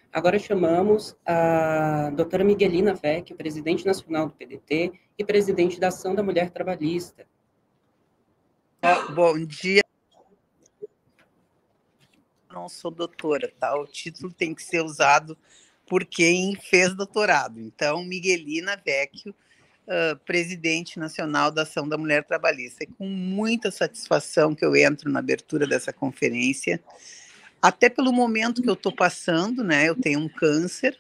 Agora chamamos a doutora Miguelina Vecchio, presidente nacional do PDT e presidente da Ação da Mulher Trabalhista. Bom dia. Não sou doutora, tá? O título tem que ser usado por quem fez doutorado. Então, Miguelina Vecchio, presidente nacional da Ação da Mulher Trabalhista. É com muita satisfação que eu entro na abertura dessa conferência, até pelo momento que eu estou passando, né? Eu tenho um câncer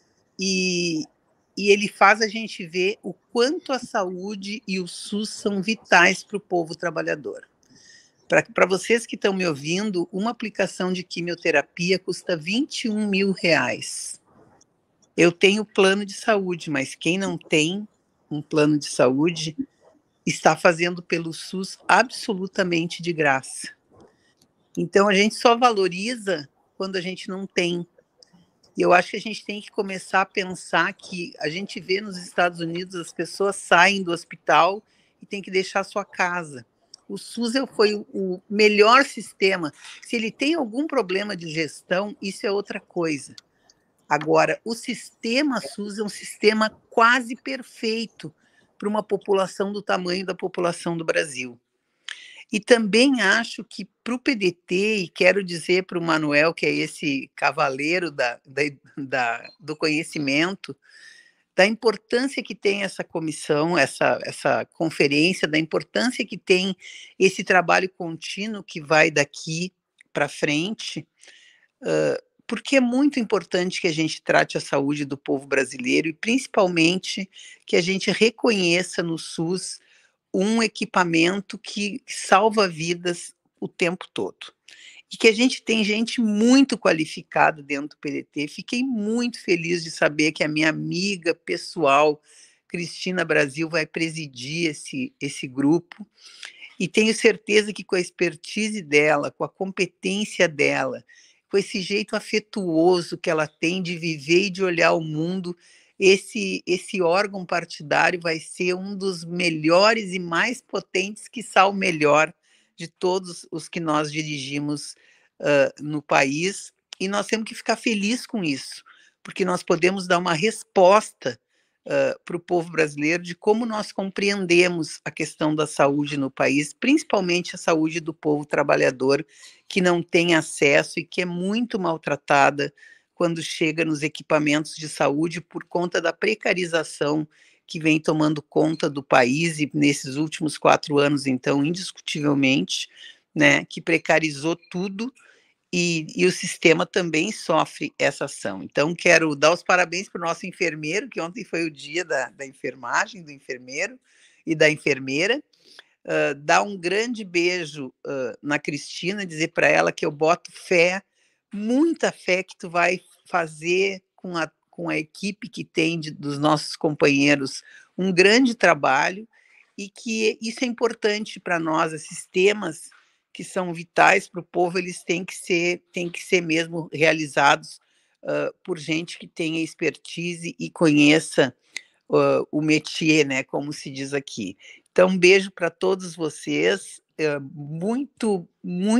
e ele faz a gente ver o quanto a saúde e o SUS são vitais para o povo trabalhador. Para vocês que estão me ouvindo, uma aplicação de quimioterapia custa R$21.000. Eu tenho plano de saúde, mas quem não tem um plano de saúde está fazendo pelo SUS absolutamente de graça. Então, a gente só valoriza quando a gente não tem. E eu acho que a gente tem que começar a pensar que a gente vê nos Estados Unidos as pessoas saem do hospital e tem que deixar a sua casa. O SUS foi o melhor sistema. Se ele tem algum problema de gestão, isso é outra coisa. Agora, o sistema SUS é um sistema quase perfeito para uma população do tamanho da população do Brasil. E também acho que para o PDT, e quero dizer para o Manuel, que é esse cavaleiro do conhecimento, da importância que tem essa comissão, essa conferência, da importância que tem esse trabalho contínuo que vai daqui para frente, porque é muito importante que a gente trate a saúde do povo brasileiro e, principalmente, que a gente reconheça no SUS um equipamento que salva vidas o tempo todo. E que a gente tem gente muito qualificada dentro do PDT. Fiquei muito feliz de saber que a minha amiga pessoal, Cristina Brasil, vai presidir esse grupo. E tenho certeza que com a expertise dela, com a competência dela, com esse jeito afetuoso que ela tem de viver e de olhar o mundo, esse órgão partidário vai ser um dos melhores e mais potentes, quiçá o melhor, de todos os que nós dirigimos no país, e nós temos que ficar felizes com isso, porque nós podemos dar uma resposta para o povo brasileiro de como nós compreendemos a questão da saúde no país, principalmente a saúde do povo trabalhador, que não tem acesso e que é muito maltratada quando chega nos equipamentos de saúde por conta da precarização que vem tomando conta do país, e nesses últimos 4 anos, então, indiscutivelmente, né, que precarizou tudo, e o sistema também sofre essa ação. Então, quero dar os parabéns para o nosso enfermeiro, que ontem foi o dia da enfermagem, do enfermeiro e da enfermeira, dar um grande beijo na Cristina, dizer para ela que eu boto fé, muita fé, que tu vai fazer com a equipe que tem dos nossos companheiros um grande trabalho, e que isso é importante para nós. Esses temas que são vitais para o povo, eles têm que ser mesmo realizados por gente que tenha expertise e conheça o métier, né, como se diz aqui. Então, um beijo para todos vocês, muito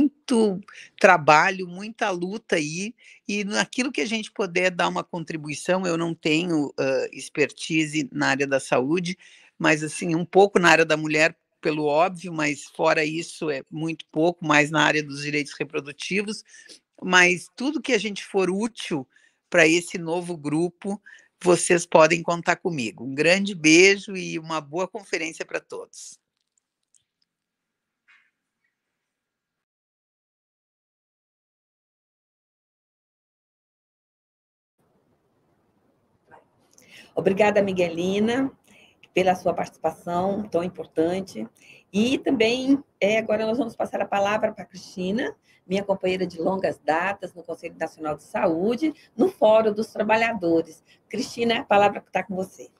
trabalho, muita luta aí, e naquilo que a gente puder dar uma contribuição. Eu não tenho expertise na área da saúde, mas assim, um pouco na área da mulher, pelo óbvio, mas fora isso é muito pouco, mais na área dos direitos reprodutivos, mas tudo que a gente for útil para esse novo grupo, vocês podem contar comigo. Um grande beijo e uma boa conferência para todos. Obrigada, Miguelina, pela sua participação tão importante. E também, agora nós vamos passar a palavra para a Cristina, minha companheira de longas datas no Conselho Nacional de Saúde, no Fórum dos Trabalhadores. Cristina, a palavra está com você.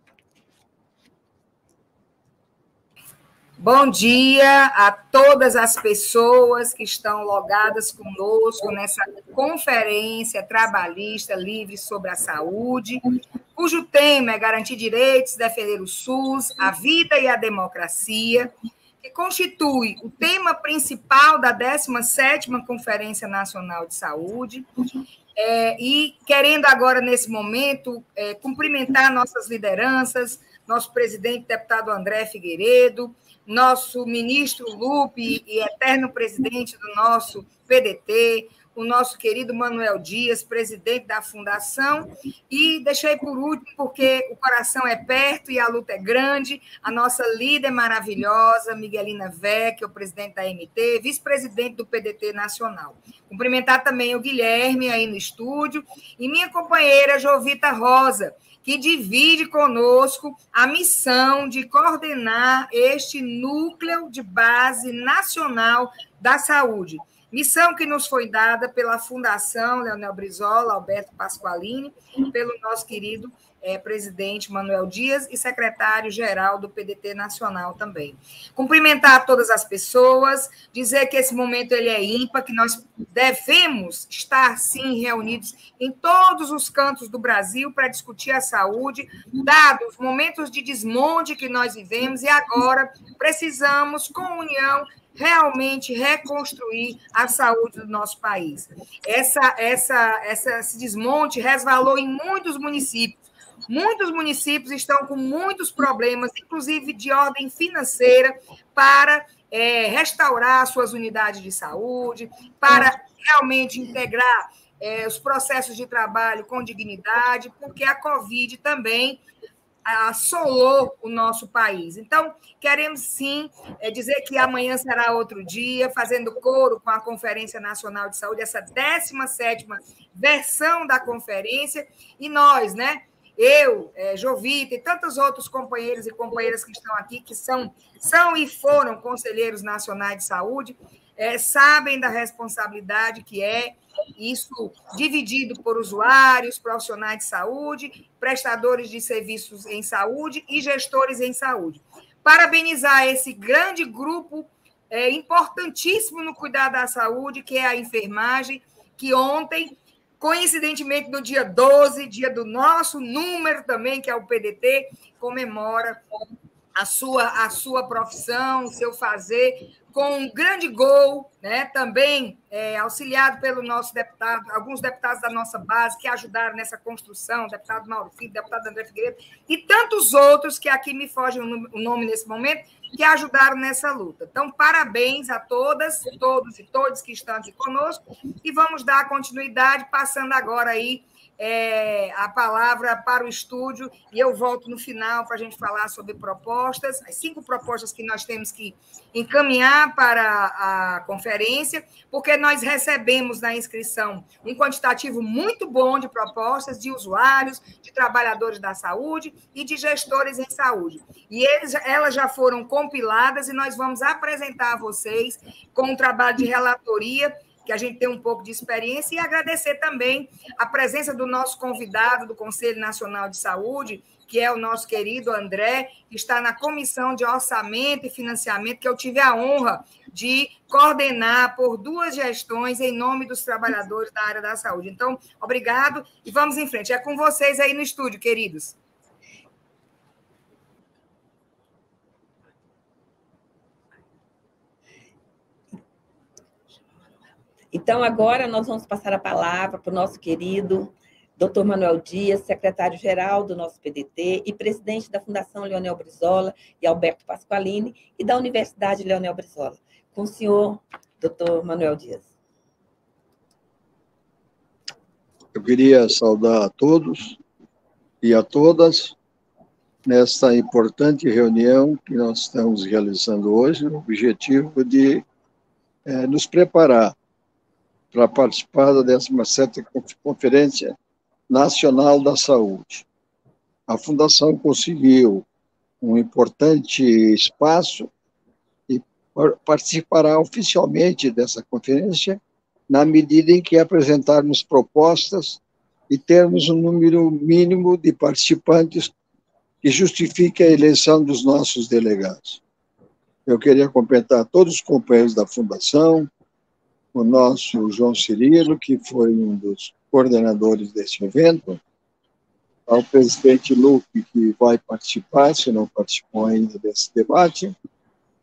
Bom dia a todas as pessoas que estão logadas conosco nessa conferência trabalhista livre sobre a saúde, cujo tema é garantir direitos, defender o SUS, a vida e a democracia, que constitui o tema principal da 17ª Conferência Nacional de Saúde, e querendo agora, nesse momento, cumprimentar nossas lideranças, nosso presidente, deputado André Figueiredo, nosso ministro Lupe e eterno presidente do nosso PDT, o nosso querido Manuel Dias, presidente da Fundação, e deixei por último, porque o coração é perto e a luta é grande, a nossa líder maravilhosa, Miguelina Vecchio, presidente da MT, vice-presidente do PDT Nacional. Cumprimentar também o Guilherme aí no estúdio, e minha companheira Jovita Rosa, que divide conosco a missão de coordenar este núcleo de base nacional da saúde. Missão que nos foi dada pela Fundação Leonel Brizola, Alberto Pasqualini, pelo nosso querido presidente Manuel Dias e secretário-geral do PDT Nacional também. Cumprimentar todas as pessoas, dizer que esse momento ele é ímpar, que nós devemos estar, sim, reunidos em todos os cantos do Brasil para discutir a saúde, dados os momentos de desmonte que nós vivemos, e agora precisamos, com união, realmente reconstruir a saúde do nosso país. Esse desmonte resvalou em muitos municípios. Muitos municípios estão com muitos problemas, inclusive de ordem financeira, para restaurar suas unidades de saúde, para realmente integrar os processos de trabalho com dignidade, porque a Covid também assolou o nosso país. Então, queremos, sim, dizer que amanhã será outro dia, fazendo coro com a Conferência Nacional de Saúde, essa 17ª versão da conferência, e nós, né? Eu, Jovita e tantos outros companheiros e companheiras que estão aqui, que são e foram conselheiros nacionais de saúde, sabem da responsabilidade que é isso, dividido por usuários, profissionais de saúde, prestadores de serviços em saúde e gestores em saúde. Parabenizar esse grande grupo importantíssimo no cuidado da saúde, que é a enfermagem, que ontem, coincidentemente no dia 12, dia do nosso número também, que é o PDT, comemora a sua profissão, o seu fazer, com um grande gol, né? Também auxiliado pelo nosso deputado, alguns deputados da nossa base que ajudaram nessa construção, o deputado Mauro Filho, o deputado André Figueiredo, e tantos outros que aqui me fogem o nome nesse momento, que ajudaram nessa luta. Então, parabéns a todas, todos e todas que estão aqui conosco, e vamos dar continuidade, passando agora aí a palavra para o estúdio, e eu volto no final para a gente falar sobre propostas, as 5 propostas que nós temos que encaminhar para a conferência, porque nós recebemos na inscrição um quantitativo muito bom de propostas de usuários, de trabalhadores da saúde e de gestores em saúde. E elas já foram compiladas e nós vamos apresentar a vocês com um trabalho de relatoria, que a gente tem um pouco de experiência, e agradecer também a presença do nosso convidado do Conselho Nacional de Saúde, que é o nosso querido André, que está na Comissão de Orçamento e Financiamento, que eu tive a honra de coordenar por 2 gestões em nome dos trabalhadores da área da saúde. Então, obrigado e vamos em frente. É com vocês aí no estúdio, queridos. Então, agora nós vamos passar a palavra para o nosso querido Dr. Manuel Dias, secretário-geral do nosso PDT e presidente da Fundação Leonel Brizola e Alberto Pasqualini e da Universidade Leonel Brizola. Com o senhor, Dr. Manuel Dias. Eu queria saudar a todos e a todas nesta importante reunião que nós estamos realizando hoje, no objetivo de nos preparar para participar da 17ª Conferência Nacional da Saúde. A Fundação conseguiu um importante espaço e participará oficialmente dessa conferência na medida em que apresentarmos propostas e termos um número mínimo de participantes que justifique a eleição dos nossos delegados. Eu queria cumprimentar todos os companheiros da Fundação, o nosso João Cirilo, que foi um dos coordenadores desse evento, ao presidente Lupe, que vai participar, se não participou ainda desse debate,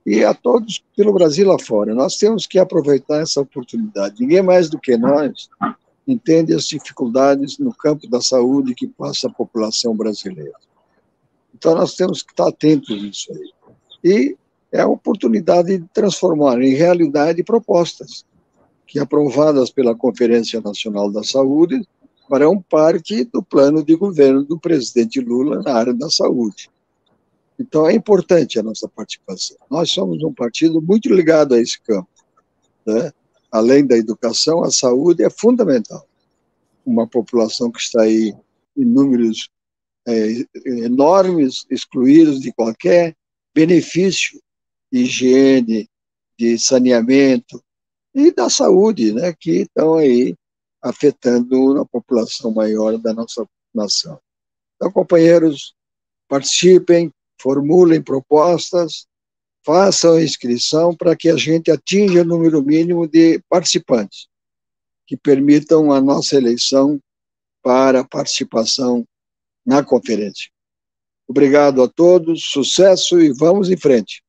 e a todos pelo Brasil lá fora. Nós temos que aproveitar essa oportunidade. Ninguém mais do que nós entende as dificuldades no campo da saúde que passa a população brasileira. Então, nós temos que estar atentos nisso aí. E é a oportunidade de transformar em realidade propostas que, aprovadas pela Conferência Nacional da Saúde, farão parte do plano de governo do presidente Lula na área da saúde. Então, é importante a nossa participação. Nós somos um partido muito ligado a esse campo, né? Além da educação, a saúde é fundamental. Uma população que está aí em números enormes, excluídos de qualquer benefício de higiene, de saneamento e da saúde, né, que estão aí afetando a população maior da nossa nação. Então, companheiros, participem, formulem propostas, façam a inscrição para que a gente atinja o número mínimo de participantes que permitam a nossa eleição para participação na conferência. Obrigado a todos, sucesso e vamos em frente.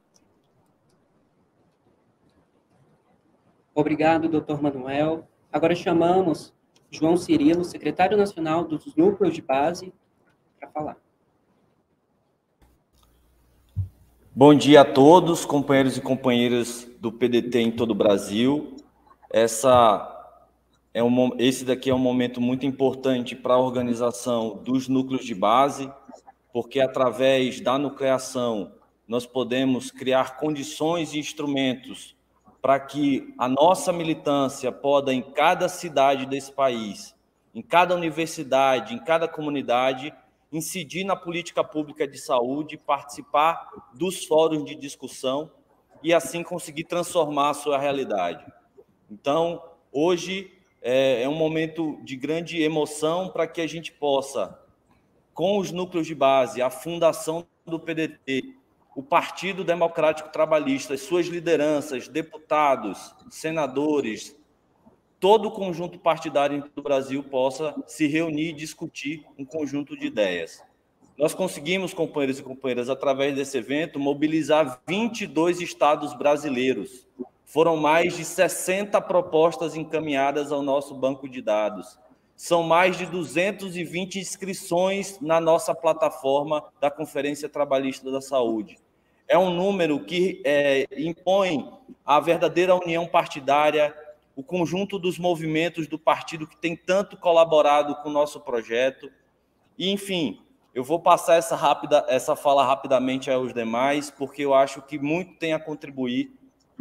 Obrigado, doutor Manuel. Agora chamamos João Cirilo, secretário nacional dos núcleos de base, para falar. Bom dia a todos, companheiros e companheiras do PDT em todo o Brasil. Esse daqui é um momento muito importante para a organização dos núcleos de base, porque através da nucleação nós podemos criar condições e instrumentos para que a nossa militância possa, em cada cidade desse país, em cada universidade, em cada comunidade, incidir na política pública de saúde, participar dos fóruns de discussão e, assim, conseguir transformar a sua realidade. Então, hoje é um momento de grande emoção para que a gente possa, com os núcleos de base, a fundação do PDT, o Partido Democrático Trabalhista, as suas lideranças, deputados, senadores, todo o conjunto partidário do Brasil possa se reunir e discutir um conjunto de ideias. Nós conseguimos, companheiros e companheiras, através desse evento, mobilizar 22 estados brasileiros. Foram mais de 60 propostas encaminhadas ao nosso banco de dados. São mais de 220 inscrições na nossa plataforma da Conferência Trabalhista da Saúde. É um número que impõe a verdadeira união partidária, o conjunto dos movimentos do partido que tem tanto colaborado com o nosso projeto. E, enfim, eu vou passar essa fala rapidamente aos demais, porque eu acho que muito tem a contribuir.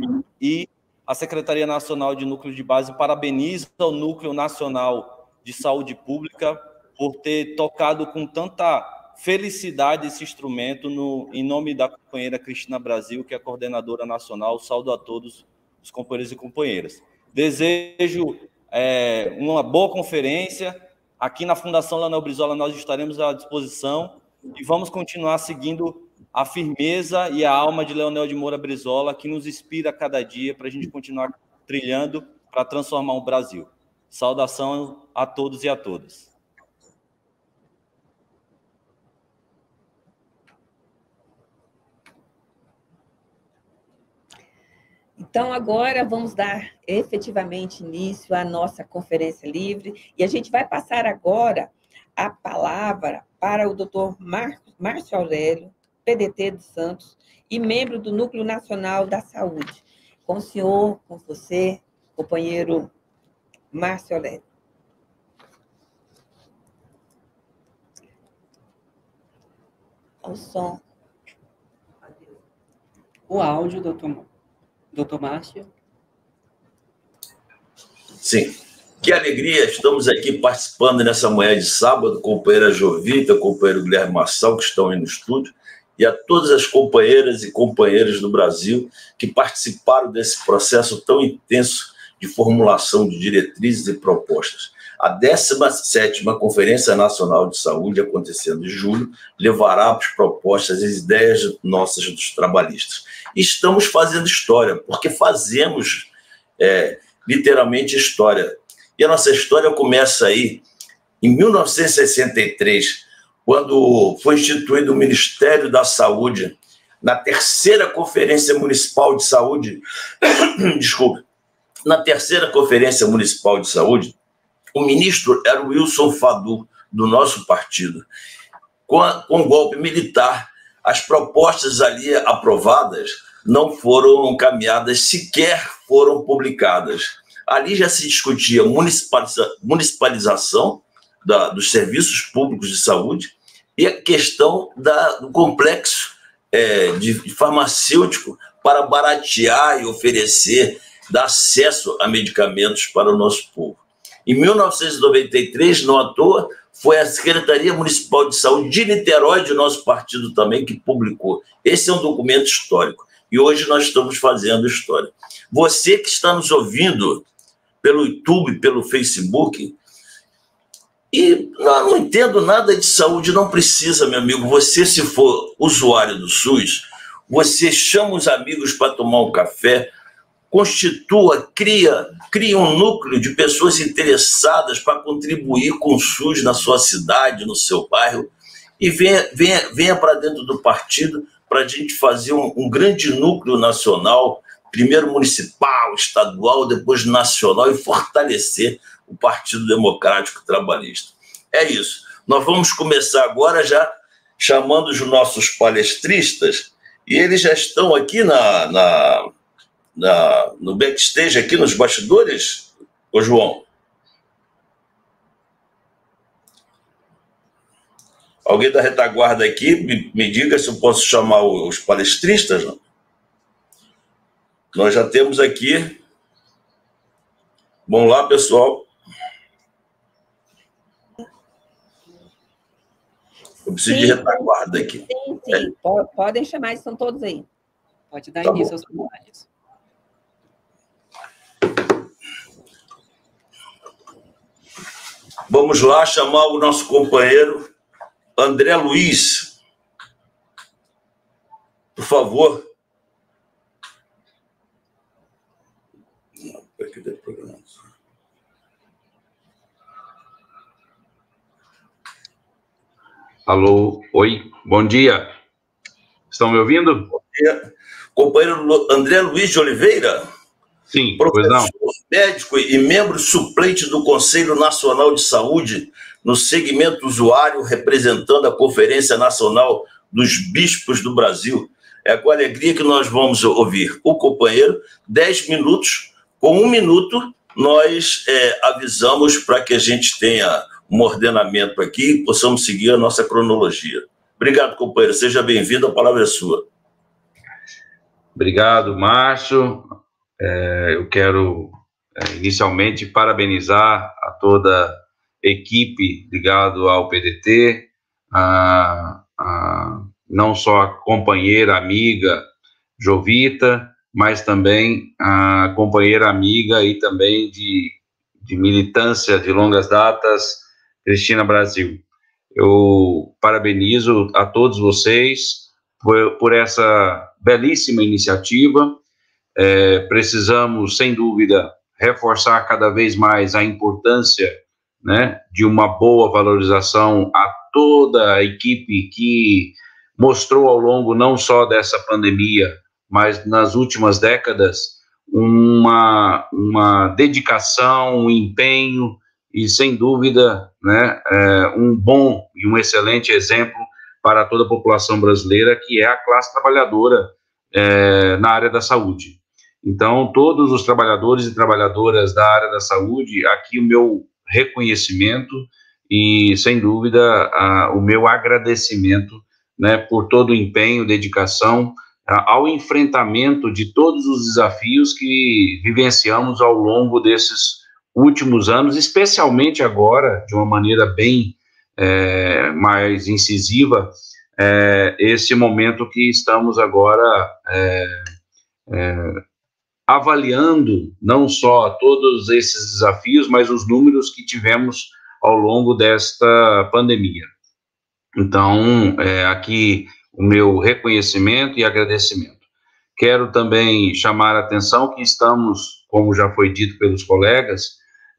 E a Secretaria Nacional de Núcleos de Base parabeniza o Núcleo Nacional de Saúde Pública por ter tocado com tanta felicidade esse instrumento em nome da companheira Cristina Brasil, que é a coordenadora nacional. Saúdo a todos os companheiros e companheiras. Desejo uma boa conferência. Aqui na Fundação Leonel Brizola nós estaremos à disposição e vamos continuar seguindo a firmeza e a alma de Leonel de Moura Brizola, que nos inspira a cada dia para a gente continuar trilhando para transformar o Brasil. Saudação a todos e a todas. Então, agora vamos dar efetivamente início à nossa conferência livre e a gente vai passar agora a palavra para o doutor Márcio Aurélio, PDT dos Santos e membro do Núcleo Nacional da Saúde. Com o senhor, com você, companheiro Márcio Aurélio. O som. O áudio, doutor Márcio. Sim. Que alegria, estamos aqui participando nessa manhã de sábado, companheira Jovita, companheiro Guilherme Marçal, que estão aí no estúdio, e a todas as companheiras e companheiros do Brasil que participaram desse processo tão intenso de formulação de diretrizes e propostas. A 17ª Conferência Nacional de Saúde, acontecendo em julho, levará as propostas e as ideias nossas dos trabalhistas. E estamos fazendo história, porque fazemos literalmente história. E a nossa história começa aí em 1963, quando foi instituído o Ministério da Saúde, na terceira Conferência Municipal de Saúde, desculpe, na terceira Conferência Municipal de Saúde, o ministro era o Wilson Fadul, do nosso partido. Com o golpe militar, as propostas ali aprovadas não foram encaminhadas, sequer foram publicadas. Ali já se discutia municipalização dos serviços públicos de saúde e a questão do complexo de farmacêutico para baratear e oferecer, dar acesso a medicamentos para o nosso povo. Em 1993, não à toa, foi a Secretaria Municipal de Saúde de Niterói, de nosso partido também, que publicou. Esse é um documento histórico. E hoje nós estamos fazendo história. Você que está nos ouvindo pelo YouTube, pelo Facebook, e não entendo nada de saúde, não precisa, meu amigo. Você, se for usuário do SUS, você chama os amigos para tomar um café, constitua, cria um núcleo de pessoas interessadas para contribuir com o SUS na sua cidade, no seu bairro, e venha para dentro do partido para a gente fazer um grande núcleo nacional, primeiro municipal, estadual, depois nacional, e fortalecer o Partido Democrático Trabalhista. É isso. Nós vamos começar agora já chamando os nossos palestristas, e eles já estão aqui no backstage, aqui nos bastidores, ô João. Alguém da retaguarda aqui, me diga se eu posso chamar os palestristas. Não? Nós já temos aqui. Vamos lá, pessoal. Eu preciso de retaguarda aqui. Sim. Podem chamar, estão todos aí. Pode dar início aos trabalhos. Vamos lá chamar o nosso companheiro André Luiz. Por favor. Alô, oi, bom dia. Estão me ouvindo? Bom dia. Companheiro André Luiz de Oliveira? Sim, professor, médico e membro suplente do Conselho Nacional de Saúde no segmento usuário, representando a Conferência Nacional dos Bispos do Brasil. É com alegria que nós vamos ouvir o companheiro. 10 minutos, com 1 minuto, nós avisamos para que a gente tenha um ordenamento aqui e possamos seguir a nossa cronologia. Obrigado, companheiro. Seja bem-vindo, a palavra é sua. Obrigado, Márcio. Eu quero, inicialmente, parabenizar a toda a equipe ligada ao PDT, não só a companheira, amiga Jovita, mas também a companheira, amiga e também de militância de longas datas, Cristina Brasil. Eu parabenizo a todos vocês por essa belíssima iniciativa. Precisamos, sem dúvida, reforçar cada vez mais a importância, né, de uma boa valorização a toda a equipe que mostrou ao longo não só dessa pandemia, mas nas últimas décadas, uma dedicação, um empenho e, sem dúvida, né, um bom e um excelente exemplo para toda a população brasileira, que é a classe trabalhadora na área da saúde. Então, todos os trabalhadores e trabalhadoras da área da saúde, aqui o meu reconhecimento e, sem dúvida, o meu agradecimento, né, por todo o empenho, dedicação ao enfrentamento de todos os desafios que vivenciamos ao longo desses últimos anos, especialmente agora, de uma maneira bem mais incisiva, esse momento que estamos agora avaliando não só todos esses desafios, mas os números que tivemos ao longo desta pandemia. Então, aqui o meu reconhecimento e agradecimento. Quero também chamar a atenção que estamos, como já foi dito pelos colegas,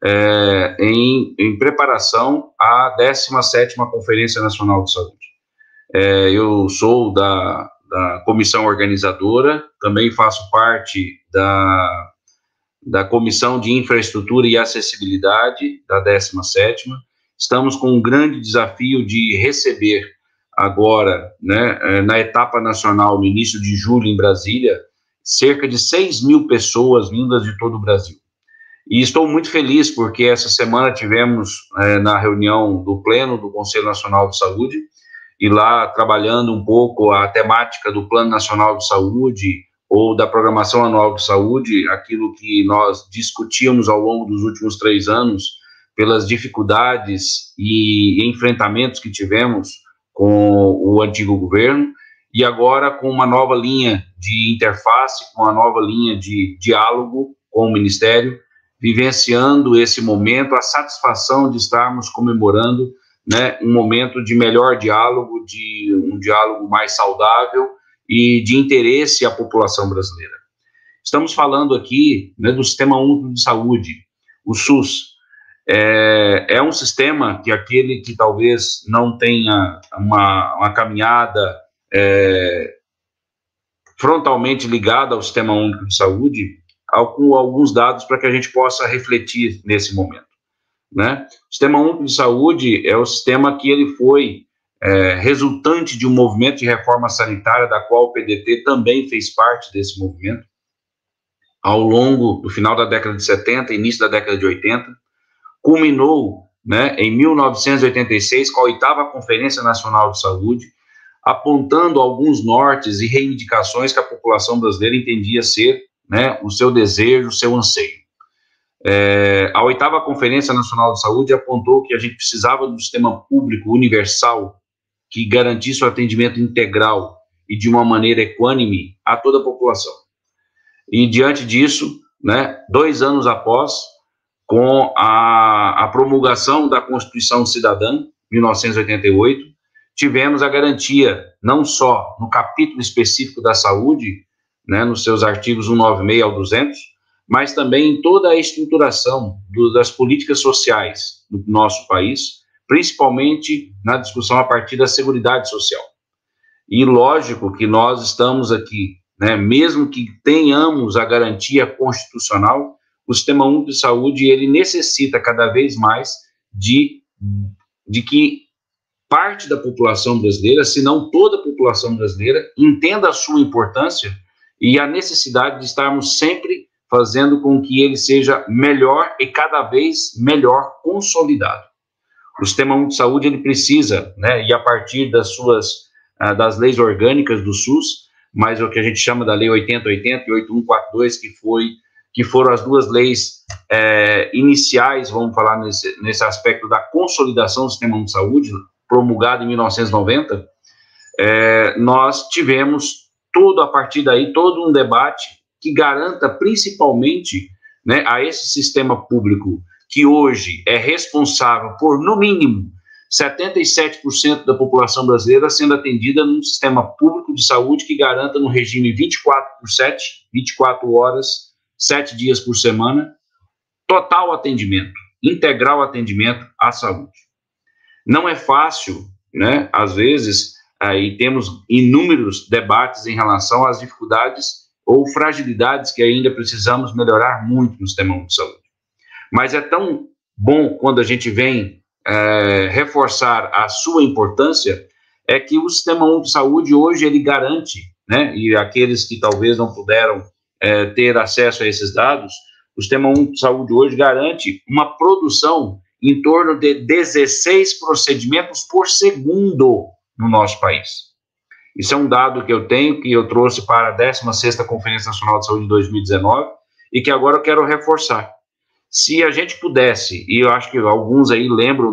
em preparação à 17ª Conferência Nacional de Saúde. Eu sou da comissão organizadora, também faço parte da Comissão de Infraestrutura e Acessibilidade, da 17ª. Estamos com um grande desafio de receber agora, né, na etapa nacional, no início de julho, em Brasília, cerca de 6.000 pessoas vindas de todo o Brasil. E estou muito feliz porque essa semana tivemos na reunião do Pleno do Conselho Nacional de Saúde, e lá trabalhando um pouco a temática do Plano Nacional de Saúde ou da Programação Anual de Saúde, aquilo que nós discutíamos ao longo dos últimos 3 anos, pelas dificuldades e enfrentamentos que tivemos com o antigo governo, e agora com uma nova linha de interface, com uma nova linha de diálogo com o Ministério, vivenciando esse momento, a satisfação de estarmos comemorando, né, um momento de melhor diálogo, de um diálogo mais saudável e de interesse à população brasileira. Estamos falando aqui, né, do Sistema Único de Saúde, o SUS. É um sistema que aquele que talvez não tenha uma caminhada frontalmente ligada ao Sistema Único de Saúde, com alguns dados para que a gente possa refletir nesse momento, né? O Sistema Único de Saúde é o sistema que ele foi resultante de um movimento de reforma sanitária, da qual o PDT também fez parte desse movimento, ao longo do final da década de 70, início da década de 80, culminou, né, em 1986 com a 8ª Conferência Nacional de Saúde, apontando alguns nortes e reivindicações que a população brasileira entendia ser, né, o seu desejo, o seu anseio. A 8ª Conferência Nacional de Saúde apontou que a gente precisava de um sistema público universal que garantisse o atendimento integral e de uma maneira equânime a toda a população. E diante disso, né, 2 anos após, com a promulgação da Constituição Cidadã, 1988, tivemos a garantia, não só no capítulo específico da saúde, né, nos seus artigos 196 ao 200, mas também em toda a estruturação das políticas sociais do nosso país, principalmente na discussão a partir da Seguridade Social. E lógico que nós estamos aqui, né, mesmo que tenhamos a garantia constitucional, o Sistema Único de Saúde, ele necessita cada vez mais de que parte da população brasileira, se não toda a população brasileira, entenda a sua importância e a necessidade de estarmos sempre fazendo com que ele seja melhor e cada vez melhor consolidado. O Sistema Único de Saúde, ele precisa, né, e a partir das leis orgânicas do SUS, mas o que a gente chama da Lei 8080 e 8142, que foram as 2 leis iniciais, vamos falar nesse aspecto da consolidação do Sistema Único de Saúde, promulgado em 1990, nós tivemos a partir daí, todo um debate que garanta principalmente, né, a esse sistema público que hoje é responsável por, no mínimo, 77% da população brasileira sendo atendida num sistema público de saúde que garanta no regime 24/7, 24 horas, 7 dias por semana, total atendimento, integral atendimento à saúde. Não é fácil, né, às vezes, aí temos inúmeros debates em relação às dificuldades ou fragilidades que ainda precisamos melhorar muito no Sistema Único de Saúde. Mas é tão bom quando a gente vem reforçar a sua importância, é que o Sistema Único de Saúde hoje ele garante, né, e aqueles que talvez não puderam ter acesso a esses dados, o Sistema Único de Saúde hoje garante uma produção em torno de 16 procedimentos por segundo no nosso país. Isso é um dado que eu tenho, que eu trouxe para a 16ª Conferência Nacional de Saúde de 2019, e que agora eu quero reforçar. Se a gente pudesse, e eu acho que alguns aí lembram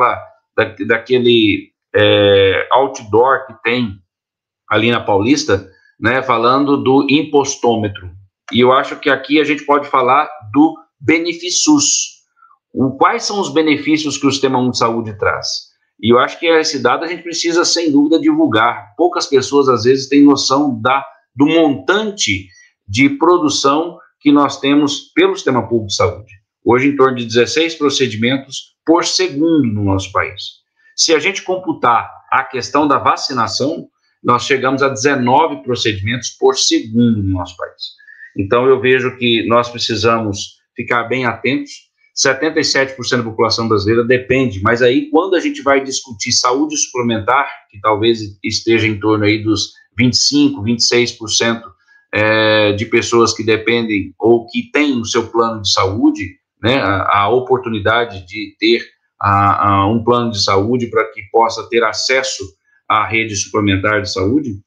daquele outdoor que tem ali na Paulista, né, falando do impostômetro. E eu acho que aqui a gente pode falar do BenefiSUS. Quais são os benefícios que o Sistema Único de Saúde traz? E eu acho que esse dado a gente precisa, sem dúvida, divulgar. Poucas pessoas, às vezes, têm noção do montante de produção que nós temos pelo Sistema Público de Saúde. Hoje, em torno de 16 procedimentos por segundo no nosso país. Se a gente computar a questão da vacinação, nós chegamos a 19 procedimentos por segundo no nosso país. Então, eu vejo que nós precisamos ficar bem atentos. 77% da população brasileira depende, mas aí, quando a gente vai discutir saúde suplementar, que talvez esteja em torno aí dos 25%, 26% de pessoas que dependem ou que têm o seu plano de saúde, né, a oportunidade de ter um plano de saúde para que possa ter acesso à rede suplementar de saúde,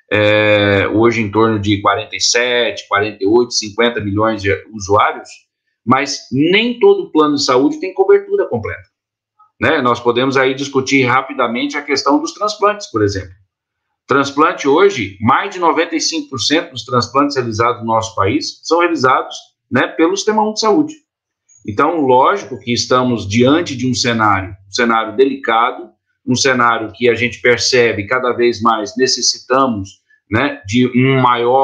hoje em torno de 47, 48, 50 milhões de usuários, mas nem todo plano de saúde tem cobertura completa, né? Nós podemos aí discutir rapidamente a questão dos transplantes, por exemplo. Transplante hoje, mais de 95% dos transplantes realizados no nosso país são realizados, né, pelo Sistema Único de Saúde. Então, lógico que estamos diante de um cenário delicado, um cenário que a gente percebe cada vez mais necessitamos, né, de um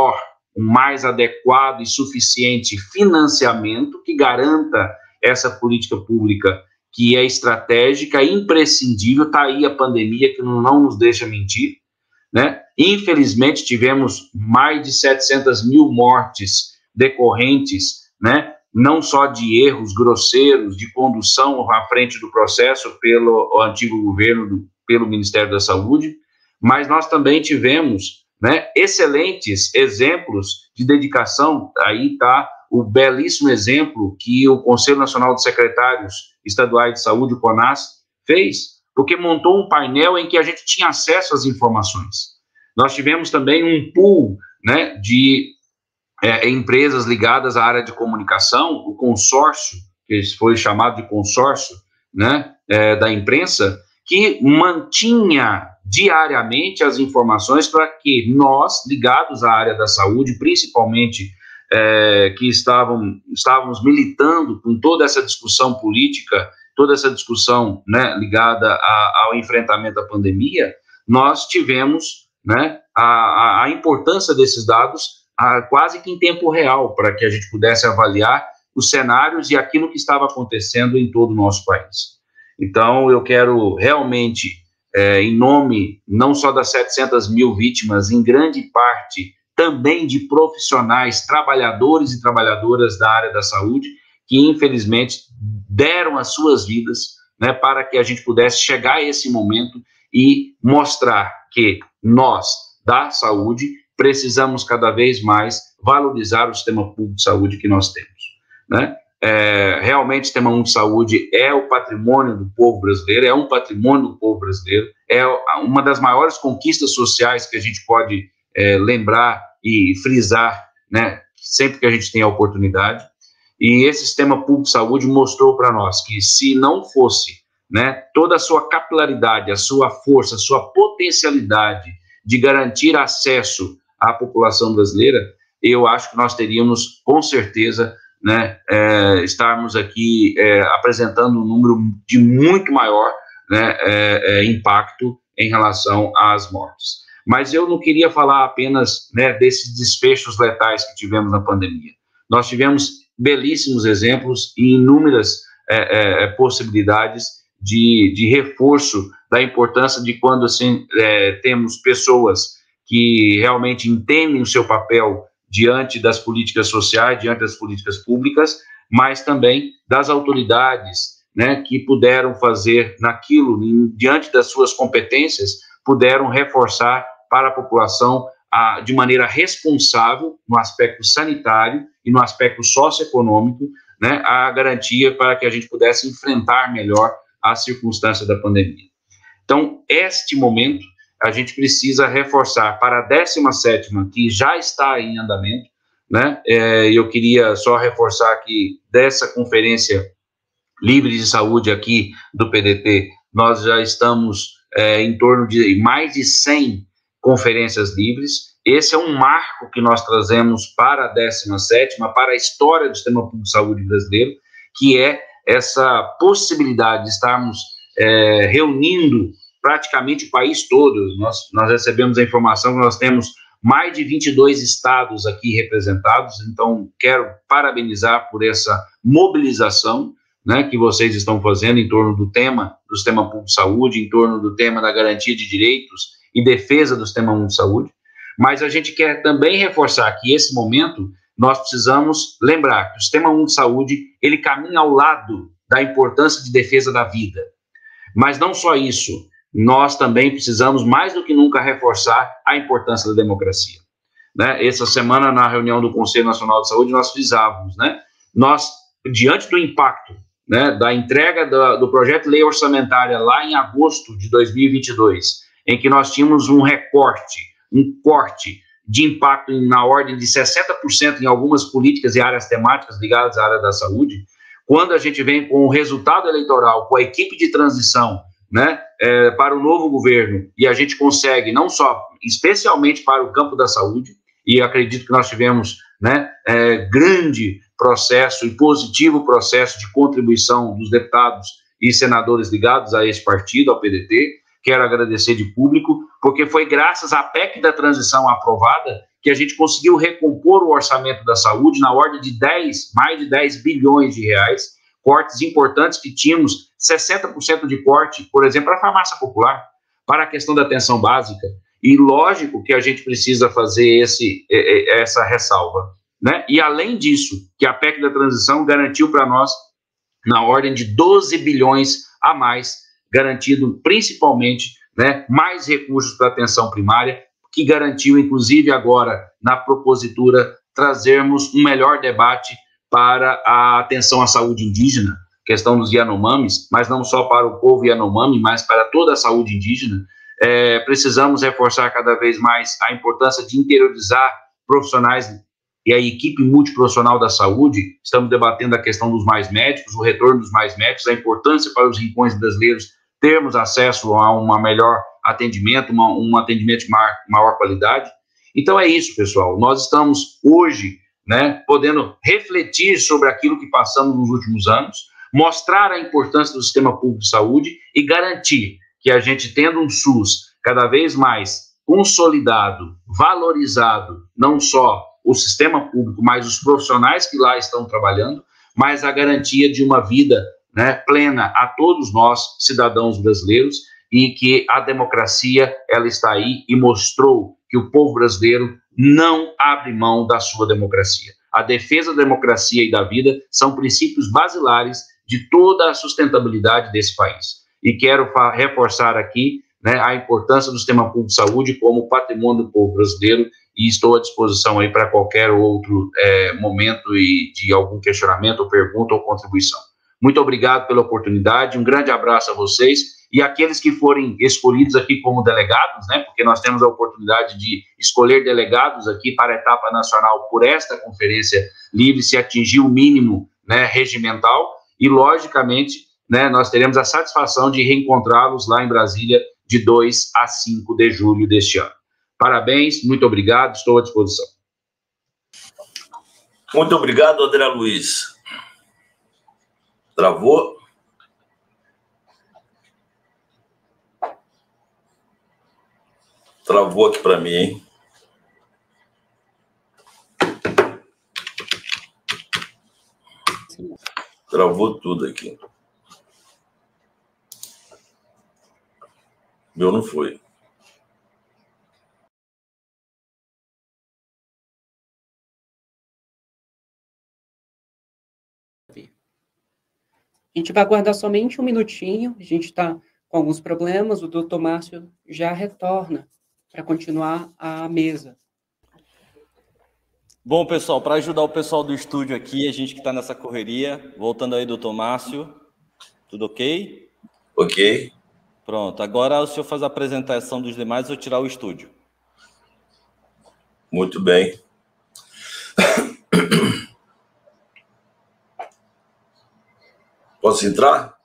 mais adequado e suficiente financiamento que garanta essa política pública que é estratégica, imprescindível. Está aí a pandemia que não nos deixa mentir, né? Infelizmente, tivemos mais de 700 mil mortes decorrentes, né, não só de erros grosseiros de condução à frente do processo pelo antigo governo, pelo Ministério da Saúde, mas nós também tivemos, né, excelentes exemplos de dedicação. Aí está o belíssimo exemplo que o Conselho Nacional de Secretários Estaduais de Saúde, o CONAS, fez, porque montou um painel em que a gente tinha acesso às informações. Nós tivemos também um pool, né, de empresas ligadas à área de comunicação, o consórcio, que foi chamado de consórcio, né, da imprensa, que mantinha diariamente as informações para que nós, ligados à área da saúde, principalmente que estávamos militando com toda essa discussão política, toda essa discussão, né, ligada ao enfrentamento da pandemia, nós tivemos, né, a importância desses dados quase que em tempo real, para que a gente pudesse avaliar os cenários e aquilo que estava acontecendo em todo o nosso país. Então, eu quero realmente, em nome não só das 700 mil vítimas, em grande parte também de profissionais, trabalhadores e trabalhadoras da área da saúde, que infelizmente deram as suas vidas, né, para que a gente pudesse chegar a esse momento e mostrar que nós, da saúde, precisamos cada vez mais valorizar o sistema público de saúde que nós temos, né? Realmente o sistema único de saúde é o patrimônio do povo brasileiro, é um patrimônio do povo brasileiro, é uma das maiores conquistas sociais que a gente pode lembrar e frisar, né, sempre que a gente tem a oportunidade. E esse sistema público de saúde mostrou para nós que se não fosse, né, toda a sua capilaridade, a sua força, a sua potencialidade de garantir acesso à população brasileira, eu acho que nós teríamos, com certeza, né, estarmos aqui apresentando um número de muito maior, né, impacto em relação às mortes. Mas eu não queria falar apenas, né, desses desfechos letais que tivemos na pandemia. Nós tivemos belíssimos exemplos e inúmeras possibilidades de reforço da importância de quando assim, temos pessoas que realmente entendem o seu papel diante das políticas sociais, diante das políticas públicas, mas também das autoridades, né, que puderam fazer naquilo, diante das suas competências, puderam reforçar para a população de maneira responsável, no aspecto sanitário e no aspecto socioeconômico, né, a garantia para que a gente pudesse enfrentar melhor as circunstâncias da pandemia. Então, este momento, a gente precisa reforçar para a 17ª, que já está em andamento, né? Eu queria só reforçar que dessa Conferência Livre de Saúde aqui do PDT, nós já estamos em torno de mais de 100 conferências livres. Esse é um marco que nós trazemos para a 17ª, para a história do Sistema Público de Saúde brasileiro, que é essa possibilidade de estarmos reunindo praticamente o país todo. Nós recebemos a informação que nós temos mais de 22 estados aqui representados, então quero parabenizar por essa mobilização, né, que vocês estão fazendo em torno do tema do Sistema Público de Saúde, em torno do tema da garantia de direitos e defesa do Sistema Único de Saúde, mas a gente quer também reforçar que esse momento nós precisamos lembrar que o Sistema Único de Saúde, ele caminha ao lado da importância de defesa da vida. Mas não só isso, nós também precisamos, mais do que nunca, reforçar a importância da democracia. Né? Essa semana, na reunião do Conselho Nacional de Saúde, nós frisávamos, né? Nós, diante do impacto, né, da entrega do projeto de lei orçamentária lá em agosto de 2022, em que nós tínhamos um corte de impacto na ordem de 60% em algumas políticas e áreas temáticas ligadas à área da saúde, quando a gente vem com o resultado eleitoral, com a equipe de transição, né, para o novo governo, e a gente consegue, não só, especialmente para o campo da saúde, e acredito que nós tivemos, né, grande processo e positivo processo de contribuição dos deputados e senadores ligados a esse partido, ao PDT. Quero agradecer de público, porque foi graças à PEC da transição aprovada que a gente conseguiu recompor o orçamento da saúde na ordem de mais de 10 bilhões de reais, cortes importantes que tínhamos, 60% de corte, por exemplo, para a farmácia popular, para a questão da atenção básica. E lógico que a gente precisa fazer essa ressalva, né? E além disso, que a PEC da transição garantiu para nós na ordem de 12 bilhões a mais, garantido principalmente, né, mais recursos para a atenção primária, que garantiu, inclusive agora, na propositura, trazermos um melhor debate para a atenção à saúde indígena, questão dos Yanomamis, mas não só para o povo Yanomami, mas para toda a saúde indígena. Precisamos reforçar cada vez mais a importância de interiorizar profissionais e a equipe multiprofissional da saúde. Estamos debatendo a questão dos mais médicos, o retorno dos mais médicos, a importância para os rincões brasileiros termos acesso a um melhor atendimento, um atendimento de maior qualidade. Então é isso, pessoal. Nós estamos hoje, né, podendo refletir sobre aquilo que passamos nos últimos anos, mostrar a importância do sistema público de saúde e garantir que a gente, tendo um SUS cada vez mais consolidado, valorizado, não só o sistema público, mas os profissionais que lá estão trabalhando, mas a garantia de uma vida, né, plena a todos nós, cidadãos brasileiros, e que a democracia, ela está aí e mostrou que o povo brasileiro não abre mão da sua democracia. A defesa da democracia e da vida são princípios basilares de toda a sustentabilidade desse país. E quero reforçar aqui, né, a importância do sistema público de saúde como patrimônio do povo brasileiro, e estou à disposição aí para qualquer outro momento e de algum questionamento, ou pergunta ou contribuição. Muito obrigado pela oportunidade, um grande abraço a vocês e aqueles que forem escolhidos aqui como delegados, né, porque nós temos a oportunidade de escolher delegados aqui para a etapa nacional por esta conferência livre, se atingir o mínimo, né, regimental, e logicamente, né, nós teremos a satisfação de reencontrá-los lá em Brasília de 2 a 5 de julho deste ano. Parabéns, muito obrigado, estou à disposição. Muito obrigado, André Luiz. Travou? Travou aqui para mim, hein? Travou tudo aqui. Meu não foi. A gente vai aguardar somente um minutinho, a gente está com alguns problemas, o doutor Márcio já retorna para continuar a mesa. Bom, pessoal, para ajudar o pessoal do estúdio aqui, a gente que está nessa correria, voltando aí, doutor Márcio, tudo ok? Ok. Pronto, agora o senhor faz a apresentação dos demais, eu vou tirar o estúdio. Muito bem. Posso entrar?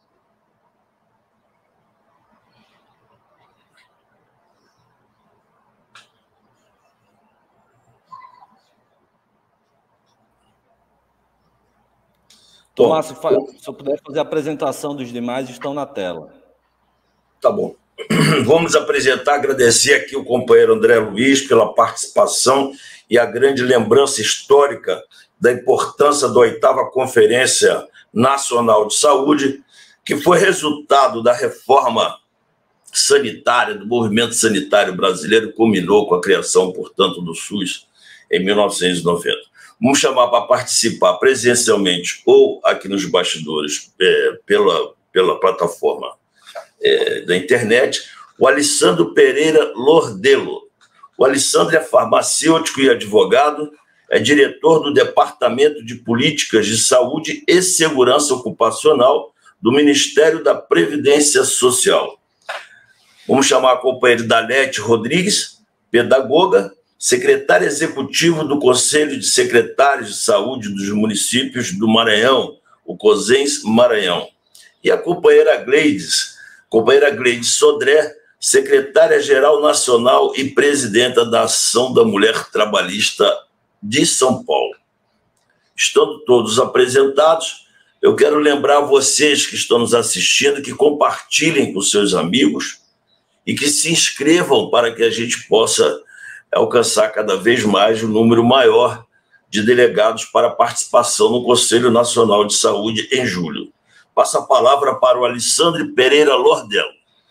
Tomás, se eu puder fazer a apresentação dos demais, estão na tela. Tá bom. Vamos apresentar, agradecer aqui o companheiro André Luiz pela participação e a grande lembrança histórica da importância da 8ª Conferência Nacional de Saúde, que foi resultado da reforma sanitária, do movimento sanitário brasileiro, culminou com a criação, portanto, do SUS em 1990. Vamos chamar para participar presencialmente ou aqui nos bastidores pela plataforma da internet, o Alessandro Pereira Lordelo. O Alessandro é farmacêutico e advogado, é diretor do Departamento de Políticas de Saúde e Segurança Ocupacional do Ministério da Previdência Social. Vamos chamar a companheira Idalete Rodrigues, pedagoga, secretária executiva do Conselho de Secretários de Saúde dos Municípios do Maranhão, o COSENS Maranhão. E a companheira Gleides Sodré, secretária-geral nacional e presidenta da Ação da Mulher Trabalhista de São Paulo. Estando todos apresentados, eu quero lembrar a vocês que estão nos assistindo que compartilhem com seus amigos e que se inscrevam para que a gente possa alcançar cada vez mais um número maior de delegados para participação no Conselho Nacional de Saúde em julho. Passo a palavra para o Alessandro Pereira Lordelo.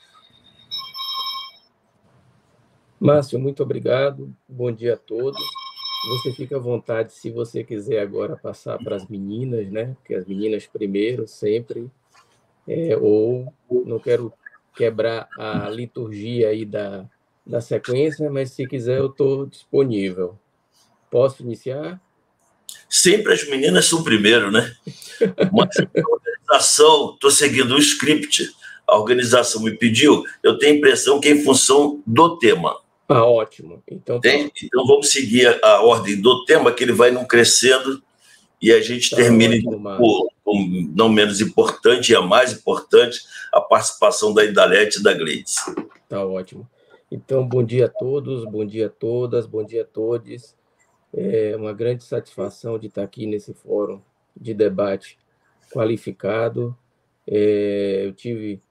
Márcio, muito obrigado. Bom dia a todos. Você fica à vontade, se você quiser agora passar para as meninas, né? Porque as meninas primeiro, sempre. Ou não quero quebrar a liturgia aí da sequência, mas se quiser eu estou disponível. Posso iniciar? Sempre as meninas são primeiro, né? Mas a organização, estou seguindo o script, a organização me pediu, eu tenho a impressão que é em função do tema. Ah, ótimo. Então vamos seguir a ordem do tema, que ele vai não crescendo e a gente termina com não menos importante e a mais importante, a participação da Idalete e da Gleides. Tá ótimo. Então, bom dia a todos, bom dia a todas, bom dia a todos. É uma grande satisfação de estar aqui nesse fórum de debate qualificado. Eu tive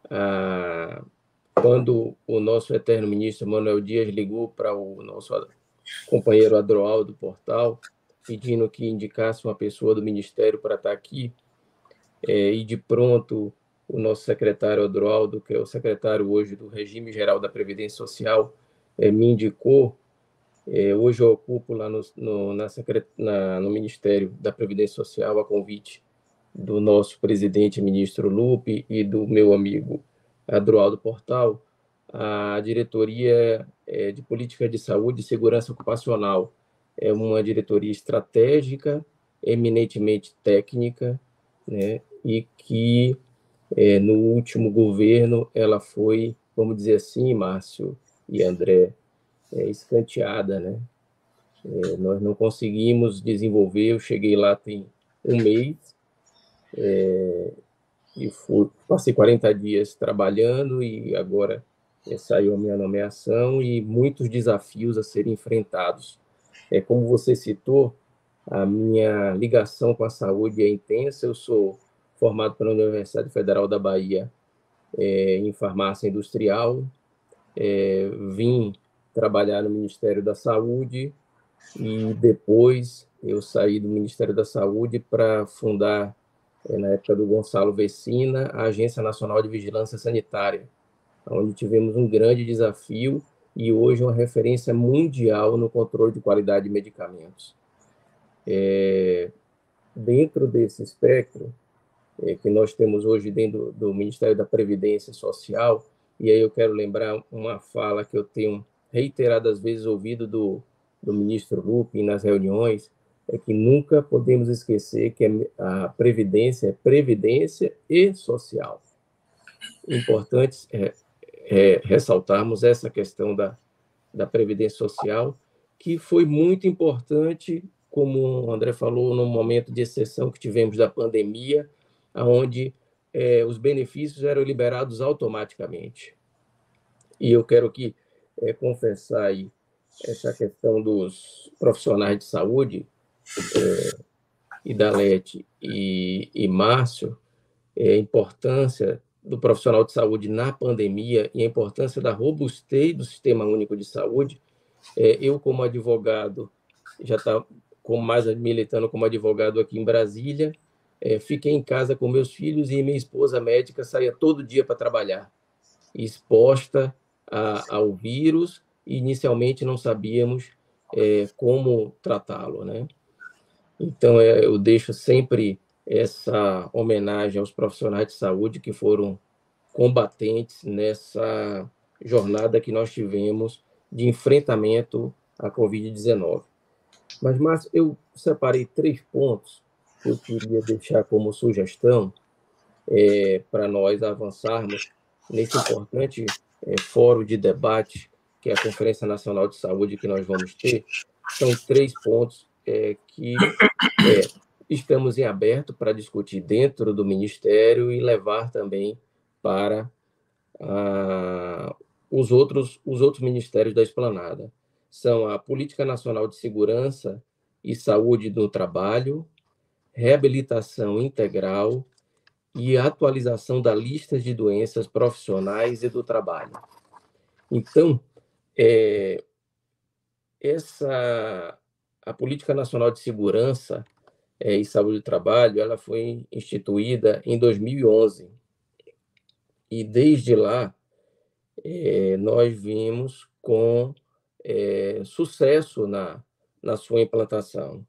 quando o nosso eterno ministro Manuel Dias ligou para o nosso companheiro Adroaldo Portal, pedindo que indicasse uma pessoa do Ministério para estar aqui, e de pronto o nosso secretário Adroaldo, que é o secretário hoje do Regime Geral da Previdência Social, me indicou. Hoje eu ocupo lá no Ministério da Previdência Social, a convite do nosso presidente, ministro Lupe, e do meu amigo Adroaldo Portal, a diretoria de Política de Saúde e Segurança Ocupacional. É uma diretoria estratégica, eminentemente técnica, né, e que no último governo ela foi, vamos dizer assim, Márcio e André, escanteada, né? Nós não conseguimos desenvolver. Eu cheguei lá tem um mês e passei 40 dias trabalhando e agora saiu a minha nomeação e muitos desafios a serem enfrentados. Como você citou, a minha ligação com a saúde é intensa. Eu sou formado pela Universidade Federal da Bahia em farmácia industrial, vim trabalhar no Ministério da Saúde e depois eu saí do Ministério da Saúde para fundar, na época do Gonçalo Vecina, a Agência Nacional de Vigilância Sanitária, onde tivemos um grande desafio e hoje uma referência mundial no controle de qualidade de medicamentos. Dentro desse espectro que nós temos hoje dentro do Ministério da Previdência Social, e aí eu quero lembrar uma fala que eu tenho reiteradas vezes ouvido do ministro Lupe nas reuniões, que nunca podemos esquecer que a Previdência é previdência e social. Importante ressaltarmos essa questão da Previdência Social, que foi muito importante, como o André falou, no momento de exceção que tivemos da pandemia, onde os benefícios eram liberados automaticamente. E eu quero aqui confessar aí essa questão dos profissionais de saúde, Idalete e Márcio, a importância do profissional de saúde na pandemia e a importância da robustez do Sistema Único de Saúde. Eu, como advogado, já está militando como advogado aqui em Brasília, fiquei em casa com meus filhos e minha esposa médica saía todo dia para trabalhar, exposta ao vírus, e inicialmente não sabíamos como tratá-lo, né? Então, eu deixo sempre essa homenagem aos profissionais de saúde que foram combatentes nessa jornada que nós tivemos de enfrentamento à Covid-19. Mas, Márcio, eu separei 3 pontos que eu queria deixar como sugestão para nós avançarmos nesse importante fórum de debate, que é a Conferência Nacional de Saúde que nós vamos ter. São 3 pontos que estamos em aberto para discutir dentro do Ministério e levar também para os outros ministérios da esplanada. São a Política Nacional de Segurança e Saúde do Trabalho, reabilitação integral e atualização da lista de doenças profissionais e do trabalho. Então, a Política Nacional de Segurança e Saúde do Trabalho, ela foi instituída em 2011. E desde lá, nós vimos com sucesso na sua implantação.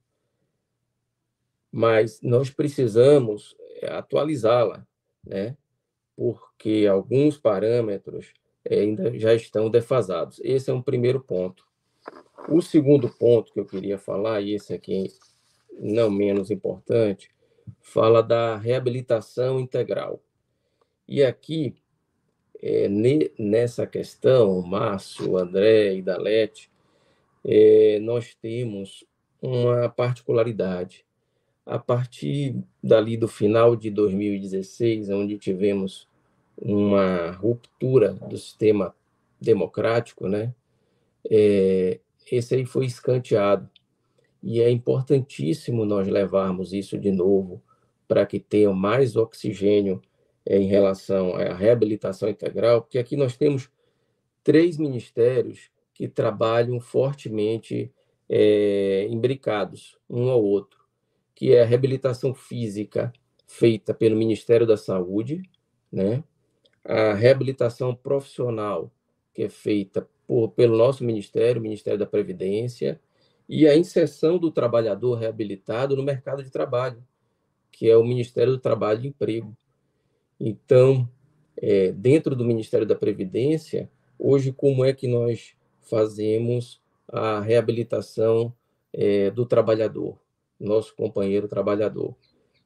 Mas nós precisamos atualizá-la, né? Porque alguns parâmetros ainda já estão defasados. Esse é um primeiro ponto. O segundo ponto que eu queria falar, e esse aqui não menos importante, fala da reabilitação integral. E aqui, nessa questão, Márcio, André e Dalete, nós temos uma particularidade. A partir dali do final de 2016, onde tivemos uma ruptura do sistema democrático, né? Esse aí foi escanteado. E é importantíssimo nós levarmos isso de novo para que tenha mais oxigênio em relação à reabilitação integral, porque aqui nós temos 3 ministérios que trabalham fortemente imbricados um ao outro, que é a reabilitação física feita pelo Ministério da Saúde, né? A reabilitação profissional, que é feita pelo nosso Ministério, o Ministério da Previdência, e a inserção do trabalhador reabilitado no mercado de trabalho, que é o Ministério do Trabalho e Emprego. Então, dentro do Ministério da Previdência, hoje, como é que nós fazemos a reabilitação do trabalhador, nosso companheiro trabalhador?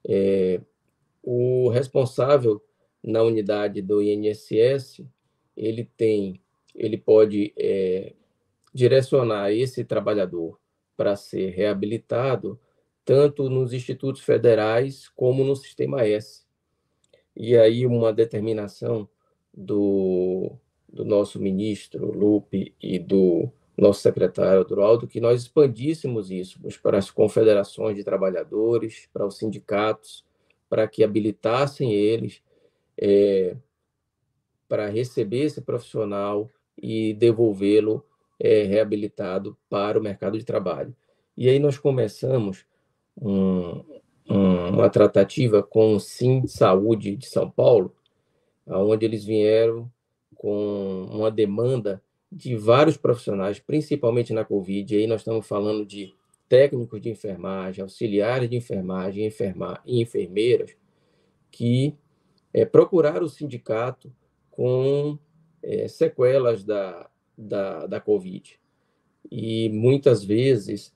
O responsável na unidade do INSS, ele pode direcionar esse trabalhador para ser reabilitado tanto nos institutos federais como no Sistema S. E aí uma determinação do nosso ministro Lupe e do nosso secretário Adroaldo, que nós expandíssemos isso para as confederações de trabalhadores, para os sindicatos, para que habilitassem eles para receber esse profissional e devolvê-lo reabilitado para o mercado de trabalho. E aí nós começamos uma tratativa com o Sinsaúde de São Paulo, onde eles vieram com uma demanda de vários profissionais, principalmente na Covid. E aí nós estamos falando de técnicos de enfermagem, auxiliares de enfermagem e enfermeiras, que procuraram o sindicato com sequelas da Covid. E muitas vezes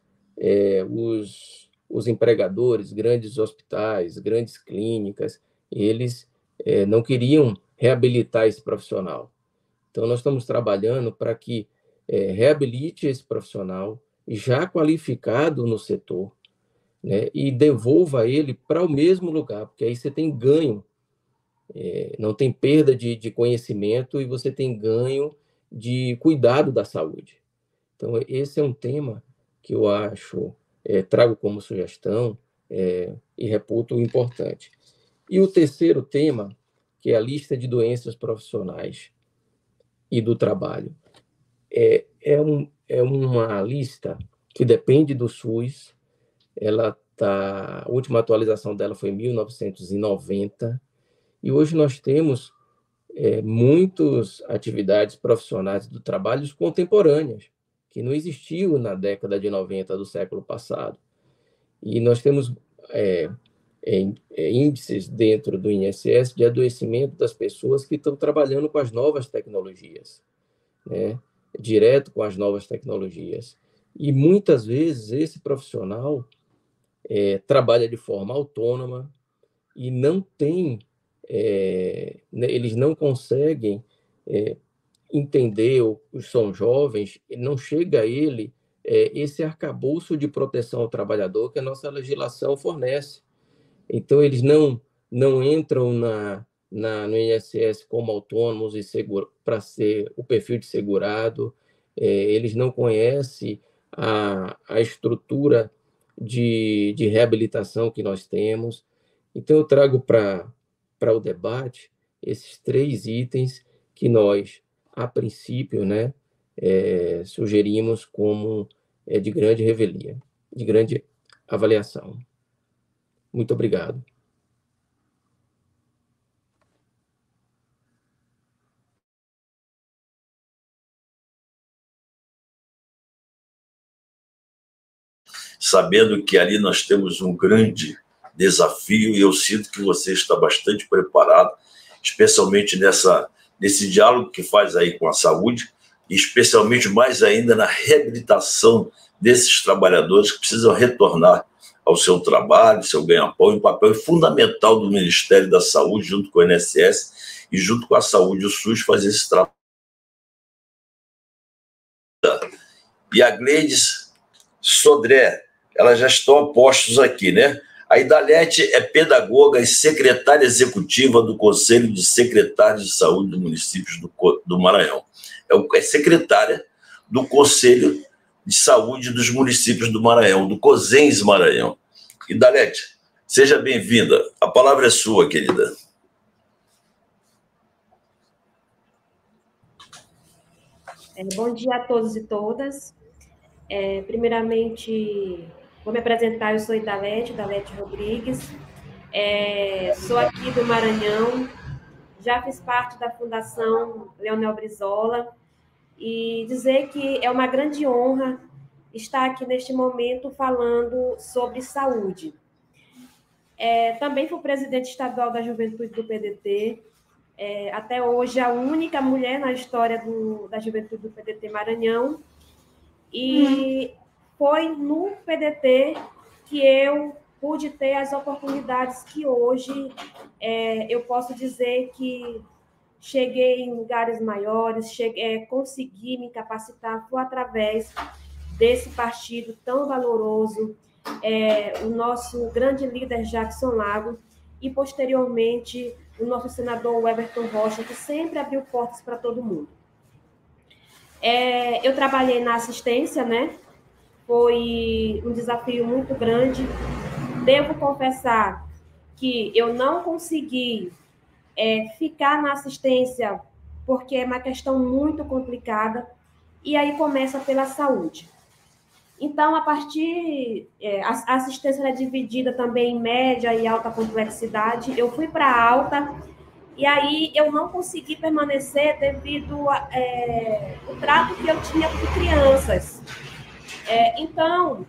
os empregadores, grandes hospitais, grandes clínicas, eles não queriam reabilitar esse profissional. Então, nós estamos trabalhando para que reabilite esse profissional já qualificado no setor, né, e devolva ele para o mesmo lugar, porque aí você tem ganho, não tem perda de conhecimento e você tem ganho de cuidado da saúde. Então, esse é um tema que eu acho, trago como sugestão e reputo importante. E o terceiro tema, que é a lista de doenças profissionais e do trabalho. É uma lista que depende do SUS, ela a última atualização dela foi em 1990, e hoje nós temos muitas atividades profissionais do trabalho contemporâneas, que não existiam na década de 90 do século passado. E nós temos índices dentro do INSS de adoecimento das pessoas que estão trabalhando com as novas tecnologias, né? Direto com as novas tecnologias. E muitas vezes esse profissional trabalha de forma autônoma e não tem, eles não conseguem entender, ou são jovens, não chega a ele esse arcabouço de proteção ao trabalhador que a nossa legislação fornece. Então, eles não entram no INSS como autônomos e para ser o perfil de segurado, eles não conhecem a estrutura de reabilitação que nós temos. Então, eu trago para o debate esses 3 itens que nós, a princípio, né, sugerimos como de grande revelia, de grande avaliação. Muito obrigado. Sabendo que ali nós temos um grande desafio, e eu sinto que você está bastante preparado, especialmente nesse diálogo que faz aí com a saúde, e especialmente mais ainda na reabilitação desses trabalhadores que precisam retornar ao seu trabalho, seu ganha-pão, e um papel fundamental do Ministério da Saúde, junto com o INSS e junto com a saúde, o SUS, fazer esse trabalho. E a Gleides Sodré, elas já estão a postos aqui, né? A Idalete é pedagoga e secretária executiva do Conselho de Secretários de Saúde dos Municípios do Maranhão. É secretária do Conselho de Saúde dos Municípios do Maranhão, do COSENS Maranhão. Idalete, seja bem-vinda. A palavra é sua, querida. Bom dia a todos e todas. Primeiramente, vou me apresentar, eu sou Idalete Rodrigues, sou aqui do Maranhão, já fiz parte da Fundação Leonel Brizola, e dizer que é uma grande honra estar aqui neste momento falando sobre saúde. Também fui presidente estadual da Juventude do PDT, até hoje a única mulher na história da Juventude do PDT Maranhão, e foi no PDT que eu pude ter as oportunidades que hoje eu posso dizer que cheguei em lugares maiores, consegui me capacitar, foi através desse partido tão valoroso, o nosso grande líder Jackson Lago, e posteriormente o nosso senador Everton Rocha, que sempre abriu portas para todo mundo. Eu trabalhei na assistência, né? Foi um desafio muito grande. Devo confessar que eu não consegui ficar na assistência porque é uma questão muito complicada, e aí começa pela saúde. Então, a partir... a assistência é dividida também em média e alta complexidade. Eu fui para a alta, e aí eu não consegui permanecer devido ao trato que eu tinha com crianças. Então,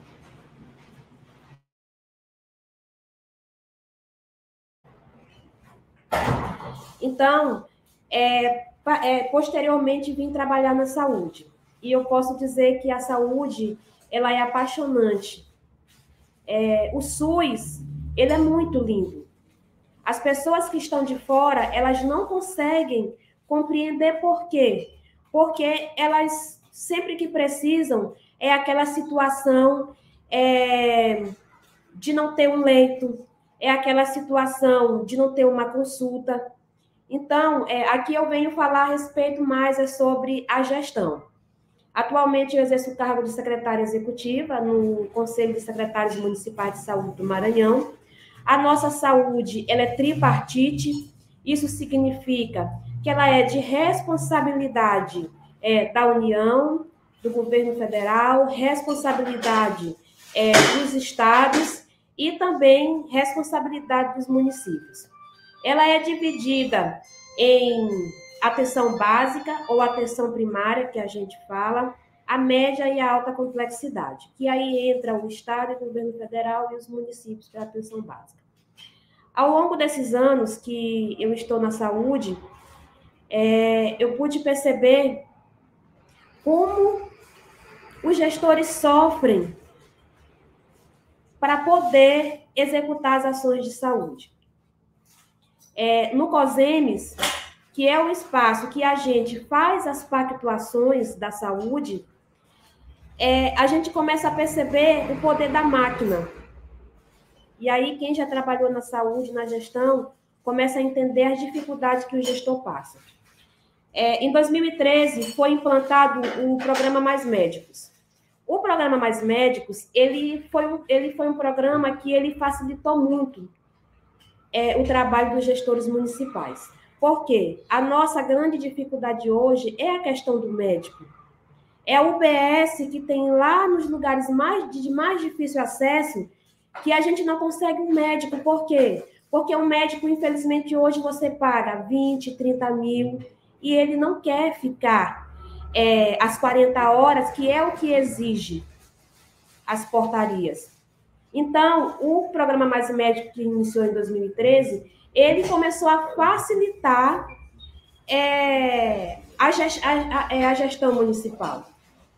posteriormente vim trabalhar na saúde. E eu posso dizer que a saúde, ela é apaixonante. O SUS, ele é muito lindo. As pessoas que estão de fora, elas não conseguem compreender por quê. Porque elas, sempre que precisam, é aquela situação de não ter um leito, é aquela situação de não ter uma consulta. Então, aqui eu venho falar a respeito mais sobre a gestão. Atualmente, eu exerço o cargo de secretária executiva no Conselho de Secretários Municipais de Saúde do Maranhão. A nossa saúde, ela é tripartite. Isso significa que ela é de responsabilidade da União, do governo federal, responsabilidade dos estados e também responsabilidade dos municípios. Ela é dividida em atenção básica ou atenção primária, que a gente fala, a média e a alta complexidade, que aí entra o Estado, o governo federal e os municípios para a atenção básica. Ao longo desses anos que eu estou na saúde, eu pude perceber como os gestores sofrem para poder executar as ações de saúde. No COSEMES, que é o espaço que a gente faz as pactuações da saúde, a gente começa a perceber o poder da máquina. E aí, quem já trabalhou na saúde, na gestão, começa a entender as dificuldades que o gestor passa. Em 2013, foi implantado o Programa Mais Médicos. O Programa Mais Médicos, ele foi um programa que ele facilitou muito o trabalho dos gestores municipais. Por quê? A nossa grande dificuldade hoje é a questão do médico. É a UBS que tem lá nos lugares de mais difícil acesso que a gente não consegue um médico. Por quê? Porque um médico, infelizmente, hoje você paga 20, 30 mil e ele não quer ficar as 40 horas, que é o que exige as portarias. Então, o Programa Mais Médico, que iniciou em 2013, ele começou a facilitar a gestão municipal.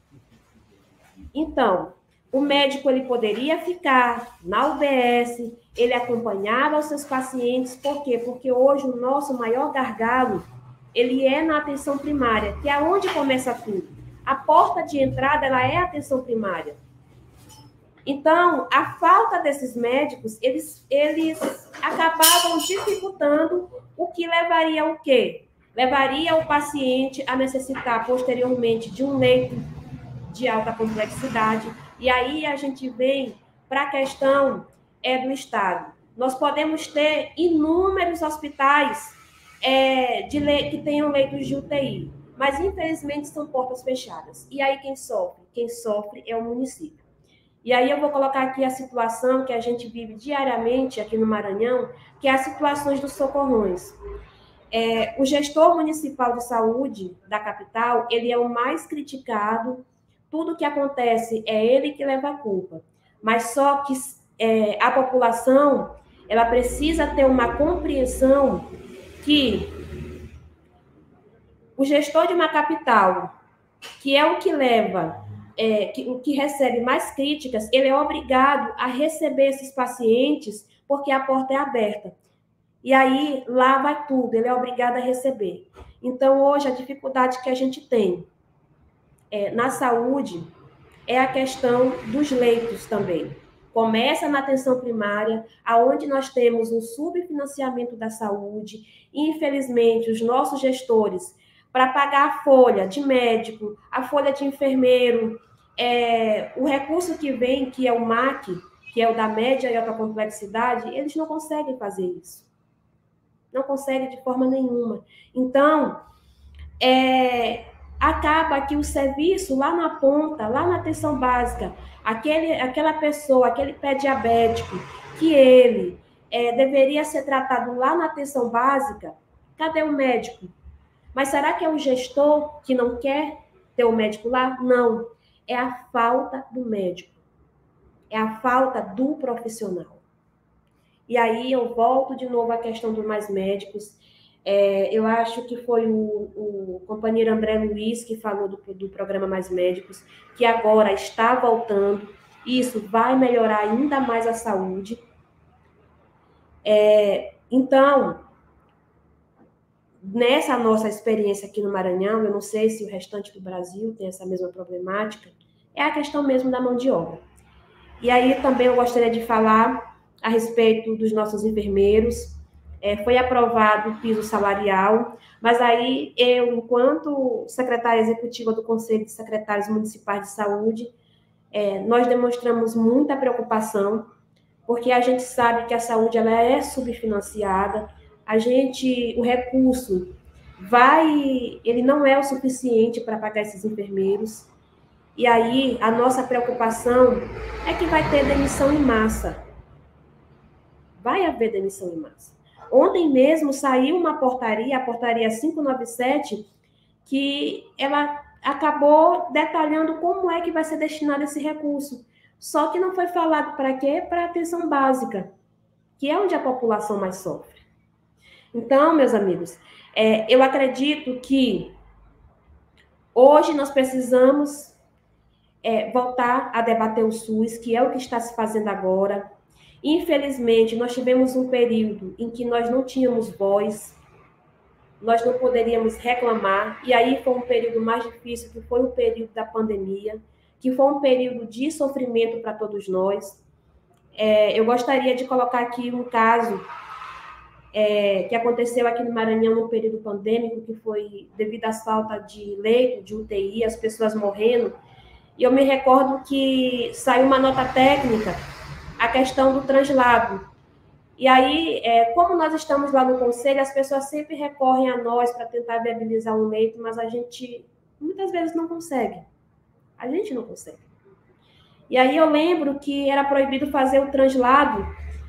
Então, o médico ele poderia ficar na UBS, ele acompanhava os seus pacientes. Por quê? Porque hoje o nosso maior gargalo ele é na atenção primária, que é onde começa tudo. A porta de entrada ela é a atenção primária. Então, a falta desses médicos, eles acabavam dificultando, o que levaria ao quê? Levaria o paciente a necessitar, posteriormente, de um leito de alta complexidade. E aí a gente vem para a questão do Estado. Nós podemos ter inúmeros hospitais que tenham leitos de UTI, mas, infelizmente, são portas fechadas. E aí quem sofre? Quem sofre é o município. E aí eu vou colocar aqui a situação que a gente vive diariamente aqui no Maranhão, que é as situações dos socorrões. O gestor municipal de saúde da capital, ele é o mais criticado, tudo que acontece é ele que leva a culpa. Mas só que a população, ela precisa ter uma compreensão que o gestor de uma capital, que é o que leva... o que recebe mais críticas, ele é obrigado a receber esses pacientes porque a porta é aberta. E aí, lá vai tudo, ele é obrigado a receber. Então, hoje, a dificuldade que a gente tem na saúde é a questão dos leitos também. Começa na atenção primária, aonde nós temos um subfinanciamento da saúde. Infelizmente, os nossos gestores, para pagar a folha de médico, a folha de enfermeiro, o recurso que vem, que é o MAC, que é o da média e alta complexidade, eles não conseguem fazer isso. Não conseguem de forma nenhuma. Então, acaba que o serviço lá na ponta, lá na atenção básica, aquela pessoa, aquele pé diabético, que ele deveria ser tratado lá na atenção básica, cadê o médico? Mas será que é o gestor que não quer ter o médico lá? Não. É a falta do médico. É a falta do profissional. E aí eu volto de novo à questão dos mais médicos. Eu acho que foi o companheiro André Luiz que falou do programa Mais Médicos, que agora está voltando. Isso vai melhorar ainda mais a saúde. Então, nessa nossa experiência aqui no Maranhão, eu não sei se o restante do Brasil tem essa mesma problemática, é a questão mesmo da mão de obra. E aí também eu gostaria de falar a respeito dos nossos enfermeiros. Foi aprovado o piso salarial, mas aí eu, enquanto secretária executiva do Conselho de Secretários Municipais de Saúde, nós demonstramos muita preocupação, porque a gente sabe que a saúde ela é subfinanciada, o recurso ele não é o suficiente para pagar esses enfermeiros, e aí a nossa preocupação é que vai ter demissão em massa. vai haver demissão em massa. Ontem mesmo saiu uma portaria, a portaria 597, que ela acabou detalhando como é que vai ser destinado esse recurso. Só que não foi falado para quê? Para a atenção básica, que é onde a população mais sofre. Então, meus amigos, eu acredito que hoje nós precisamos voltar a debater o SUS, que é o que está se fazendo agora. Infelizmente, nós tivemos um período em que nós não tínhamos voz, nós não poderíamos reclamar, e aí foi um período mais difícil, que foi o período da pandemia, que foi um período de sofrimento para todos nós. Eu gostaria de colocar aqui um caso que aconteceu aqui no Maranhão no período pandêmico, que foi devido à falta de leito, de UTI, as pessoas morrendo, e eu me recordo que saiu uma nota técnica, a questão do translado. E aí, como nós estamos lá no conselho, as pessoas sempre recorrem a nós para tentar viabilizar um leito, mas a gente muitas vezes não consegue. A gente não consegue. E aí eu lembro que era proibido fazer o translado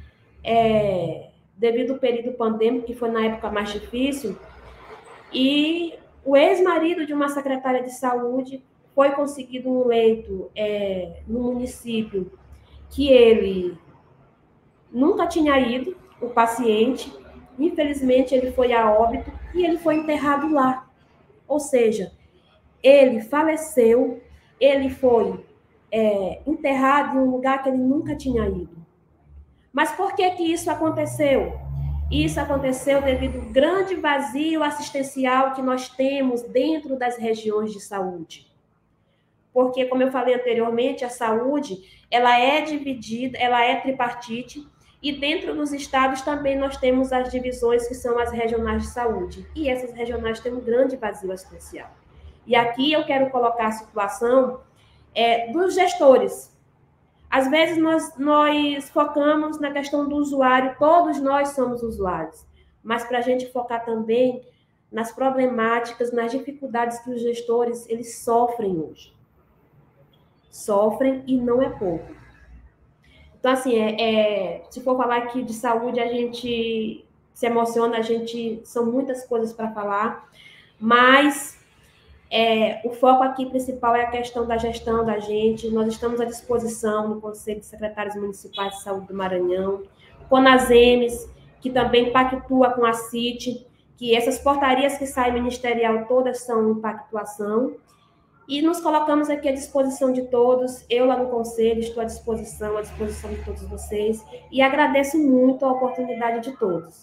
devido ao período pandêmico, que foi na época mais difícil, e o ex-marido de uma secretária de saúde foi conseguido um leito no município que ele nunca tinha ido, o paciente, infelizmente ele foi a óbito e ele foi enterrado lá. Ou seja, ele faleceu, ele foi enterrado em um lugar que ele nunca tinha ido. Mas por que que isso aconteceu? Isso aconteceu devido ao grande vazio assistencial que nós temos dentro das regiões de saúde. Porque, como eu falei anteriormente, a saúde, ela é dividida, ela é tripartite, e dentro dos estados também nós temos as divisões que são as regionais de saúde. E essas regionais têm um grande vazio assistencial. E aqui eu quero colocar a situação dos gestores. Às vezes nós focamos na questão do usuário, todos nós somos usuários, mas para a gente focar também nas problemáticas, nas dificuldades que os gestores eles sofrem hoje. Sofrem e não é pouco. Então, assim, se for falar aqui de saúde, a gente se emociona, são muitas coisas para falar, mas o foco aqui principal é a questão da gestão da gente. Nós estamos à disposição no Conselho de Secretários Municipais de Saúde do Maranhão, CONASEMES, que também pactua com a CIT, que essas portarias que saem ministerial todas são em pactuação, e nos colocamos aqui à disposição de todos. Eu lá no Conselho estou à disposição de todos vocês, e agradeço muito a oportunidade de todos.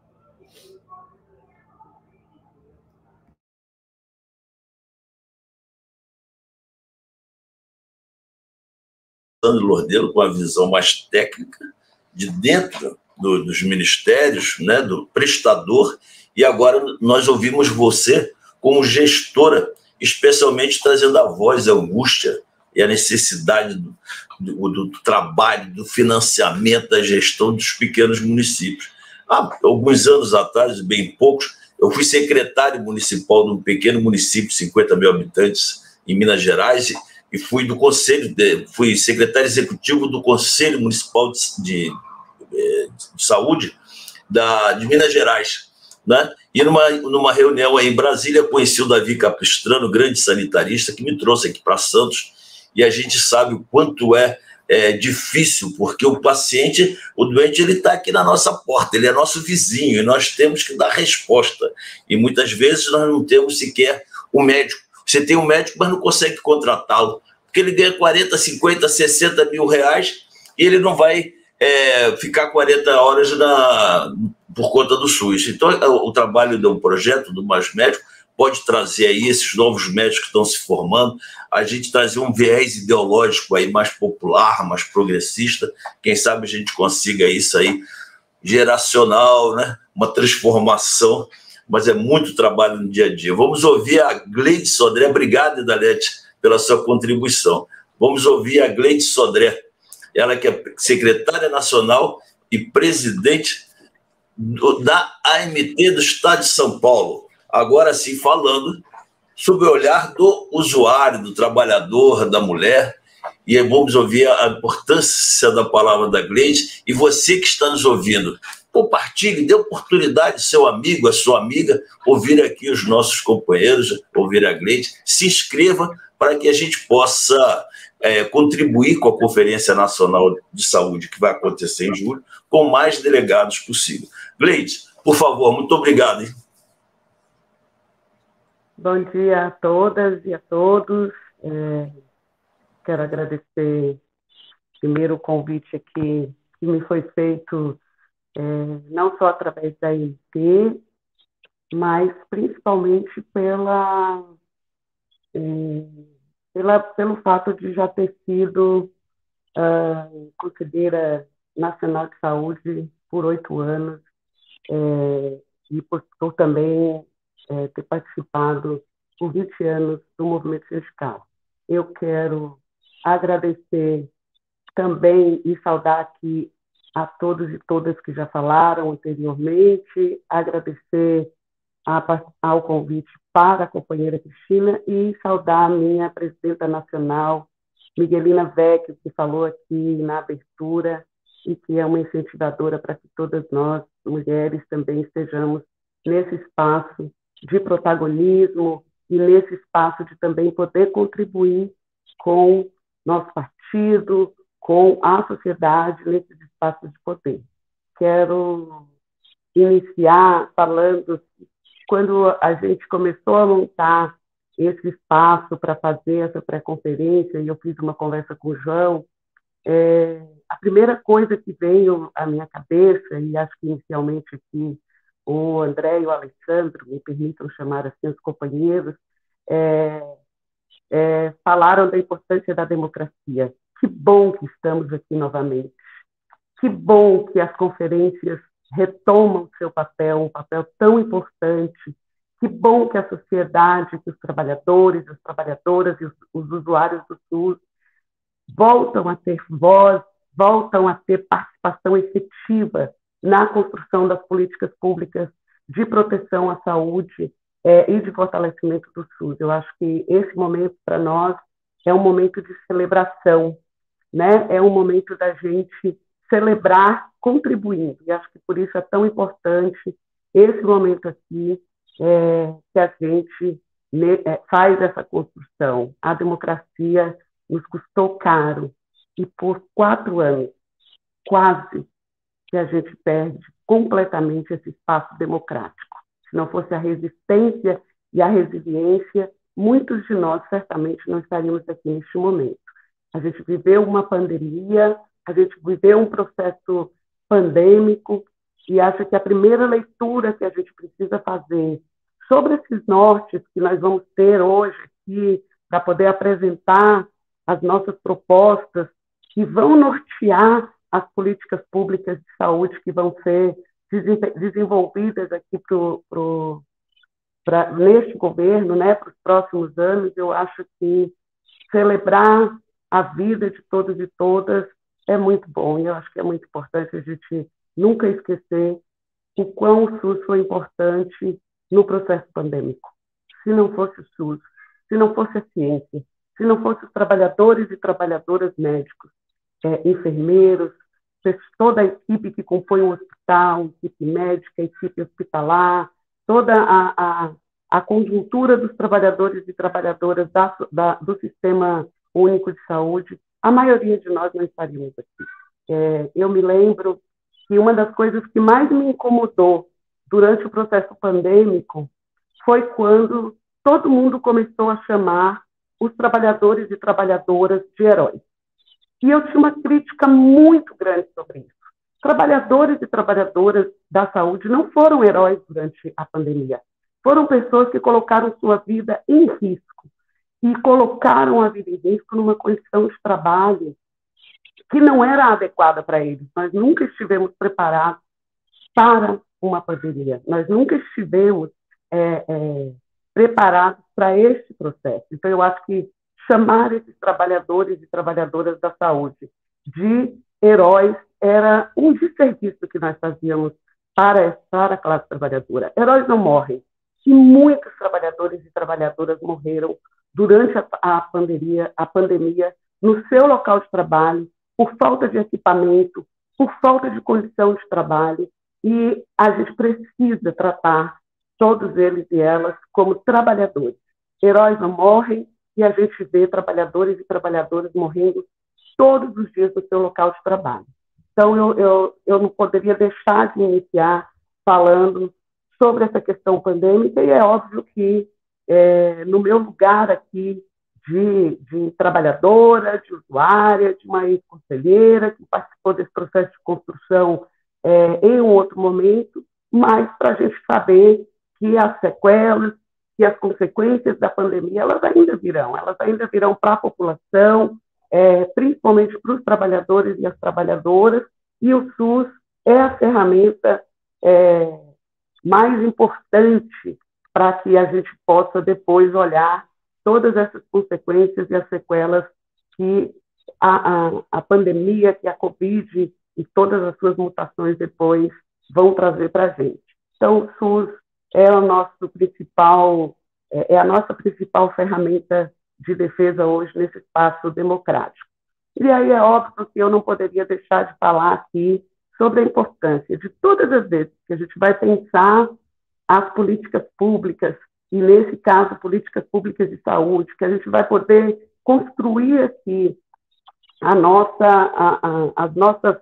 Sandro Lordelo, com a visão mais técnica, de dentro dos ministérios, né, do prestador, e agora nós ouvimos você como gestora, especialmente trazendo a voz, a angústia e a necessidade do trabalho, do financiamento, da gestão dos pequenos municípios. Há alguns anos atrás, bem poucos, eu fui secretário municipal de um pequeno município, 50 mil habitantes, em Minas Gerais, e fui do conselho, fui secretário executivo do Conselho Municipal de Saúde de Minas Gerais, né? E numa reunião aí em Brasília, conheci o Davi Capistrano, grande sanitarista, que me trouxe aqui para Santos, e a gente sabe o quanto é difícil, porque o paciente, o doente, ele está aqui na nossa porta, ele é nosso vizinho, e nós temos que dar resposta, e muitas vezes nós não temos sequer um médico. Você tem um médico, mas não consegue contratá-lo, porque ele ganha 40, 50, 60 mil reais, e ele não vai ficar 40 horas por conta do SUS. Então, o trabalho do projeto do Mais Médico pode trazer aí esses novos médicos que estão se formando, a gente trazer um viés ideológico aí mais popular, mais progressista. Quem sabe a gente consiga isso aí, geracional, né? Uma transformação, mas é muito trabalho no dia a dia. Vamos ouvir a Gleide Sodré. Obrigado, Idalete, pela sua contribuição. Vamos ouvir a Gleide Sodré, ela que é secretária nacional e presidente da AMT do Estado de São Paulo. Agora sim, falando sobre o olhar do usuário, do trabalhador, da mulher, E aí vamos ouvir a importância da palavra da Gleide. E você que está nos ouvindo, compartilhe, dê oportunidade ao seu amigo, à sua amiga, ouvir aqui os nossos companheiros, ouvir a Gleide, se inscreva para que a gente possa contribuir com a Conferência Nacional de Saúde, que vai acontecer em julho, com mais delegados possível. Gleide, por favor, muito obrigado. Hein? Bom dia a todas e a todos. Quero agradecer primeiro o convite aqui que me foi feito, não só através da INT, mas principalmente pelo fato de já ter sido conselheira nacional de saúde por 8 anos e por também ter participado por 20 anos do movimento sindical. Eu quero agradecer também e saudar aqui a todos e todas que já falaram anteriormente, agradecer ao convite para a companheira Cristina e saudar a minha presidenta nacional, Miguelina Vecchio, que falou aqui na abertura e que é uma incentivadora para que todas nós, mulheres, também estejamos nesse espaço de protagonismo e nesse espaço de também poder contribuir com nosso partido, com a sociedade, nesses espaços de poder. Quero iniciar falando quando a gente começou a montar esse espaço para fazer essa pré-conferência, e eu fiz uma conversa com o João, a primeira coisa que veio à minha cabeça, e acho que inicialmente aqui o André e o Alessandro, me permitam chamar assim os companheiros, falaram da importância da democracia. Que bom que estamos aqui novamente. Que bom que as conferências retomam seu papel, um papel tão importante. Que bom que a sociedade, que os trabalhadores, as trabalhadoras e os usuários do SUS voltam a ter voz, voltam a ter participação efetiva na construção das políticas públicas de proteção à saúde e de fortalecimento do SUS. Eu acho que esse momento, para nós, é um momento de celebração, né? É um momento da gente celebrar contribuindo, e acho que por isso é tão importante esse momento aqui, que a gente faz essa construção. A democracia nos custou caro, e por 4 anos, quase, que a gente perde completamente esse espaço democrático. Se não fosse a resistência e a resiliência, muitos de nós certamente não estaríamos aqui neste momento. A gente viveu uma pandemia, a gente viveu um processo pandêmico, e acho que a primeira leitura que a gente precisa fazer sobre esses nortes que nós vamos ter hoje aqui, para poder apresentar as nossas propostas que vão nortear as políticas públicas de saúde que vão ser desenvolvidas aqui neste governo, né, para os próximos anos. Eu acho que celebrar a vida de todos e todas é muito bom, e eu acho que é muito importante a gente nunca esquecer o quão o SUS foi importante no processo pandêmico. Se não fosse o SUS, se não fosse a ciência, se não fosse os trabalhadores e trabalhadoras médicos, enfermeiros, toda a equipe que compõe um hospital, equipe médica, equipe hospitalar, toda a conjuntura dos trabalhadores e trabalhadoras do Sistema Único de Saúde, a maioria de nós não estaríamos aqui. Eu me lembro que uma das coisas que mais me incomodou durante o processo pandêmico foi quando todo mundo começou a chamar os trabalhadores e trabalhadoras de heróis. E eu tinha uma crítica muito grande sobre isso. Trabalhadores e trabalhadoras da saúde não foram heróis durante a pandemia. Foram pessoas que colocaram sua vida em risco e colocaram a vida em risco numa condição de trabalho que não era adequada para eles. Nós nunca estivemos preparados para uma pandemia. Nós nunca estivemos preparados para este processo. Então, eu acho que chamar esses trabalhadores e trabalhadoras da saúde de heróis era um desserviço que nós fazíamos para a classe trabalhadora. Heróis não morrem. E muitos trabalhadores e trabalhadoras morreram durante a pandemia no seu local de trabalho, por falta de equipamento, por falta de condição de trabalho, e a gente precisa tratar todos eles e elas como trabalhadores. Heróis não morrem, e a gente vê trabalhadores e trabalhadoras morrendo todos os dias no seu local de trabalho. Então, eu não poderia deixar de iniciar falando sobre essa questão pandêmica, e é óbvio que, no meu lugar aqui de trabalhadora, de usuária, de uma ex-conselheira que participou desse processo de construção em um outro momento, mas para a gente saber que as sequelas, que as consequências da pandemia, elas ainda virão para a população, principalmente para os trabalhadores e as trabalhadoras, e o SUS é a ferramenta mais importante para que a gente possa depois olhar todas essas consequências e as sequelas que a pandemia, que a Covid e todas as suas mutações depois vão trazer para a gente. Então, o SUS é a nossa principal ferramenta de defesa hoje nesse espaço democrático. E aí é óbvio que eu não poderia deixar de falar aqui sobre a importância de todas as vezes que a gente vai pensar as políticas públicas, e nesse caso, políticas públicas de saúde, que a gente vai poder construir aqui as nossas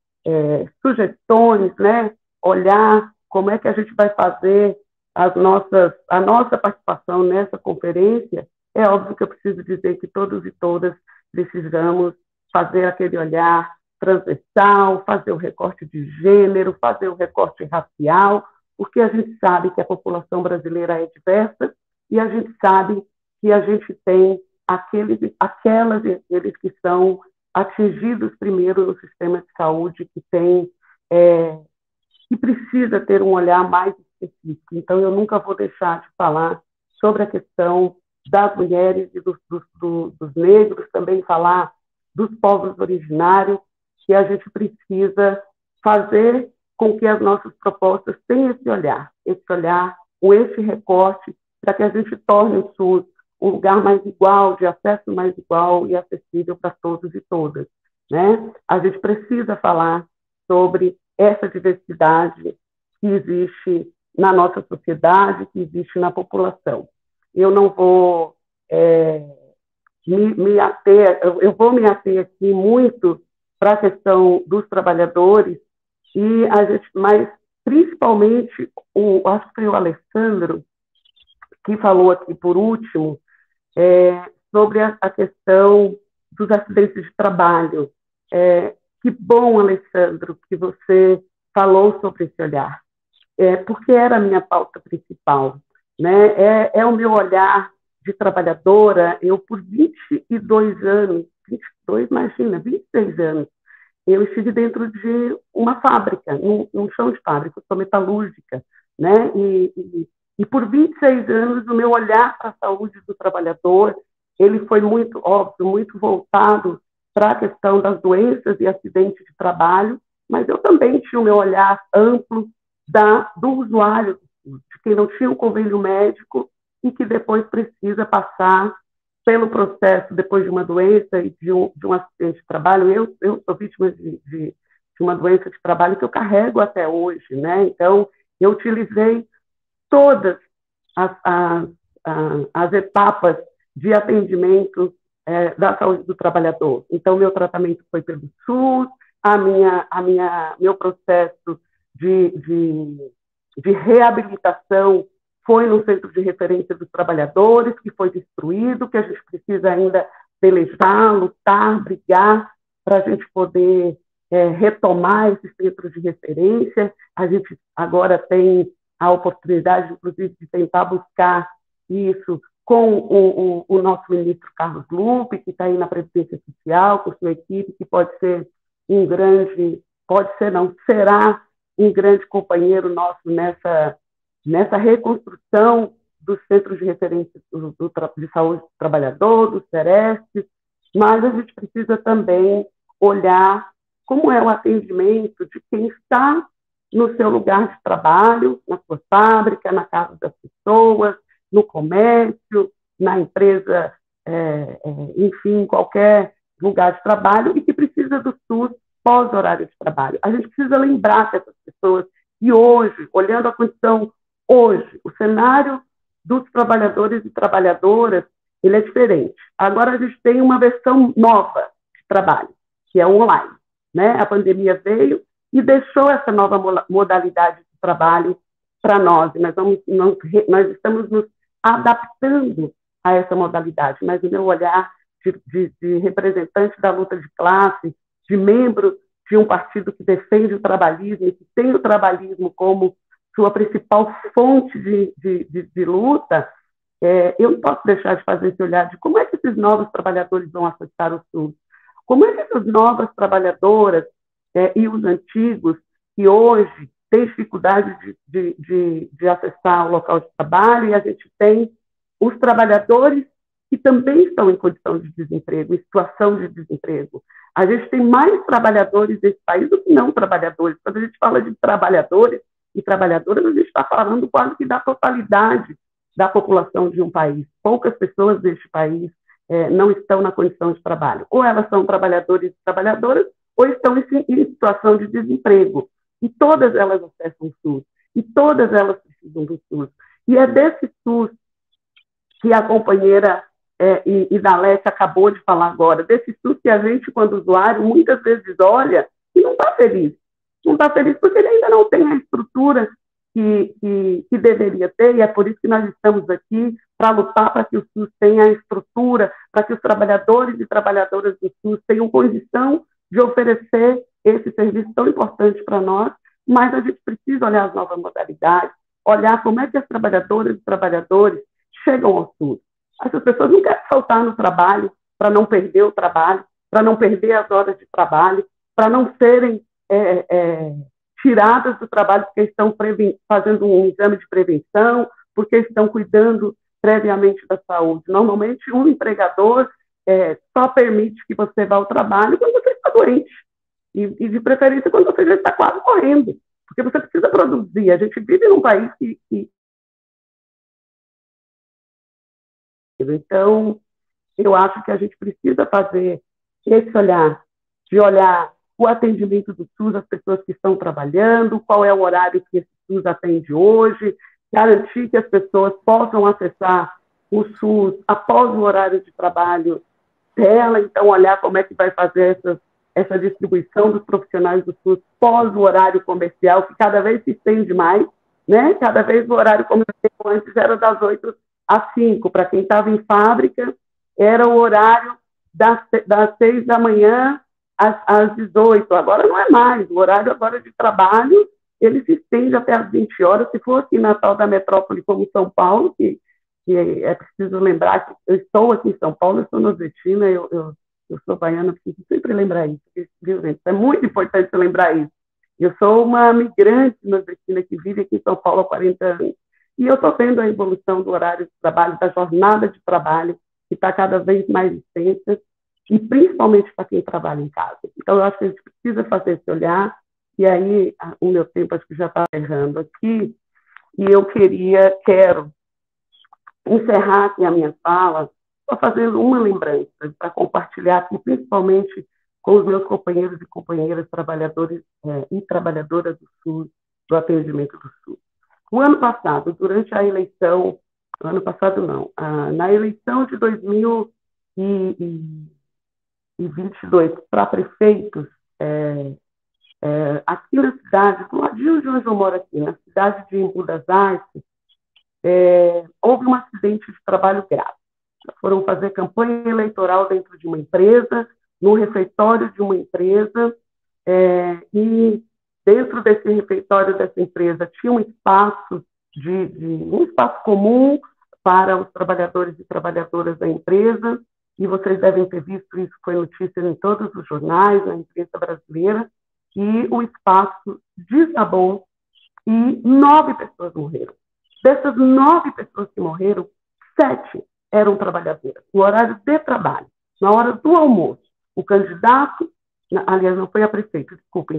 sugestões, né? Olhar como é que a gente vai fazer a nossa participação nessa conferência. É óbvio que eu preciso dizer que todos e todas precisamos fazer aquele olhar transversal, fazer o recorte de gênero, fazer o recorte racial, porque a gente sabe que a população brasileira é diversa e a gente sabe que a gente tem aqueles e aqueles que são atingidos primeiro no sistema de saúde, que precisa ter um olhar mais específico. Então, eu nunca vou deixar de falar sobre a questão das mulheres e dos negros, também falar dos povos originários, que a gente precisa fazer com que as nossas propostas tenham esse olhar com esse recorte, para que a gente torne o SUS um lugar mais igual, de acesso mais igual e acessível para todos e todas, né? A gente precisa falar sobre essa diversidade que existe na nossa sociedade, que existe na população. Eu não vou me ater, eu vou me ater aqui muito para a questão dos trabalhadores, e a gente, mas principalmente, acho que foi o Alessandro que falou aqui por último, sobre a questão dos acidentes de trabalho. Que bom, Alessandro, que você falou sobre esse olhar, porque era a minha pauta principal, né? É o meu olhar de trabalhadora. Eu, por 22 anos, 26 anos, eu estive dentro de uma fábrica, num chão de fábrica, eu sou metalúrgica, né? E por 26 anos, o meu olhar para a saúde do trabalhador, ele foi muito óbvio, muito voltado para a questão das doenças e acidentes de trabalho, mas eu também tinha o meu olhar amplo do usuário, de quem não tinha um convênio médico e que depois precisa passar pelo processo, depois de uma doença e de um acidente de trabalho. Eu sou vítima de uma doença de trabalho que eu carrego até hoje, né? Então, eu utilizei todas as etapas de atendimento da saúde do trabalhador. Então, meu tratamento foi pelo SUS, meu processo de reabilitação foi no Centro de Referência dos Trabalhadores, que foi destruído, que a gente precisa ainda pelejar, lutar, brigar, para a gente poder retomar esses centros de referência. A gente agora tem a oportunidade, inclusive, de tentar buscar isso com o nosso ministro Carlos Lupe, que está aí na Previdência Social, com sua equipe, que será um grande companheiro nosso nessa reconstrução dos centros de referência de saúde do trabalhador, dos CERESTs, mas a gente precisa também olhar como é o atendimento de quem está no seu lugar de trabalho, na sua fábrica, na casa das pessoas, no comércio, na empresa, enfim, qualquer lugar de trabalho e que precisa do SUS pós-horário de trabalho. A gente precisa lembrar que essas pessoas, e hoje, olhando a condição hoje, o cenário dos trabalhadores e trabalhadoras, ele é diferente. Agora a gente tem uma versão nova de trabalho, que é online, né? A pandemia veio e deixou essa nova modalidade de trabalho para nós, e nós estamos nos adaptando a essa modalidade, mas o meu olhar de representante da luta de classe, de membro de um partido que defende o trabalhismo, que tem o trabalhismo como sua principal fonte de luta, eu não posso deixar de fazer esse olhar de como é que esses novos trabalhadores vão acessar o SUS, como é que essas novas trabalhadoras e os antigos, que hoje têm dificuldade de acessar o local de trabalho, e a gente tem os trabalhadores que também estão em condição de desemprego, em situação de desemprego. A gente tem mais trabalhadores nesse país do que não trabalhadores. Quando a gente fala de trabalhadores e trabalhadoras, a gente está falando quase que da totalidade da população de um país. Poucas pessoas deste país não estão na condição de trabalho. Ou elas são trabalhadores e trabalhadoras, ou estão em situação de desemprego. E todas elas acessam o SUS. E todas elas precisam do SUS. E é desse SUS que a companheira Idalete acabou de falar agora, desse SUS que a gente, quando usuário, muitas vezes olha e não está feliz. Não está feliz porque ele ainda não tem a estrutura que deveria ter, e é por isso que nós estamos aqui, para lutar para que o SUS tenha a estrutura, para que os trabalhadores e trabalhadoras do SUS tenham condição de oferecer esse serviço tão importante para nós, mas a gente precisa olhar as novas modalidades, olhar como é que as trabalhadoras e trabalhadores chegam ao SUS. Essas pessoas não querem faltar no trabalho para não perder o trabalho, para não perder as horas de trabalho, para não serem tiradas do trabalho porque estão fazendo um exame de prevenção, porque estão cuidando previamente da saúde. Normalmente, um empregador só permite que você vá ao trabalho quando você está doente, e de preferência quando você já está quase morrendo, porque você precisa produzir. A gente vive num país que Então, eu acho que a gente precisa fazer esse olhar, de olhar o atendimento do SUS, as pessoas que estão trabalhando, qual é o horário que esse SUS atende hoje, garantir que as pessoas possam acessar o SUS após o horário de trabalho dela, então olhar como é que vai fazer essa distribuição dos profissionais do SUS pós o horário comercial, que cada vez se estende mais, né? Cada vez o horário comercial antes era das 8 às 5, para quem estava em fábrica, era o horário das 6 da manhã às 18, agora não é mais, o horário agora de trabalho, ele se estende até às 20 horas, se for aqui na tal da metrópole como São Paulo, que é preciso lembrar que eu estou aqui em São Paulo, eu sou nordestina, eu sou baiana, preciso sempre lembrar isso, viu, gente? É muito importante lembrar isso. Eu sou uma migrante nordestina que vive aqui em São Paulo há 40 anos, e eu estou vendo a evolução do horário de trabalho, da jornada de trabalho, que está cada vez mais extensa, e principalmente para quem trabalha em casa. Então, eu acho que a gente precisa fazer esse olhar, e aí o meu tempo acho que já está errando aqui, e eu quero encerrar aqui a minha fala só fazendo uma lembrança, para compartilhar aqui, principalmente com os meus companheiros e companheiras trabalhadores e trabalhadoras do SUS, do atendimento do SUS. O ano passado, durante a eleição, na eleição de 2022 para prefeitos, aqui na cidade, do ladinho de onde eu moro aqui, na cidade de Embu das Artes, houve um acidente de trabalho grave. Foram fazer campanha eleitoral dentro de uma empresa, no refeitório de uma empresa, e dentro desse refeitório dessa empresa tinha um espaço um espaço comum para os trabalhadores e trabalhadoras da empresa, e vocês devem ter visto isso, foi notícia em todos os jornais, na imprensa brasileira, e o espaço desabou e 9 pessoas morreram. Dessas 9 pessoas que morreram, 7 eram trabalhadoras, no horário de trabalho, na hora do almoço. O candidato, aliás, não foi a prefeito, desculpem,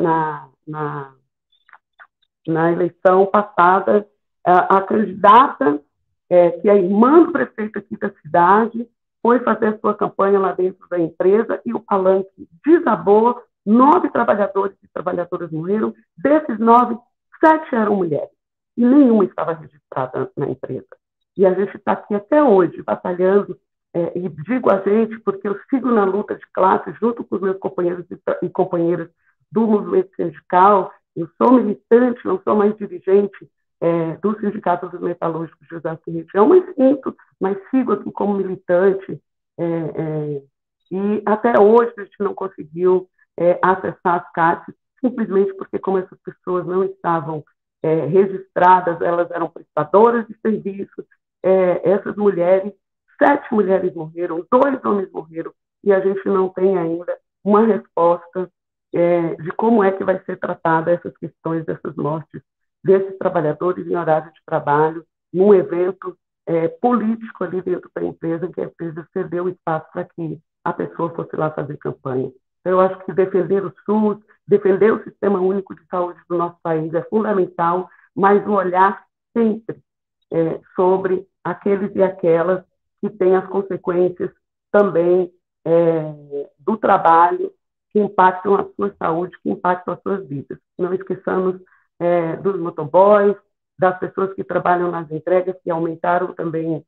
na eleição passada, a candidata, que é a irmã do prefeito aqui da cidade, foi fazer a sua campanha lá dentro da empresa e o palanque desabou, 9 trabalhadores e trabalhadoras morreram, desses 9, 7 eram mulheres, e nenhuma estava registrada na empresa. E a gente está aqui até hoje, batalhando, e digo a gente porque eu sigo na luta de classe, junto com os meus companheiros e companheiras do movimento sindical. Eu sou militante, não sou mais dirigente do Sindicato dos Metalúrgicos de Osasco e região, mas sigo aqui como militante, e até hoje a gente não conseguiu acessar as CATs, simplesmente porque, como essas pessoas não estavam registradas, elas eram prestadoras de serviços, essas mulheres, 7 mulheres morreram, 2 homens morreram, e a gente não tem ainda uma resposta de como é que vai ser tratada essas questões dessas mortes desses trabalhadores em horário de trabalho, num evento político ali dentro da empresa, que a empresa cedeu espaço para que a pessoa fosse lá fazer campanha. Então, eu acho que defender o SUS, defender o Sistema Único de Saúde do nosso país é fundamental, mas o olhar sempre sobre aqueles e aquelas que têm as consequências também do trabalho, que impactam a sua saúde, que impactam as suas vidas. Não esqueçamos dos motoboys, das pessoas que trabalham nas entregas, que aumentaram também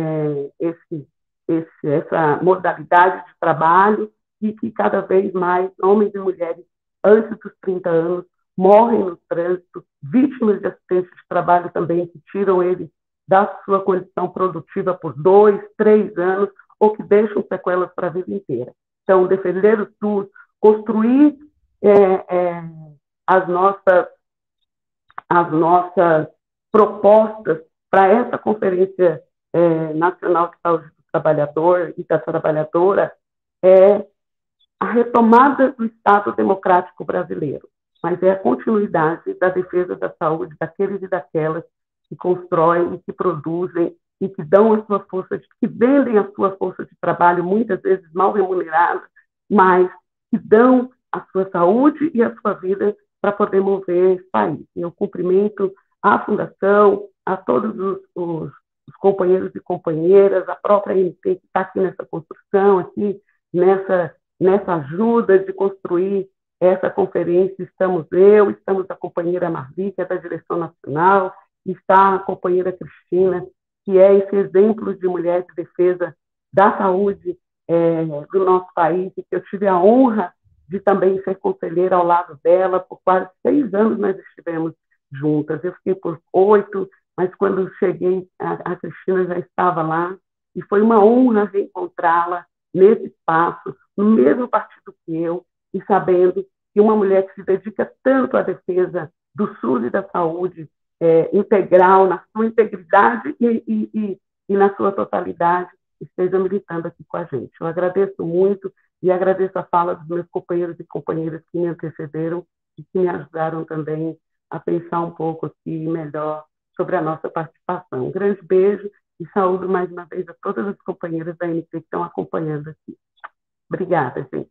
essa modalidade de trabalho, e que cada vez mais homens e mulheres antes dos 30 anos morrem no trânsito, vítimas de acidentes de trabalho também, que tiram eles da sua condição produtiva por 2, 3 anos, ou que deixam sequelas para a vida inteira. Então, defender o SUS, construir as nossas propostas para essa Conferência Nacional de Saúde do Trabalhador e da Trabalhadora a retomada do Estado democrático brasileiro, mas é a continuidade da defesa da saúde daqueles e daquelas que constroem e que produzem e que dão a sua que vendem a sua força de trabalho, muitas vezes mal remunerada, mas que dão a sua saúde e a sua vida para poder mover esse país. Eu cumprimento a Fundação, a todos os companheiros e companheiras, a própria MP que está aqui nessa construção, aqui nessa ajuda de construir essa conferência. Estamos a companheira Marli, que é da direção nacional, está a companheira Cristina, que é esse exemplo de mulher de defesa da saúde do nosso país, e que eu tive a honra de também ser conselheira ao lado dela. Por quase 6 anos nós estivemos juntas. Eu fiquei por 8, mas quando cheguei, a Cristina já estava lá, e foi uma honra reencontrá-la nesse espaço, no mesmo partido que eu, e sabendo que uma mulher que se dedica tanto à defesa do SUS e da saúde integral, na sua integridade e na sua totalidade, esteja militando aqui com a gente. Eu agradeço muito e agradeço a fala dos meus companheiros e companheiras que me antecederam e que me ajudaram também a pensar um pouco aqui melhor sobre a nossa participação. Um grande beijo e saúdo mais uma vez a todas as companheiras da MP que estão acompanhando aqui. Obrigada, gente.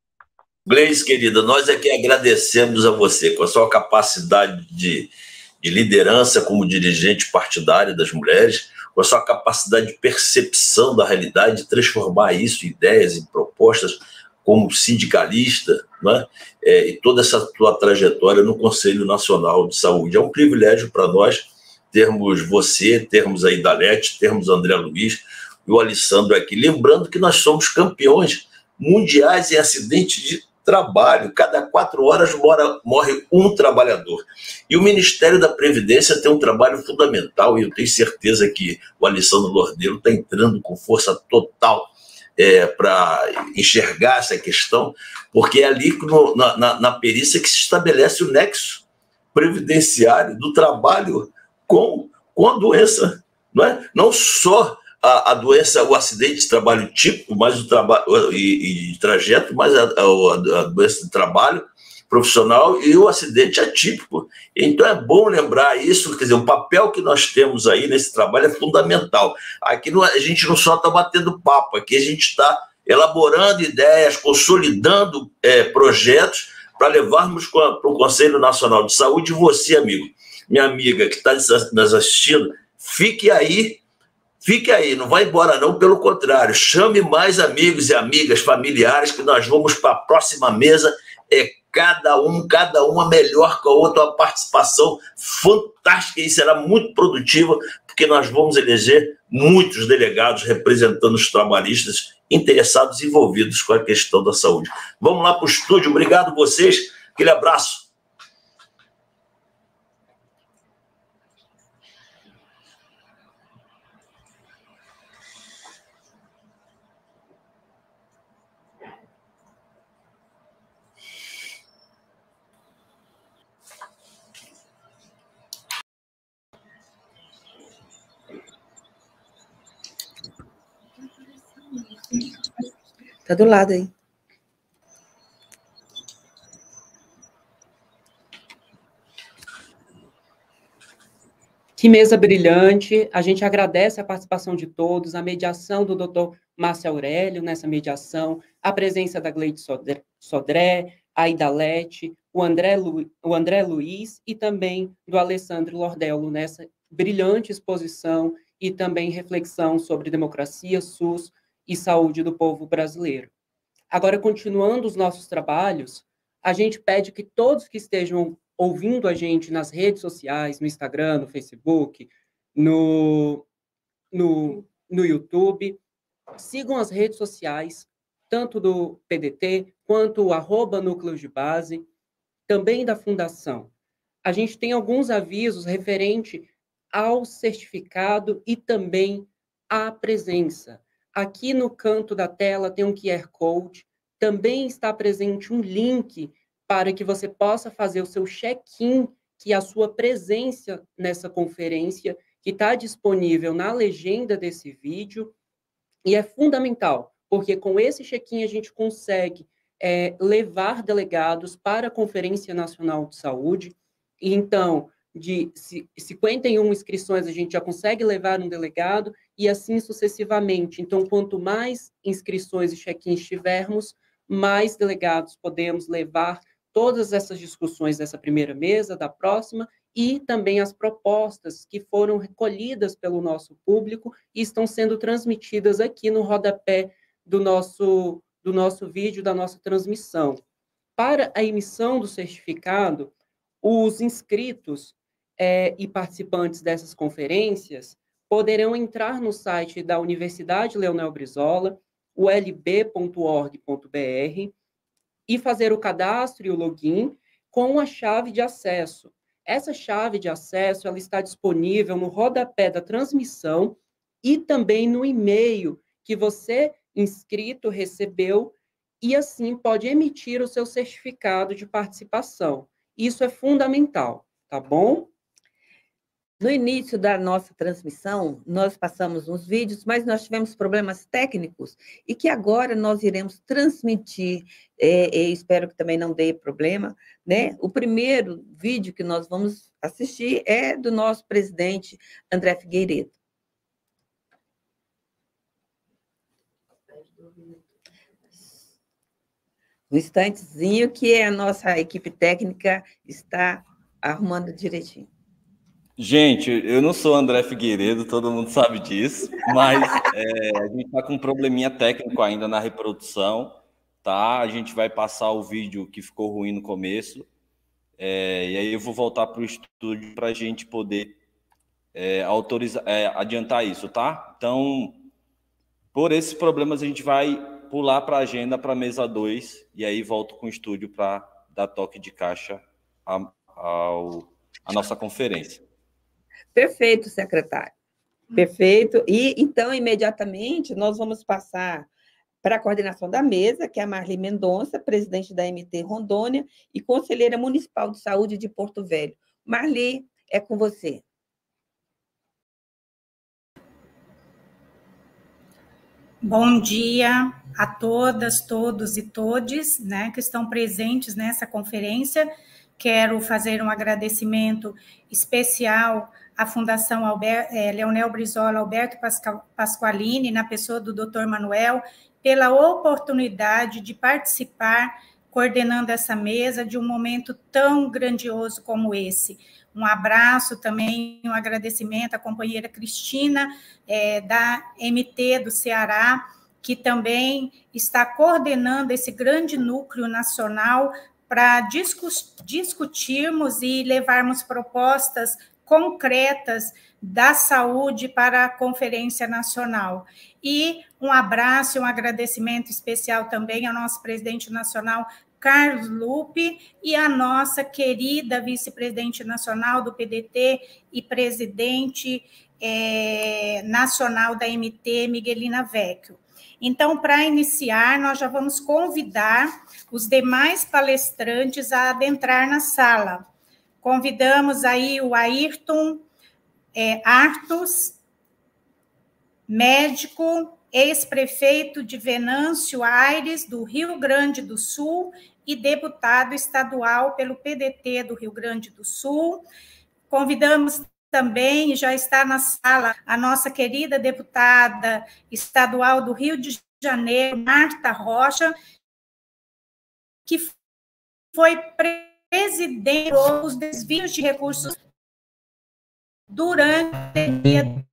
Gleice, querida, nós é que agradecemos a você com a sua capacidade de liderança como dirigente partidária das mulheres, com a sua capacidade de percepção da realidade, de transformar isso em ideias, em propostas, como sindicalista, né? E toda essa tua trajetória no Conselho Nacional de Saúde. É um privilégio para nós termos você, termos a Idalete, termos o André Luiz e o Alessandro aqui. Lembrando que nós somos campeões mundiais em acidentes de trabalho. Cada 4 horas morre um trabalhador. E o Ministério da Previdência tem um trabalho fundamental, e eu tenho certeza que o Alessandro Lordeiro está entrando com força total para enxergar essa questão, porque é ali na perícia que se estabelece o nexo previdenciário do trabalho com a doença. Não só a doença, o acidente de trabalho típico, mas o trabalho e trajeto, mas a doença de trabalho profissional e o acidente atípico. Então é bom lembrar isso, quer dizer, o papel que nós temos aí nesse trabalho é fundamental. Aqui a gente não só está batendo papo, aqui a gente está elaborando ideias, consolidando projetos para levarmos para o Conselho Nacional de Saúde. E você, amigo, minha amiga que está nos assistindo, fique aí Fique aí, não vai embora não, pelo contrário, chame mais amigos e amigas, familiares, que nós vamos para a próxima mesa, cada uma melhor que a outra, uma participação fantástica e será muito produtiva, porque nós vamos eleger muitos delegados representando os trabalhistas interessados e envolvidos com a questão da saúde. Vamos lá para o estúdio, obrigado a vocês, aquele abraço. Está do lado aí. Que mesa brilhante. A gente agradece a participação de todos, a mediação do Dr. Márcio Aurélio nessa mediação, a presença da Gleide Sodré, a Idalete, o André Luiz e também do Alessandro Lordello nessa brilhante exposição e também reflexão sobre democracia, SUS e saúde do povo brasileiro. Agora, continuando os nossos trabalhos, a gente pede que todos que estejam ouvindo a gente nas redes sociais, no Instagram, no Facebook, no YouTube, sigam as redes sociais, tanto do PDT, quanto o @núcleos de base, também da Fundação. A gente tem alguns avisos referente ao certificado e também à presença. Aqui no canto da tela tem um QR Code, também está presente um link para que você possa fazer o seu check-in, que é a sua presença nessa conferência, que está disponível na legenda desse vídeo, e é fundamental, porque com esse check-in a gente consegue levar delegados para a Conferência Nacional de Saúde, e então, de 51 inscrições, a gente já consegue levar um delegado, e assim sucessivamente. Então, quanto mais inscrições e check-ins tivermos, mais delegados podemos levar todas essas discussões dessa primeira mesa, da próxima, e também as propostas que foram recolhidas pelo nosso público e estão sendo transmitidas aqui no rodapé do nosso vídeo, da nossa transmissão. Para a emissão do certificado, os inscritos e participantes dessas conferências poderão entrar no site da Universidade Leonel Brizola, ulb.org.br, e fazer o cadastro e o login com a chave de acesso. Essa chave de acesso ela está disponível no rodapé da transmissão e também no e-mail que você, inscrito, recebeu, e assim pode emitir o seu certificado de participação. Isso é fundamental, tá bom? No início da nossa transmissão, nós passamos uns vídeos, mas nós tivemos problemas técnicos e que agora nós iremos transmitir, e espero que também não dê problema, né? O primeiro vídeo que nós vamos assistir é do nosso presidente André Figueiredo. Um instantezinho que a nossa equipe técnica está arrumando direitinho. Gente, eu não sou André Figueiredo, todo mundo sabe disso, mas a gente está com um probleminha técnico ainda na reprodução, tá? A gente vai passar o vídeo que ficou ruim no começo, e aí eu vou voltar para o estúdio para a gente poder adiantar isso, tá? Então, por esses problemas, a gente vai pular para a agenda, para a mesa 2, e aí volto com o estúdio para dar toque de caixa à nossa conferência. Perfeito, secretário. Perfeito. E, então, imediatamente, nós vamos passar para a coordenação da mesa, que é a Marli Mendonça, presidente da MT Rondônia e conselheira municipal de saúde de Porto Velho. Marli, é com você. Bom dia a todas, todos e todes, né, que estão presentes nessa conferência. Quero fazer um agradecimento especial à Fundação Leonel Brizola Alberto Pasqualini, na pessoa do Dr. Manuel, pela oportunidade de participar, coordenando essa mesa de um momento tão grandioso como esse. Um abraço também, um agradecimento à companheira Cristina, da MT do Ceará, que também está coordenando esse grande núcleo nacional para discutirmos e levarmos propostas concretas da saúde para a Conferência Nacional. E um abraço e um agradecimento especial também ao nosso presidente nacional, Carlos Lupe, e a nossa querida vice-presidente nacional do PDT e presidente nacional da MT, Miguelina Vecchio. Então, para iniciar, nós já vamos convidar os demais palestrantes a adentrar na sala. Convidamos aí o Ayrton Artus, médico, ex-prefeito de Venâncio Aires, do Rio Grande do Sul, e deputado estadual pelo PDT do Rio Grande do Sul. Convidamos também, já está na sala, a nossa querida deputada estadual do Rio de Janeiro, Marta Rocha, que foi presidente dos desvios de recursos durante a pandemia.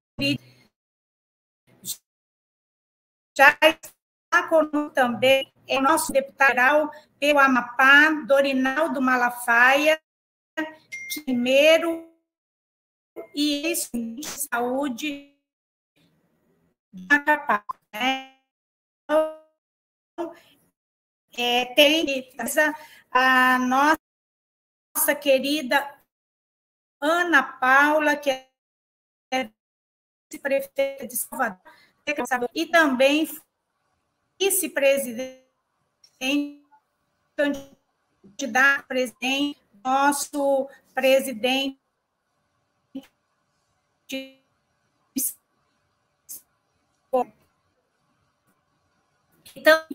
Já está conosco também o nosso deputado pelo Amapá, Dorinaldo Malafaia, primeiro e ex-ministro de Saúde da Amapá. Tem a nossa querida Ana Paula, que é vice-prefeita de Salvador, e também vice-presidente, candidato presidente, nosso presidente então,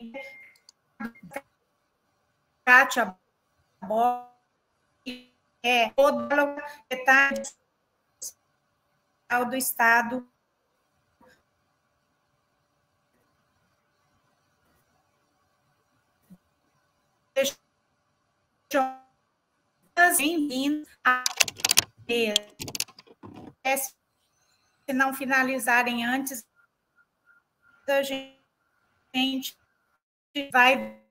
Kátia Borges, podóloga do Estado. Bem-vindos a se não finalizarem antes, a gente vai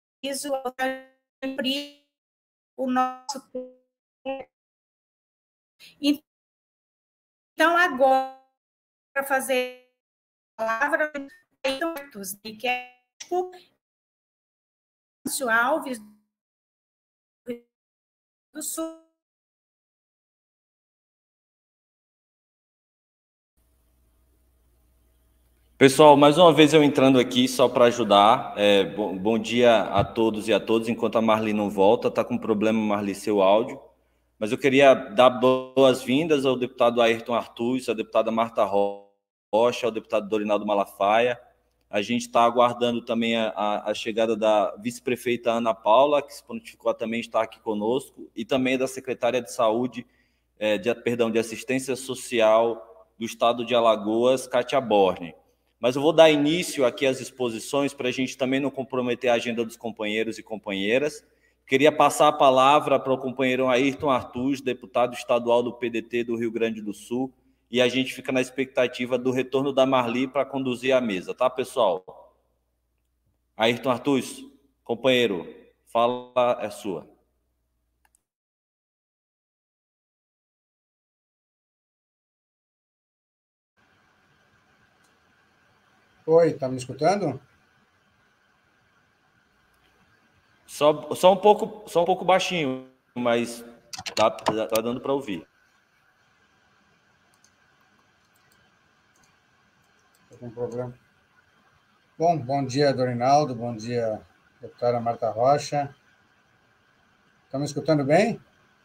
cumprir o nosso. Então, agora, para fazer a palavra, que é o Alves do Sul. Pessoal, mais uma vez eu entrando aqui só para ajudar. Bom dia a todos e a todas. Enquanto a Marli não volta, está com problema, Marli, seu áudio. Mas eu queria dar boas-vindas ao deputado Ayrton Artus, à deputada Marta Rocha, ao deputado Dorinaldo Malafaia. A gente está aguardando também a chegada da vice-prefeita Ana Paula, que se prontificou a também estar aqui conosco, e também da secretária de Saúde, de Assistência Social do Estado de Alagoas, Kátia Borges. Mas eu vou dar início aqui às exposições para a gente também não comprometer a agenda dos companheiros e companheiras. Queria passar a palavra para o companheiro Ayrton Artus, deputado estadual do PDT do Rio Grande do Sul, e a gente fica na expectativa do retorno da Marli para conduzir a mesa, tá, pessoal? Ayrton Artus, companheiro, fala é sua. Oi, tá me escutando? Só um pouco baixinho, mas tá dando para ouvir. Estou com um problema. Bom dia, Dorinaldo, bom dia, deputada Marta Rocha. Estão me escutando bem?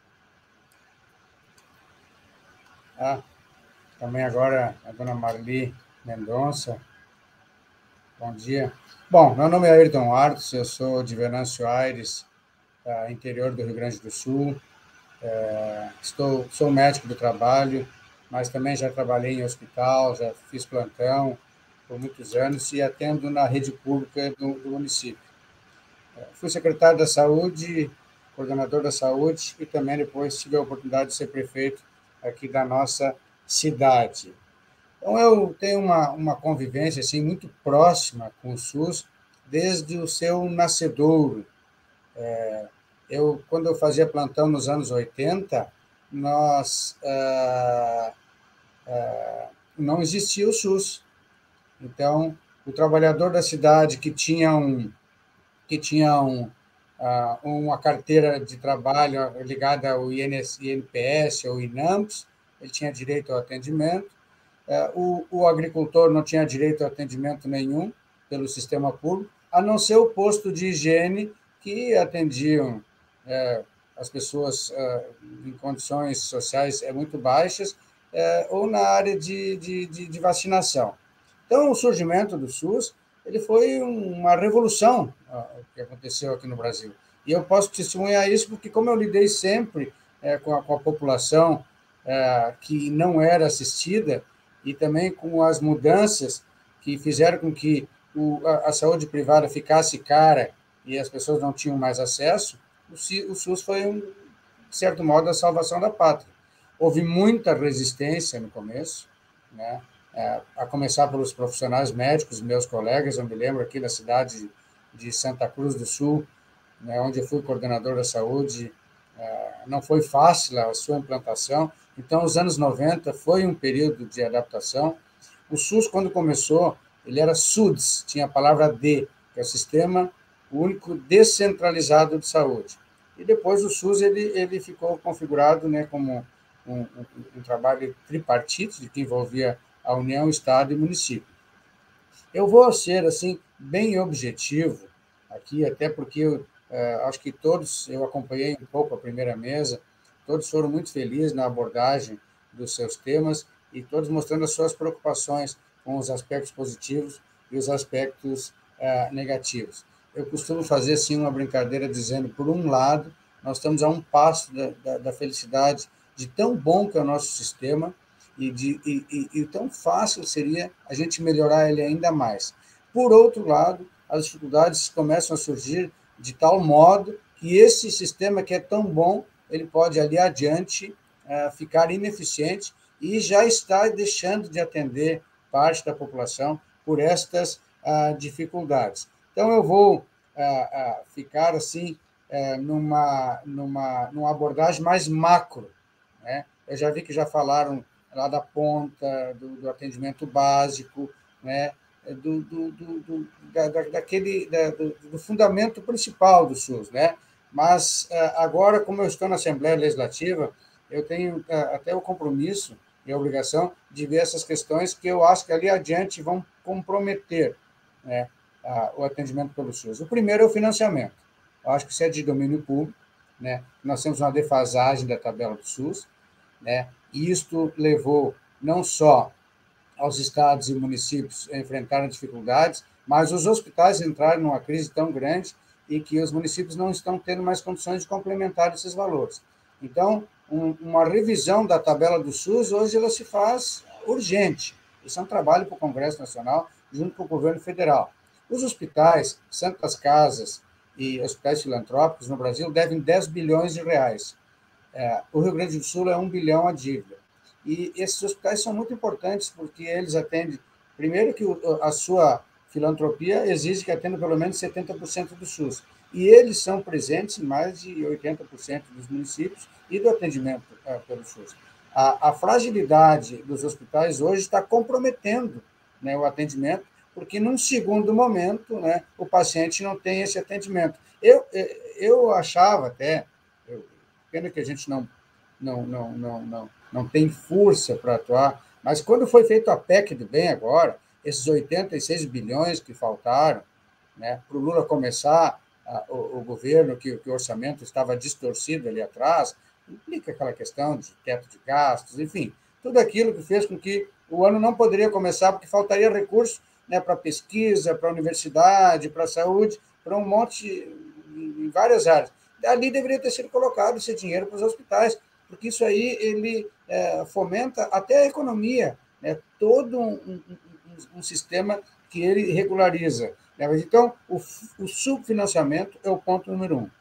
Também agora a dona Marli Mendonça. Bom dia. Bom, meu nome é Ayrton Artus, eu sou de Aires, interior do Rio Grande do Sul. Sou médico do trabalho, mas também já trabalhei em hospital, já fiz plantão por muitos anos e atendo na rede pública do município. Fui secretário da Saúde coordenador da saúde, e também depois tive a oportunidade de ser prefeito aqui da nossa cidade. Então, eu tenho uma convivência assim, muito próxima com o SUS desde o seu nascedouro. Quando eu fazia plantão nos anos 80, não existia o SUS. Então, o trabalhador da cidade que tinha uma carteira de trabalho ligada ao INPS ou INAMPS, ele tinha direito ao atendimento. O agricultor não tinha direito a atendimento nenhum pelo sistema público, a não ser o posto de higiene que atendiam as pessoas em condições sociais muito baixas, ou na área de vacinação. Então, o surgimento do SUS ele foi uma revolução que aconteceu aqui no Brasil. E eu posso testemunhar isso porque, como eu lidei sempre com a população que não era assistida, e também com as mudanças que fizeram com que a saúde privada ficasse cara e as pessoas não tinham mais acesso, o SUS foi, de certo modo, a salvação da pátria. Houve muita resistência no começo, né? A começar pelos profissionais médicos, meus colegas. Eu me lembro aqui na cidade de Santa Cruz do Sul, né, onde eu fui coordenador da saúde, não foi fácil a sua implantação. Então, os anos 90 foi um período de adaptação. O SUS, quando começou, ele era SUDS, tinha a palavra D, que é o Sistema Único Descentralizado de Saúde. E depois o SUS ele ficou configurado, né, como um trabalho tripartite, que envolvia a União, Estado e município. Eu vou ser assim bem objetivo aqui, até porque acho que todos, eu acompanhei um pouco a primeira mesa, todos foram muito felizes na abordagem dos seus temas e todos mostrando as suas preocupações com os aspectos positivos e os aspectos negativos. Eu costumo fazer assim uma brincadeira dizendo, por um lado, nós estamos a um passo da felicidade, de tão bom que é o nosso sistema e tão fácil seria a gente melhorar ele ainda mais. Por outro lado, as dificuldades começam a surgir de tal modo que esse sistema que é tão bom, ele pode, ali adiante, ficar ineficiente e já está deixando de atender parte da população por estas dificuldades. Então, eu vou ficar assim numa abordagem mais macro, né? Eu já vi que já falaram lá da ponta, do atendimento básico, né? Do fundamento principal do SUS, né? Mas agora, como eu estou na Assembleia Legislativa, eu tenho até o compromisso e a obrigação de ver essas questões que eu acho que ali adiante vão comprometer, né, o atendimento pelo SUS. O primeiro é o financiamento. Eu acho que isso é de domínio público, né? Nós temos uma defasagem da tabela do SUS, né? E isto levou não só aos estados e municípios a enfrentarem dificuldades, mas os hospitais entraram numa crise tão grande e que os municípios não estão tendo mais condições de complementar esses valores. Então, uma revisão da tabela do SUS, hoje ela se faz urgente. Isso é um trabalho para o Congresso Nacional, junto com o governo federal. Os hospitais, santas casas e hospitais filantrópicos no Brasil devem 10 bilhões de reais. O Rio Grande do Sul é 1 bilhão a dívida. E esses hospitais são muito importantes porque eles atendem, primeiro que a sua filantropia exige que atenda pelo menos 70% do SUS. E eles são presentes em mais de 80% dos municípios e do atendimento pelo SUS. A fragilidade dos hospitais hoje está comprometendo, né, o atendimento, porque num segundo momento, né, o paciente não tem esse atendimento. Eu achava até, pena que a gente não tem força para atuar, mas quando foi feito a PEC do bem agora, esses 86 bilhões que faltaram, né, para o Lula começar o governo, que o orçamento estava distorcido ali atrás, implica aquela questão de teto de gastos, enfim, tudo aquilo que fez com que o ano não poderia começar, porque faltaria recurso, né, para pesquisa, para a universidade, para a saúde, para um monte, em várias áreas. Ali deveria ter sido colocado esse dinheiro para os hospitais, porque isso aí ele fomenta até a economia, né, todo um sistema que ele regulariza. Né? Então, o subfinanciamento é o ponto número 1.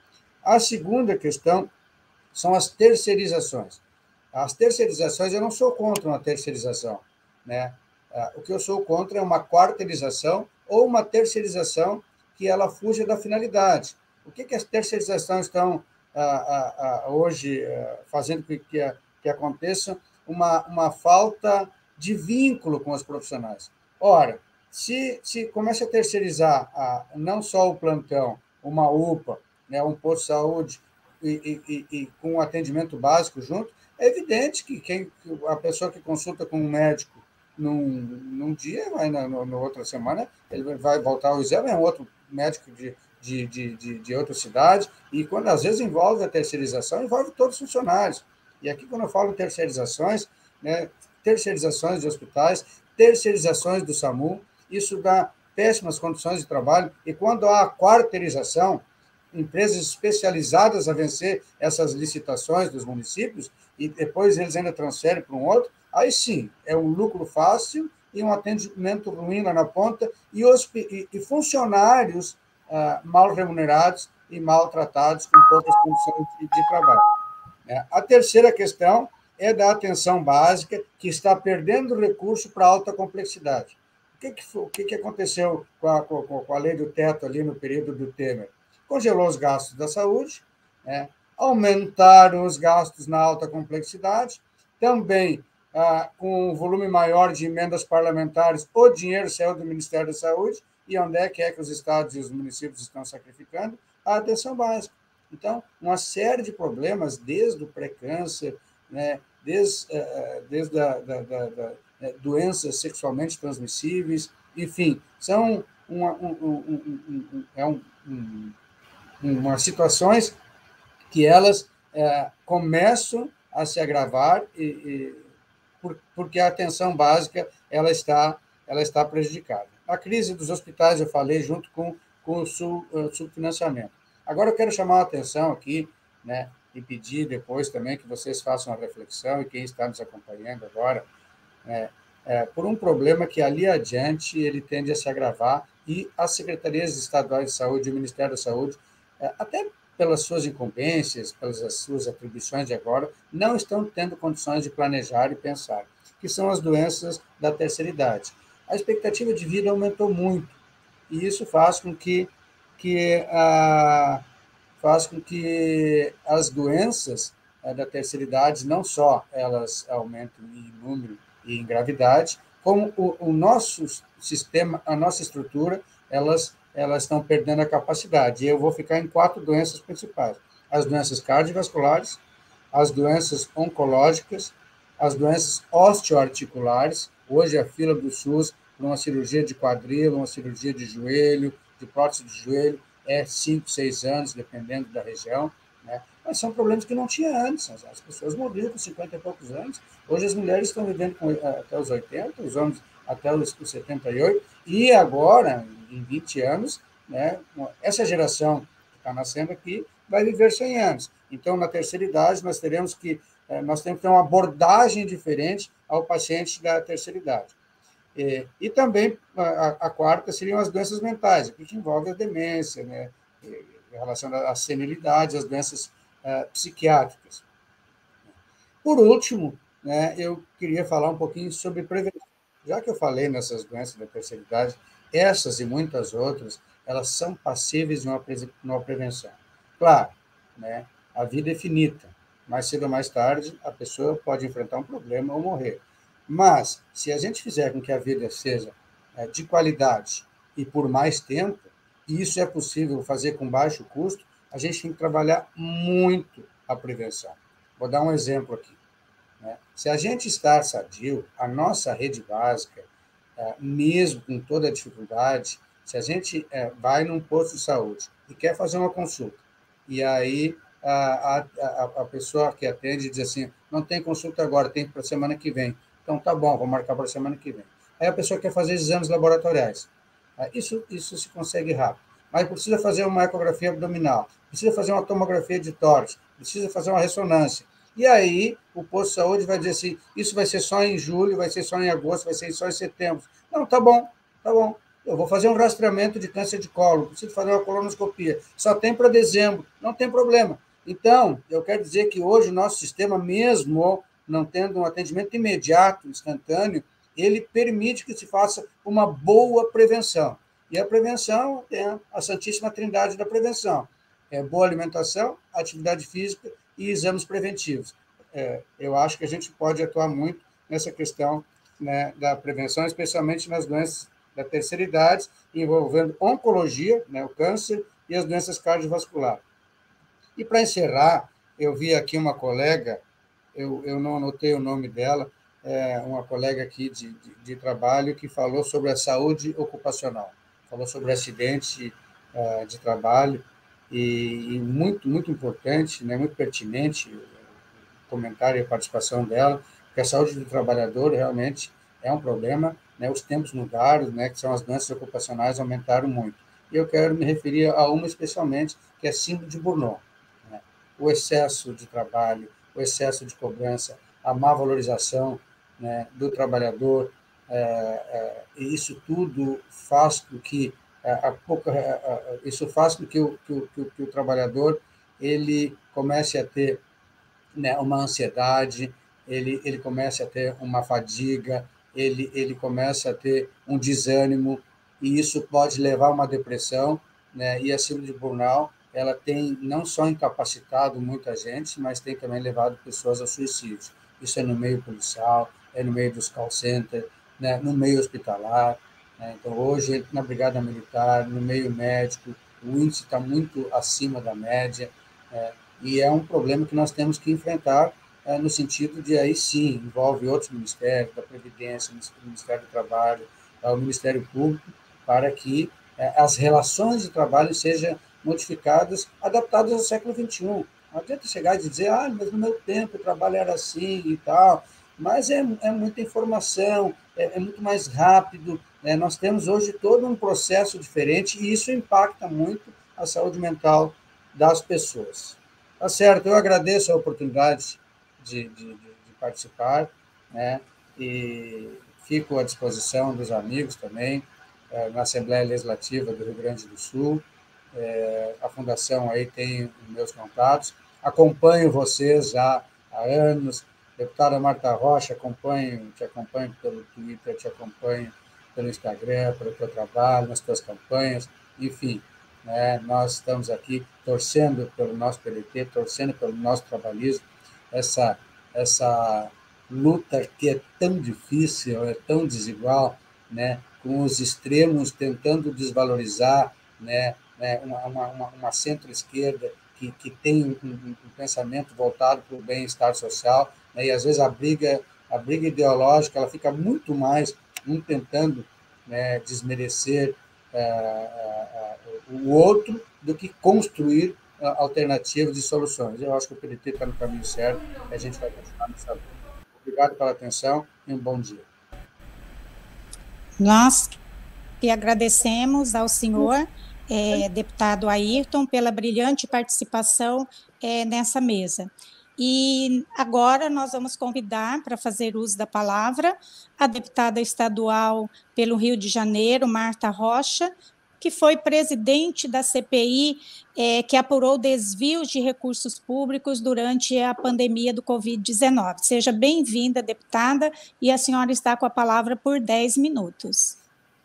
A segunda questão são as terceirizações. As terceirizações, eu não sou contra uma terceirização, né? O que eu sou contra é uma quarteirização ou uma terceirização que ela fuja da finalidade. O que as terceirizações estão hoje fazendo que aconteça uma falta de vínculo com os profissionais? Ora, se começa a terceirizar não só o plantão, uma UPA, né, um posto de saúde e com um atendimento básico junto, é evidente que a pessoa que consulta com um médico num dia, mas na outra semana ele vai voltar ao exame, é um outro médico de outra cidade, e quando às vezes envolve a terceirização, envolve todos os funcionários. E aqui, quando eu falo terceirizações, né, terceirizações de hospitais, terceirizações do SAMU, isso dá péssimas condições de trabalho, e quando há quarteirização, empresas especializadas a vencer essas licitações dos municípios, e depois eles ainda transferem para um outro, aí sim, é um lucro fácil e um atendimento ruim lá na ponta, e funcionários mal remunerados e maltratados com poucas condições de trabalho. A terceira questão é da atenção básica, que está perdendo recurso para alta complexidade. O que aconteceu com a lei do teto ali no período do Temer? Congelou os gastos da saúde, né? Aumentaram os gastos na alta complexidade, também com um volume maior de emendas parlamentares, o dinheiro saiu do Ministério da Saúde, e onde é que os estados e os municípios estão sacrificando? A atenção básica. Então, uma série de problemas, desde o pré-câncer, né, desde doenças sexualmente transmissíveis, enfim, são umas situações que elas começam a se agravar porque a atenção básica ela está prejudicada. A crise dos hospitais, eu falei, junto com o subfinanciamento. Agora, eu quero chamar a atenção aqui, né, e pedir depois também que vocês façam uma reflexão, e quem está nos acompanhando agora, por um problema que ali adiante ele tende a se agravar, e as secretarias estaduais de saúde e o Ministério da Saúde, até pelas suas incumbências, pelas suas atribuições de agora, não estão tendo condições de planejar e pensar, que são as doenças da terceira idade. A expectativa de vida aumentou muito, e isso faz com que as doenças da terceira idade, não só elas aumentem em número e em gravidade, como o nosso sistema, a nossa estrutura, elas estão perdendo a capacidade. E eu vou ficar em 4 doenças principais: as doenças cardiovasculares, as doenças oncológicas, as doenças osteoarticulares. Hoje a fila do SUS para uma cirurgia de quadril, uma cirurgia de joelho, de prótese de joelho, é 5, 6 anos, dependendo da região, né? Mas são problemas que não tinha antes. As pessoas morriam com 50 e poucos anos. Hoje as mulheres estão vivendo até os 80, os homens até os 78, e agora, em 20 anos, né, essa geração que está nascendo aqui vai viver 100 anos. Então, na terceira idade, nós temos que ter uma abordagem diferente ao paciente da terceira idade. E também, a quarta seriam as doenças mentais, que envolve a demência, né, em relação à senilidade, as doenças psiquiátricas. Por último, né, eu queria falar um pouquinho sobre prevenção. Já que eu falei nessas doenças da terceira idade, essas e muitas outras, elas são passíveis de uma prevenção. Claro, né, a vida é finita. Mais cedo ou mais tarde, a pessoa pode enfrentar um problema ou morrer. Mas, se a gente fizer com que a vida seja de qualidade e por mais tempo, e isso é possível fazer com baixo custo, a gente tem que trabalhar muito a prevenção. Vou dar um exemplo aqui. Se a gente está sadio, a nossa rede básica, mesmo com toda a dificuldade, se a gente vai num posto de saúde e quer fazer uma consulta, e aí a pessoa que atende diz assim, não tem consulta agora, tem para a semana que vem. Então, tá bom, vou marcar para a semana que vem. Aí a pessoa quer fazer exames laboratoriais. Isso se consegue rápido. Mas precisa fazer uma ecografia abdominal, precisa fazer uma tomografia de tórax, precisa fazer uma ressonância. E aí, o posto de saúde vai dizer assim, isso vai ser só em julho, vai ser só em agosto, vai ser só em setembro. Não, tá bom. Eu vou fazer um rastreamento de câncer de colo, preciso fazer uma colonoscopia, só tem para dezembro, não tem problema. Então, eu quero dizer que hoje o nosso sistema, mesmo não tendo um atendimento imediato, instantâneo, ele permite que se faça uma boa prevenção. E a prevenção é a santíssima trindade da prevenção. É boa alimentação, atividade física e exames preventivos. Eu acho que a gente pode atuar muito nessa questão, né, da prevenção, especialmente nas doenças da terceira idade, envolvendo oncologia, né, o câncer, e as doenças cardiovasculares. E, para encerrar, eu vi aqui uma colega, eu não anotei o nome dela, uma colega aqui de trabalho que falou sobre a saúde ocupacional, falou sobre acidente de trabalho, e muito, muito importante, né, muito pertinente o comentário e a participação dela, porque a saúde do trabalhador realmente é um problema, né, os tempos mudaram, né, que são as doenças ocupacionais aumentaram muito. E eu quero me referir a uma especialmente, que é a síndrome de Burnout, né? O excesso de trabalho, o excesso de cobrança, a má valorização, né, do trabalhador, e isso tudo faz com que o trabalhador ele comece a ter, né, uma ansiedade, ele começa a ter uma fadiga, ele começa a ter um desânimo, e isso pode levar a uma depressão, né? E a síndrome de burnout, ela tem não só incapacitado muita gente, mas tem também levado pessoas ao suicídio. Isso é no meio policial, é no meio dos call centers, né? No meio hospitalar, né? Então, hoje, na Brigada Militar, no meio médico, o índice está muito acima da média, e é um problema que nós temos que enfrentar, no sentido de, aí sim, envolve outros ministérios, da Previdência, o Ministério do Trabalho, o Ministério Público, para que as relações de trabalho sejam modificadas, adaptadas ao século XXI. Não adianta chegar e dizer, mas no meu tempo o trabalho era assim e tal, mas é muita informação, é muito mais rápido, né? Nós temos hoje todo um processo diferente e isso impacta muito a saúde mental das pessoas. Tá certo, eu agradeço a oportunidade de participar, né? E fico à disposição dos amigos também, na Assembleia Legislativa do Rio Grande do Sul. A Fundação aí tem meus contatos, acompanho vocês já há anos, deputada Marta Rocha, te acompanho pelo Twitter, te acompanho pelo Instagram, pelo teu trabalho, nas tuas campanhas, enfim, né? Nós estamos aqui torcendo pelo nosso PDT, torcendo pelo nosso trabalhismo, essa luta que é tão difícil, é tão desigual, né? Com os extremos tentando desvalorizar, né? Uma centro-esquerda que tem um pensamento voltado para o bem-estar social, né? E às vezes a briga ideológica ela fica muito mais tentando, né, desmerecer o outro do que construir alternativas e soluções. Eu acho que o PDT está no caminho certo e a gente vai continuar nessa luta. Obrigado pela atenção e um bom dia. Nós que agradecemos ao senhor, deputado Ayrton, pela brilhante participação nessa mesa. E agora nós vamos convidar para fazer uso da palavra a deputada estadual pelo Rio de Janeiro, Marta Rocha, que foi presidente da CPI, que apurou desvios de recursos públicos durante a pandemia do Covid-19. Seja bem-vinda, deputada, e a senhora está com a palavra por 10 minutos.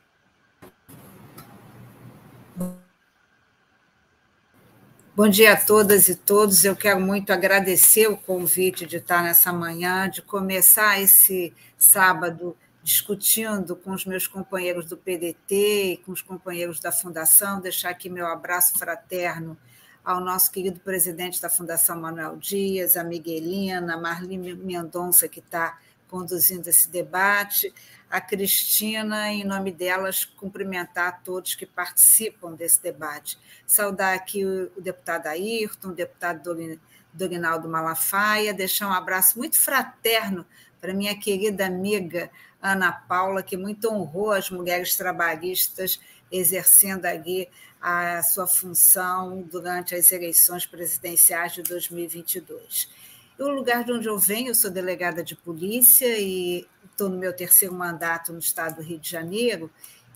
Bom dia a todas e todos. Eu quero muito agradecer o convite de estar nessa manhã, de começar esse sábado discutindo com os meus companheiros do PDT e com os companheiros da Fundação, deixar aqui meu abraço fraterno ao nosso querido presidente da Fundação, Manuel Dias, a Miguelina, a Marli Mendonça, que está conduzindo esse debate, a Cristina, em nome delas, cumprimentar todos que participam desse debate. Saudar aqui o deputado Ayrton, o deputado Dorinaldo Malafaia, deixar um abraço muito fraterno para minha querida amiga Ana Paula, que muito honrou as mulheres trabalhistas exercendo ali a sua função durante as eleições presidenciais de 2022. O lugar de onde eu venho, eu sou delegada de polícia e estou no meu 3º mandato no estado do Rio de Janeiro,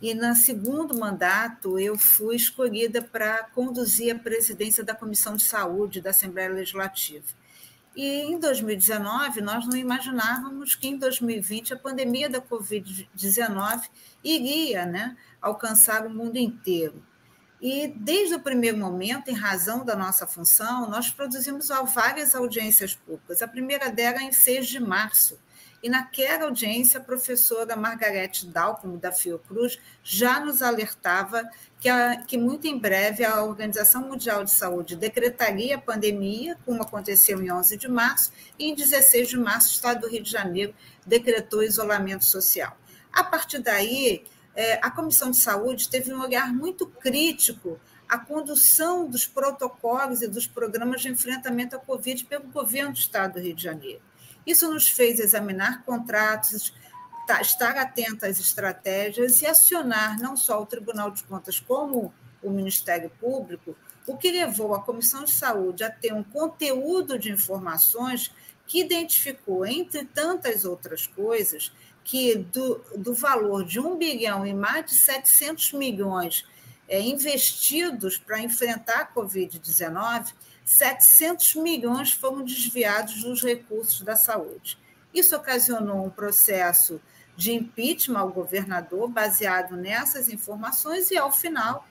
e, no segundo mandato, eu fui escolhida para conduzir a presidência da Comissão de Saúde da Assembleia Legislativa. E, em 2019, nós não imaginávamos que, em 2020, a pandemia da Covid-19 iria, né, alcançar o mundo inteiro. E, desde o primeiro momento, em razão da nossa função, nós produzimos várias audiências públicas. A primeira delas em 6 de março. E, naquela audiência, a professora Margarete Dalcom, da Fiocruz, já nos alertava que muito em breve a Organização Mundial de Saúde decretaria a pandemia, como aconteceu em 11 de março, e em 16 de março o Estado do Rio de Janeiro decretou isolamento social. A partir daí, a Comissão de Saúde teve um olhar muito crítico à condução dos protocolos e dos programas de enfrentamento à Covid pelo governo do Estado do Rio de Janeiro. Isso nos fez examinar contratos, estar atento às estratégias e acionar não só o Tribunal de Contas como o Ministério Público, o que levou a Comissão de Saúde a ter um conteúdo de informações que identificou, entre tantas outras coisas, que do valor de 1 bilhão e mais de 700 milhões investidos para enfrentar a Covid-19, 700 milhões foram desviados dos recursos da saúde. Isso ocasionou um processo de impeachment ao governador baseado nessas informações e, ao final,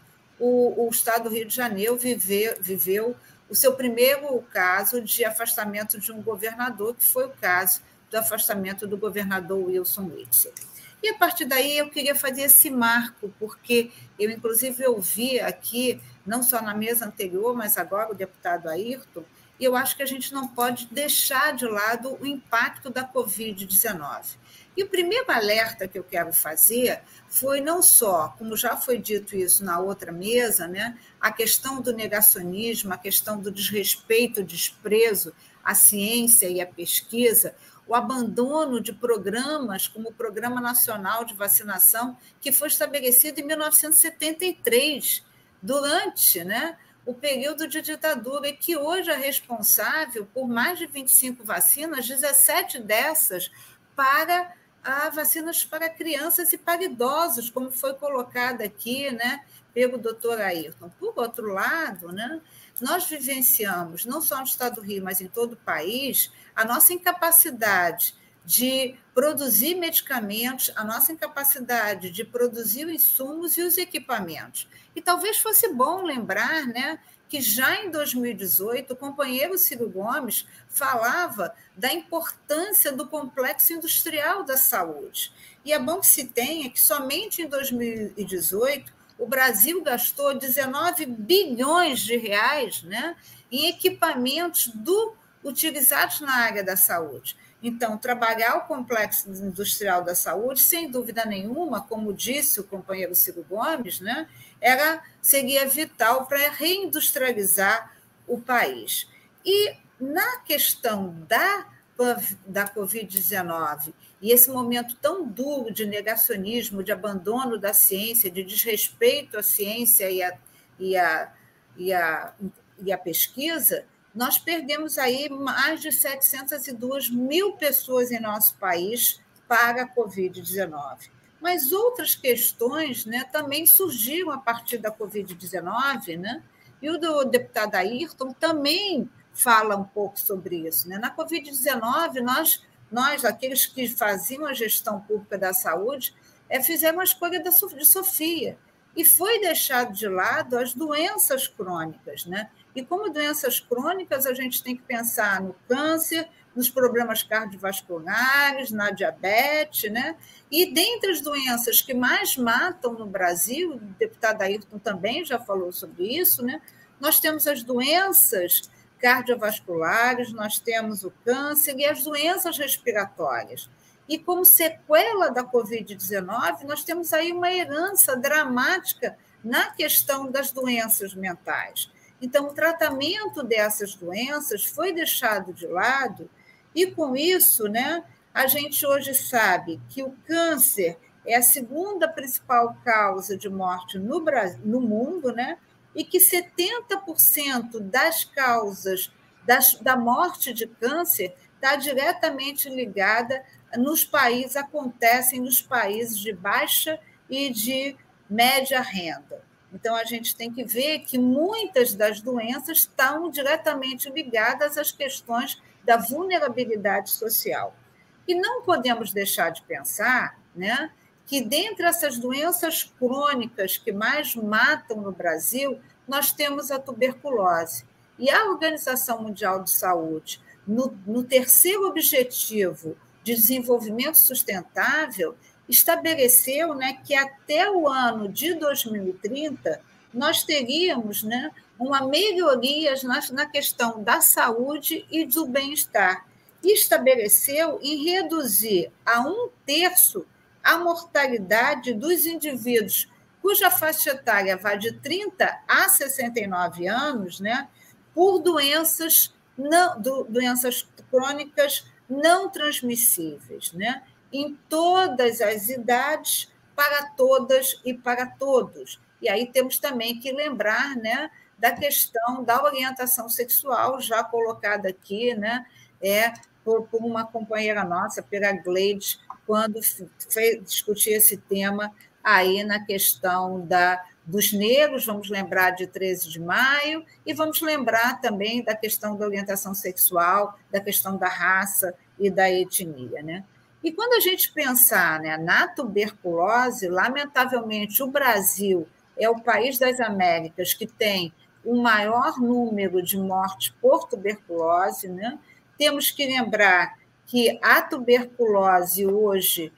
o Estado do Rio de Janeiro viveu o seu primeiro caso de afastamento de um governador, que foi o caso do afastamento do governador Wilson Witzel. E, a partir daí, eu queria fazer esse marco, porque eu, inclusive, ouvi aqui, não só na mesa anterior, mas agora o deputado Ayrton, e eu acho que a gente não pode deixar de lado o impacto da Covid-19. E o primeiro alerta que eu quero fazer foi não só, como já foi dito isso na outra mesa, né, a questão do negacionismo, a questão do desrespeito, desprezo à ciência e à pesquisa, o abandono de programas como o Programa Nacional de Vacinação, que foi estabelecido em 1973, durante, né, o período de ditadura, e que hoje é responsável por mais de 25 vacinas, 17 dessas para vacinas para crianças e para idosos, como foi colocado aqui, né, pelo doutor Ayrton. Por outro lado, né, nós vivenciamos, não só no Estado do Rio, mas em todo o país, a nossa incapacidade de produzir medicamentos, a nossa incapacidade de produzir os insumos e os equipamentos. E talvez fosse bom lembrar, né, que já em 2018 o companheiro Ciro Gomes falava da importância do complexo industrial da saúde. E é bom que se tenha que somente em 2018 o Brasil gastou 19 bilhões de reais, né, em equipamentos utilizados na área da saúde. Então, trabalhar o complexo industrial da saúde, sem dúvida nenhuma, como disse o companheiro Ciro Gomes, né, seria vital para reindustrializar o país. E na questão da Covid-19 e esse momento tão duro de negacionismo, de abandono da ciência, de desrespeito à ciência e à pesquisa, nós perdemos aí mais de 702 mil pessoas em nosso país para a Covid-19. Mas outras questões, né, também surgiram a partir da Covid-19, né, e o do deputado Ayrton também fala um pouco sobre isso, né? Na Covid-19, nós, aqueles que faziam a gestão pública da saúde, fizemos a escolha de Sofia, e foi deixado de lado as doenças crônicas, né? E como doenças crônicas, a gente tem que pensar no câncer, nos problemas cardiovasculares, na diabetes, né? E dentre as doenças que mais matam no Brasil, o deputado Ayrton também já falou sobre isso, né? Nós temos as doenças cardiovasculares, nós temos o câncer e as doenças respiratórias. E como sequela da Covid-19, nós temos aí uma herança dramática na questão das doenças mentais. Então, o tratamento dessas doenças foi deixado de lado e, com isso, né, a gente hoje sabe que o câncer é a segunda principal causa de morte no mundo, né, e que 70% das causas da morte de câncer está diretamente ligada acontecem nos países de baixa e de média renda. Então, a gente tem que ver que muitas das doenças estão diretamente ligadas às questões da vulnerabilidade social. E não podemos deixar de pensar, né, que, dentre essas doenças crônicas que mais matam no Brasil, nós temos a tuberculose. E a Organização Mundial de Saúde, no terceiro objetivo de desenvolvimento sustentável, estabeleceu, né, que até o ano de 2030 nós teríamos, né, uma melhoria na questão da saúde e do bem-estar. E estabeleceu em reduzir a 1/3 a mortalidade dos indivíduos cuja faixa etária vai de 30 a 69 anos, né, por doenças crônicas não transmissíveis, né, em todas as idades, para todas e para todos. E aí temos também que lembrar, né, da questão da orientação sexual, já colocada aqui, né, por uma companheira nossa, Pera Gleides, quando discutir esse tema aí na questão dos negros, vamos lembrar de 13 de maio, e vamos lembrar também da questão da orientação sexual, da questão da raça e da etnia, né? E quando a gente pensar, né, na tuberculose, lamentavelmente, o Brasil é o país das Américas que tem o maior número de mortes por tuberculose, né? Temos que lembrar que a tuberculose hoje,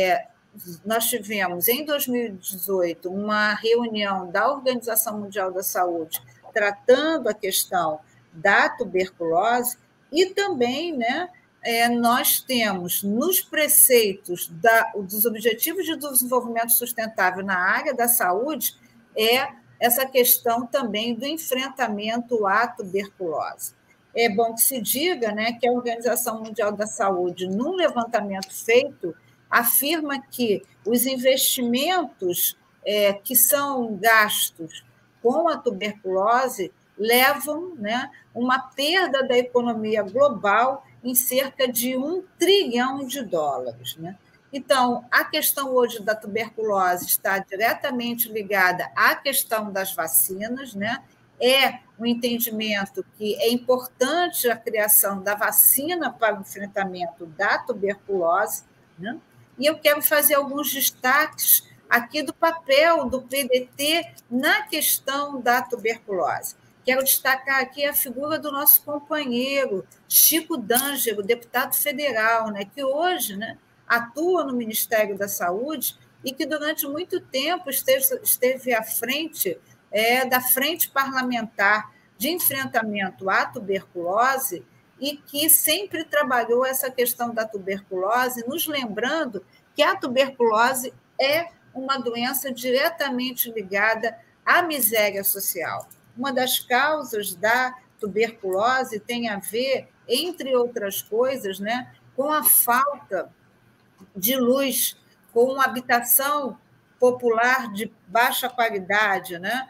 nós tivemos em 2018 uma reunião da Organização Mundial da Saúde tratando a questão da tuberculose e também, né, nós temos nos preceitos dos Objetivos de Desenvolvimento Sustentável na área da saúde essa questão também do enfrentamento à tuberculose. É bom que se diga, né, que a Organização Mundial da Saúde, num levantamento feito, afirma que os investimentos que são gastos com a tuberculose levam, né, uma perda da economia global em cerca de $1 trilhão, né? Então, a questão hoje da tuberculose está diretamente ligada à questão das vacinas, né? Um entendimento que é importante a criação da vacina para o enfrentamento da tuberculose, né? E eu quero fazer alguns destaques aqui do papel do PDT na questão da tuberculose. Quero destacar aqui a figura do nosso companheiro Chico D'Angelo, deputado federal, né, que hoje, né, atua no Ministério da Saúde e que durante muito tempo esteve à frente da Frente Parlamentar de Enfrentamento à Tuberculose e que sempre trabalhou essa questão da tuberculose, nos lembrando que a tuberculose é uma doença diretamente ligada à miséria social. Uma das causas da tuberculose tem a ver, entre outras coisas, né, com a falta de luz, com habitação popular de baixa qualidade, né,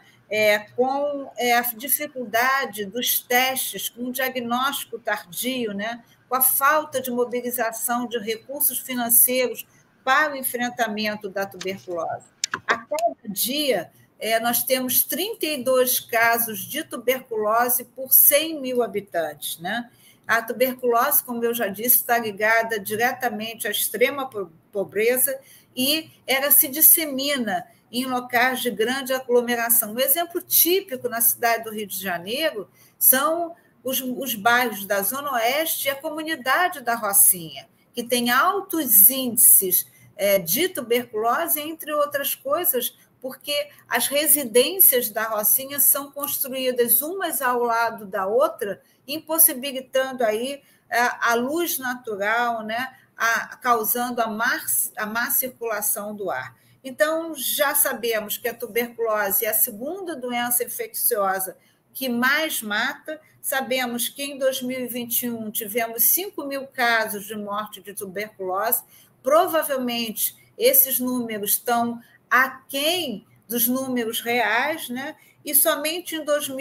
com a dificuldade dos testes, com o diagnóstico tardio, né, com a falta de mobilização de recursos financeiros para o enfrentamento da tuberculose. A cada dia, nós temos 32 casos de tuberculose por 100 mil habitantes, né? A tuberculose, como eu já disse, está ligada diretamente à extrema pobreza e ela se dissemina em locais de grande aglomeração. Um exemplo típico na cidade do Rio de Janeiro são os bairros da Zona Oeste e a comunidade da Rocinha, que tem altos índices de tuberculose, entre outras coisas, porque as residências da Rocinha são construídas umas ao lado da outra, impossibilitando aí a luz natural, né, causando a má circulação do ar. Então, já sabemos que a tuberculose é a segunda doença infecciosa que mais mata. Sabemos que em 2021 tivemos 5 mil casos de morte de tuberculose. Provavelmente, esses números estão aquém dos números reais, né? E somente em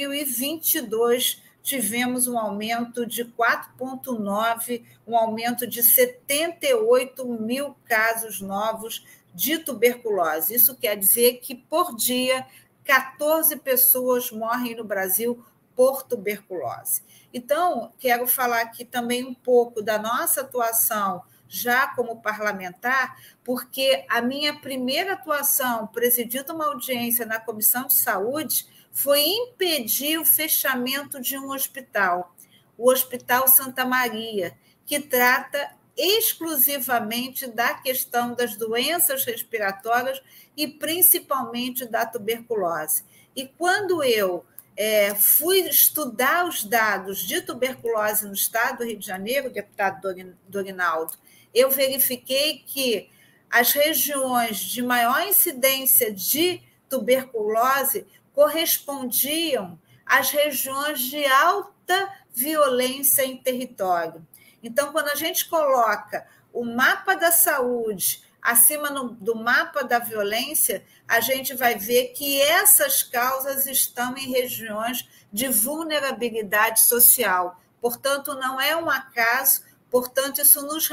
2022 tivemos um aumento de 4,9, um aumento de 78 mil casos novos de tuberculose. Isso quer dizer que, por dia, 14 pessoas morrem no Brasil por tuberculose. Então, quero falar aqui também um pouco da nossa atuação já como parlamentar, porque a minha primeira atuação, presidindo uma audiência na Comissão de Saúde, foi impedir o fechamento de um hospital, o Hospital Santa Maria, que trata exclusivamente da questão das doenças respiratórias e principalmente da tuberculose. E quando eu fui estudar os dados de tuberculose no estado do Rio de Janeiro, deputado Dorinaldo, eu verifiquei que as regiões de maior incidência de tuberculose correspondiam às regiões de alta violência em território. Então, quando a gente coloca o mapa da saúde acima do mapa da violência, a gente vai ver que essas causas estão em regiões de vulnerabilidade social. Portanto, não é um acaso, portanto, isso nos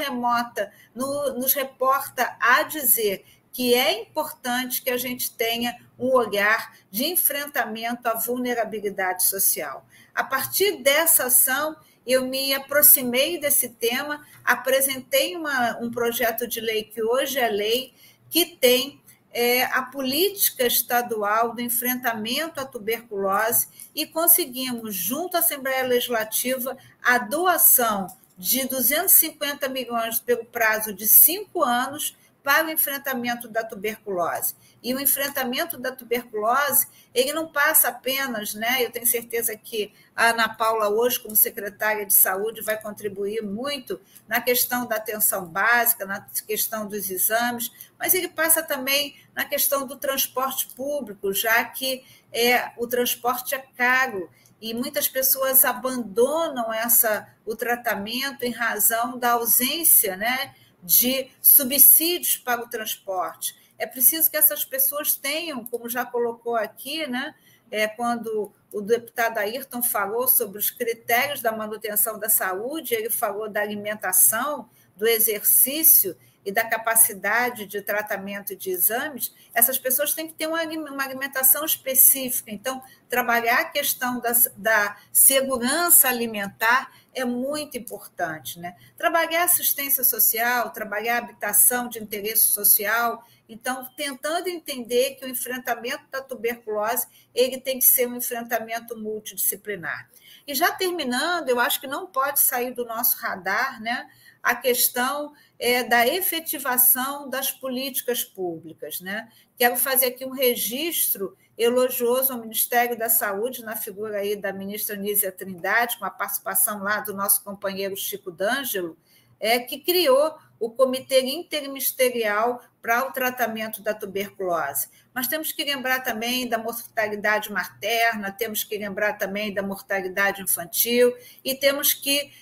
reporta a dizer que é importante que a gente tenha um olhar de enfrentamento à vulnerabilidade social. A partir dessa ação, eu me aproximei desse tema, apresentei um projeto de lei, que hoje é lei, que tem a política estadual do enfrentamento à tuberculose e conseguimos, junto à Assembleia Legislativa, a doação de 250 milhões pelo prazo de 5 anos para o enfrentamento da tuberculose. E o enfrentamento da tuberculose, ele não passa apenas, né? Eu tenho certeza que a Ana Paula, hoje, como secretária de Saúde, vai contribuir muito na questão da atenção básica, na questão dos exames, mas ele passa também na questão do transporte público, já que o transporte é caro e muitas pessoas abandonam o tratamento em razão da ausência, né, de subsídios para o transporte. É preciso que essas pessoas tenham, como já colocou aqui, né, quando o deputado Ayrton falou sobre os critérios da manutenção da saúde, ele falou da alimentação, do exercício e da capacidade de tratamento e de exames, essas pessoas têm que ter uma alimentação específica. Então, trabalhar a questão da segurança alimentar é muito importante, né? Trabalhar assistência social, trabalhar habitação de interesse social. Então, tentando entender que o enfrentamento da tuberculose ele tem que ser um enfrentamento multidisciplinar. E já terminando, eu acho que não pode sair do nosso radar, né, a questão da efetivação das políticas públicas, né? Quero fazer aqui um registro elogioso ao Ministério da Saúde, na figura aí da ministra Nízia Trindade, com a participação lá do nosso companheiro Chico D'Angelo, que criou o Comitê Interministerial para o Tratamento da Tuberculose. Mas temos que lembrar também da mortalidade materna, temos que lembrar também da mortalidade infantil e temos que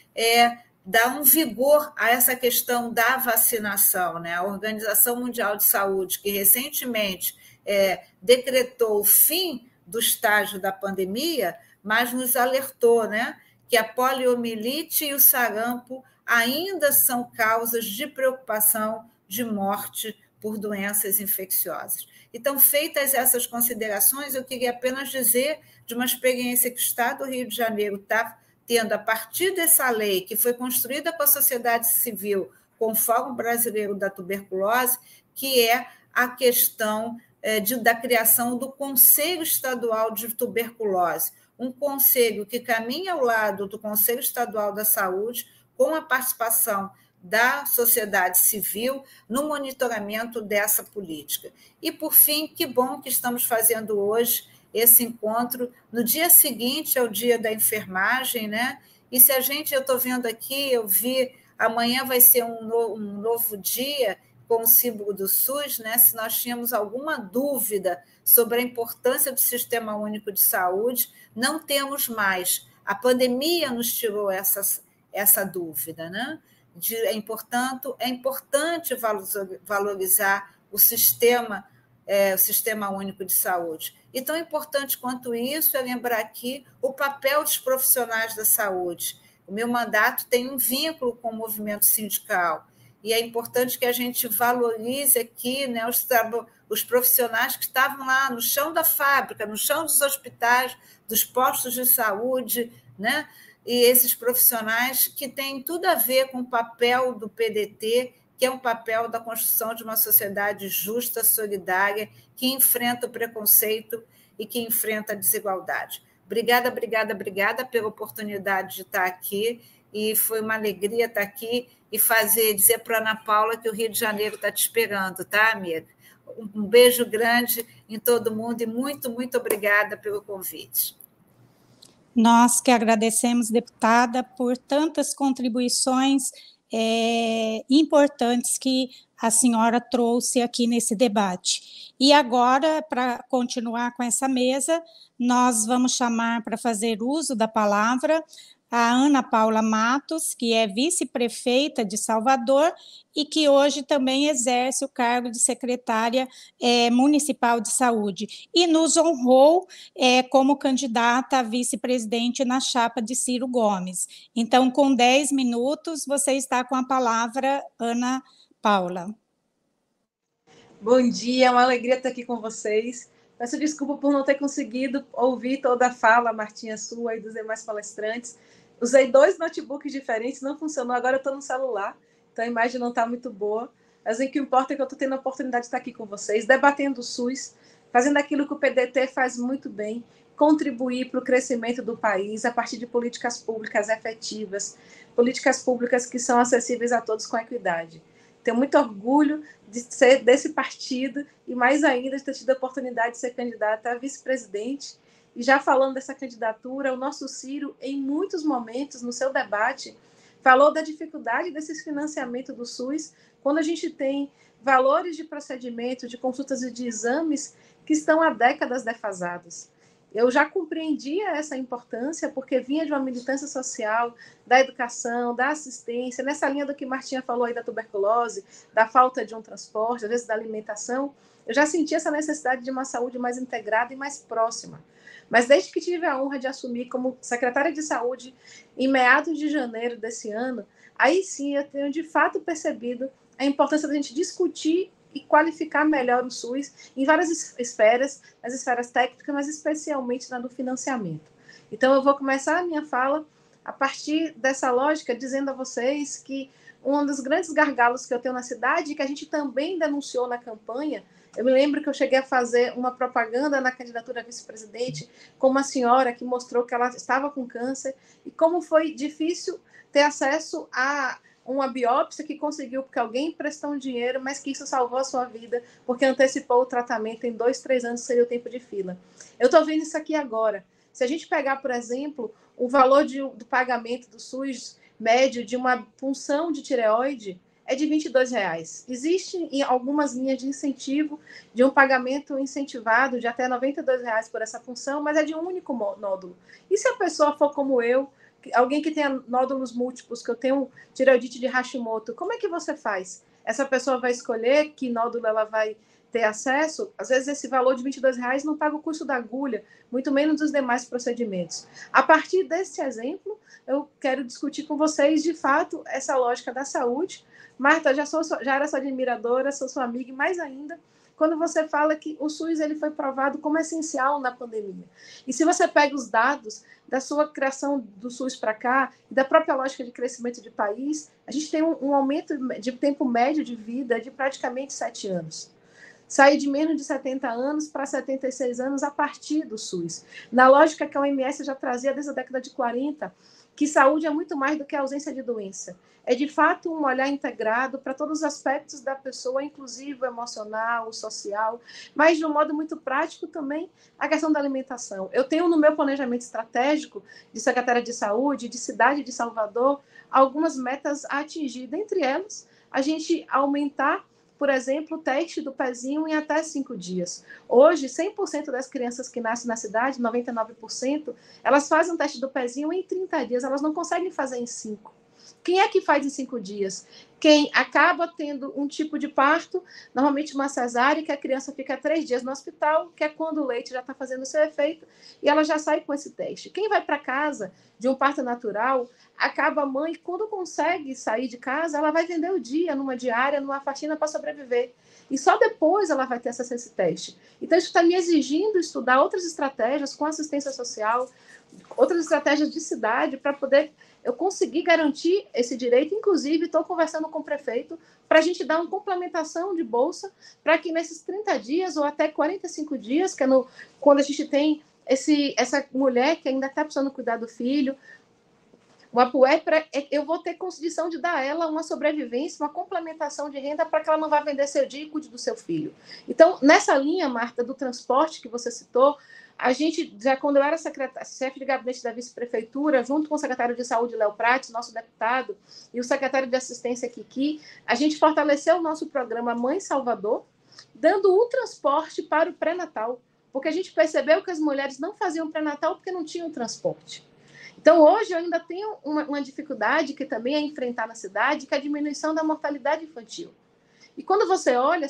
dar um vigor a essa questão da vacinação, né? A Organização Mundial de Saúde, que recentemente decretou o fim do estágio da pandemia, mas nos alertou, né, que a poliomielite e o sarampo ainda são causas de preocupação de morte por doenças infecciosas. Então, feitas essas considerações, eu queria apenas dizer de uma experiência que o Estado do Rio de Janeiro está tendo a partir dessa lei, que foi construída com a sociedade civil, com o Fórum Brasileiro da Tuberculose, que é a questão da criação do Conselho Estadual de Tuberculose, um conselho que caminha ao lado do Conselho Estadual da Saúde, com a participação da sociedade civil no monitoramento dessa política. E, por fim, que bom que estamos fazendo hoje esse encontro no dia seguinte ao dia da enfermagem, né? E se eu estou vendo aqui, eu vi, amanhã vai ser um novo dia com o símbolo do SUS, né? Se nós tínhamos alguma dúvida sobre a importância do Sistema Único de Saúde, não temos mais. A pandemia nos tirou essa dúvida, né? É importante valorizar o Sistema Único de Saúde. E tão importante quanto isso é lembrar aqui o papel dos profissionais da saúde. O meu mandato tem um vínculo com o movimento sindical. e é importante que a gente valorize aqui, né, os profissionais que estavam lá no chão da fábrica, no chão dos hospitais, dos postos de saúde, né? E esses profissionais que têm tudo a ver com o papel do PDT, que é um papel da construção de uma sociedade justa, solidária, que enfrenta o preconceito e que enfrenta a desigualdade. Obrigada, obrigada, obrigada pela oportunidade de estar aqui, e foi uma alegria estar aqui e dizer para a Ana Paula que o Rio de Janeiro está te esperando, tá, amiga? Um beijo grande em todo mundo e muito, muito obrigada pelo convite. Nós que agradecemos, deputada, por tantas contribuições importantes que a senhora trouxe aqui nesse debate. E agora, para continuar com essa mesa, nós vamos chamar para fazer uso da palavra a Ana Paula Matos, que é vice-prefeita de Salvador e que hoje também exerce o cargo de secretária municipal de saúde, e nos honrou como candidata a vice-presidente na chapa de Ciro Gomes. Então, com 10 minutos, você está com a palavra, Ana Paula. Bom dia, é uma alegria estar aqui com vocês. Peço desculpa por não ter conseguido ouvir toda a fala, Martinha, sua e dos demais palestrantes. Usei 2 notebooks diferentes, não funcionou, agora eu estou no celular, então a imagem não está muito boa, mas o que importa é que eu estou tendo a oportunidade de estar aqui com vocês, debatendo o SUS, fazendo aquilo que o PDT faz muito bem, contribuir para o crescimento do país a partir de políticas públicas efetivas, políticas públicas que são acessíveis a todos com equidade. Tenho muito orgulho de ser desse partido e, mais ainda, de ter tido a oportunidade de ser candidata a vice-presidente. E já falando dessa candidatura, o nosso Ciro, em muitos momentos, no seu debate, falou da dificuldade desses financiamentos do SUS, quando a gente tem valores de procedimento, de consultas e de exames que estão há décadas defasados. Eu já compreendia essa importância, porque vinha de uma militância social, da educação, da assistência, nessa linha do que Martinha falou aí da tuberculose, da falta de um transporte, às vezes da alimentação, eu já sentia essa necessidade de uma saúde mais integrada e mais próxima. Mas desde que tive a honra de assumir como secretária de saúde em meados de janeiro desse ano, aí sim eu tenho de fato percebido a importância da gente discutir e qualificar melhor o SUS em várias esferas, as esferas técnicas, mas especialmente na do financiamento. Então eu vou começar a minha fala a partir dessa lógica, dizendo a vocês que um dos grandes gargalos que eu tenho na cidade, que a gente também denunciou na campanha, eu me lembro que eu cheguei a fazer uma propaganda na candidatura a vice-presidente com uma senhora que mostrou que ela estava com câncer e como foi difícil ter acesso a uma biópsia que conseguiu porque alguém emprestou um dinheiro, mas que isso salvou a sua vida, porque antecipou o tratamento em 2, 3 anos, seria o tempo de fila. Eu estou vendo isso aqui agora. Se a gente pegar, por exemplo, o valor do pagamento do SUS médio de uma punção de tireoide, é de R$ 22,00. Existem algumas linhas de incentivo, de um pagamento incentivado de até R$ 92,00 por essa punção, mas é de um único nódulo. E se a pessoa for como eu, alguém que tenha nódulos múltiplos, que eu tenho tireoidite de Hashimoto, como é que você faz? Essa pessoa vai escolher que nódulo ela vai ter acesso? Às vezes esse valor de R$ 22,00 não paga o custo da agulha, muito menos dos demais procedimentos. A partir desse exemplo, eu quero discutir com vocês, de fato, essa lógica da saúde. Marta, já era sua admiradora, sou sua amiga, e mais ainda, quando você fala que o SUS ele foi provado como essencial na pandemia. E se você pega os dados da sua criação do SUS para cá, e da própria lógica de crescimento de país, a gente tem um aumento de tempo médio de vida de praticamente 7 anos. Sai de menos de 70 anos para 76 anos a partir do SUS. Na lógica que a OMS já trazia desde a década de 40, que saúde é muito mais do que a ausência de doença. É, de fato, um olhar integrado para todos os aspectos da pessoa, inclusive o emocional, o social, mas, de um modo muito prático, também a questão da alimentação. Eu tenho no meu planejamento estratégico de secretária de saúde, de cidade de Salvador, algumas metas a atingir. Dentre elas, a gente aumentar, por exemplo, o teste do pezinho em até 5 dias. Hoje, 100% das crianças que nascem na cidade, 99%, elas fazem o teste do pezinho em 30 dias, elas não conseguem fazer em 5. Quem é que faz em 5 dias? Quem acaba tendo um tipo de parto, normalmente uma cesárea, que a criança fica 3 dias no hospital, que é quando o leite já está fazendo o seu efeito, e ela já sai com esse teste. Quem vai para casa de um parto natural, acaba a mãe, quando consegue sair de casa, ela vai vender o dia numa diária, numa faxina para sobreviver. E só depois ela vai ter acesso a esse teste. Então, isso está me exigindo estudar outras estratégias com assistência social, outras estratégias de cidade, para poder eu conseguir garantir esse direito. Inclusive, estou conversando com o prefeito para a gente dar uma complementação de bolsa, para que nesses 30 dias ou até 45 dias, que é quando a gente tem essa mulher que ainda está precisando cuidar do filho, o Apoé, eu vou ter condição de dar a ela uma sobrevivência, uma complementação de renda para que ela não vá vender seu dia e cuide do seu filho. Então, nessa linha, Marta, do transporte que você citou, a gente, já quando eu era chefe de gabinete da vice-prefeitura, junto com o secretário de saúde, Léo Prates, nosso deputado, e o secretário de assistência, Kiki, a gente fortaleceu o nosso programa Mãe Salvador, dando um transporte para o pré-natal, porque a gente percebeu que as mulheres não faziam pré-natal porque não tinham transporte. Então, hoje, eu ainda tenho uma dificuldade que também é enfrentar na cidade, que é a diminuição da mortalidade infantil. E quando você olha,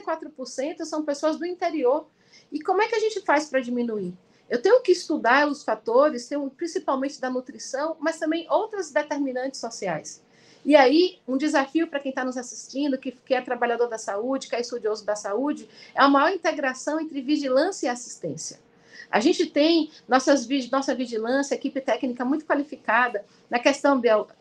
54% são pessoas do interior. E como é que a gente faz para diminuir? Eu tenho que estudar os fatores, principalmente da nutrição, mas também outras determinantes sociais. E aí, um desafio para quem está nos assistindo, que é trabalhador da saúde, que é estudioso da saúde, é a maior integração entre vigilância e assistência. A gente tem nossa vigilância, equipe técnica muito qualificada na questão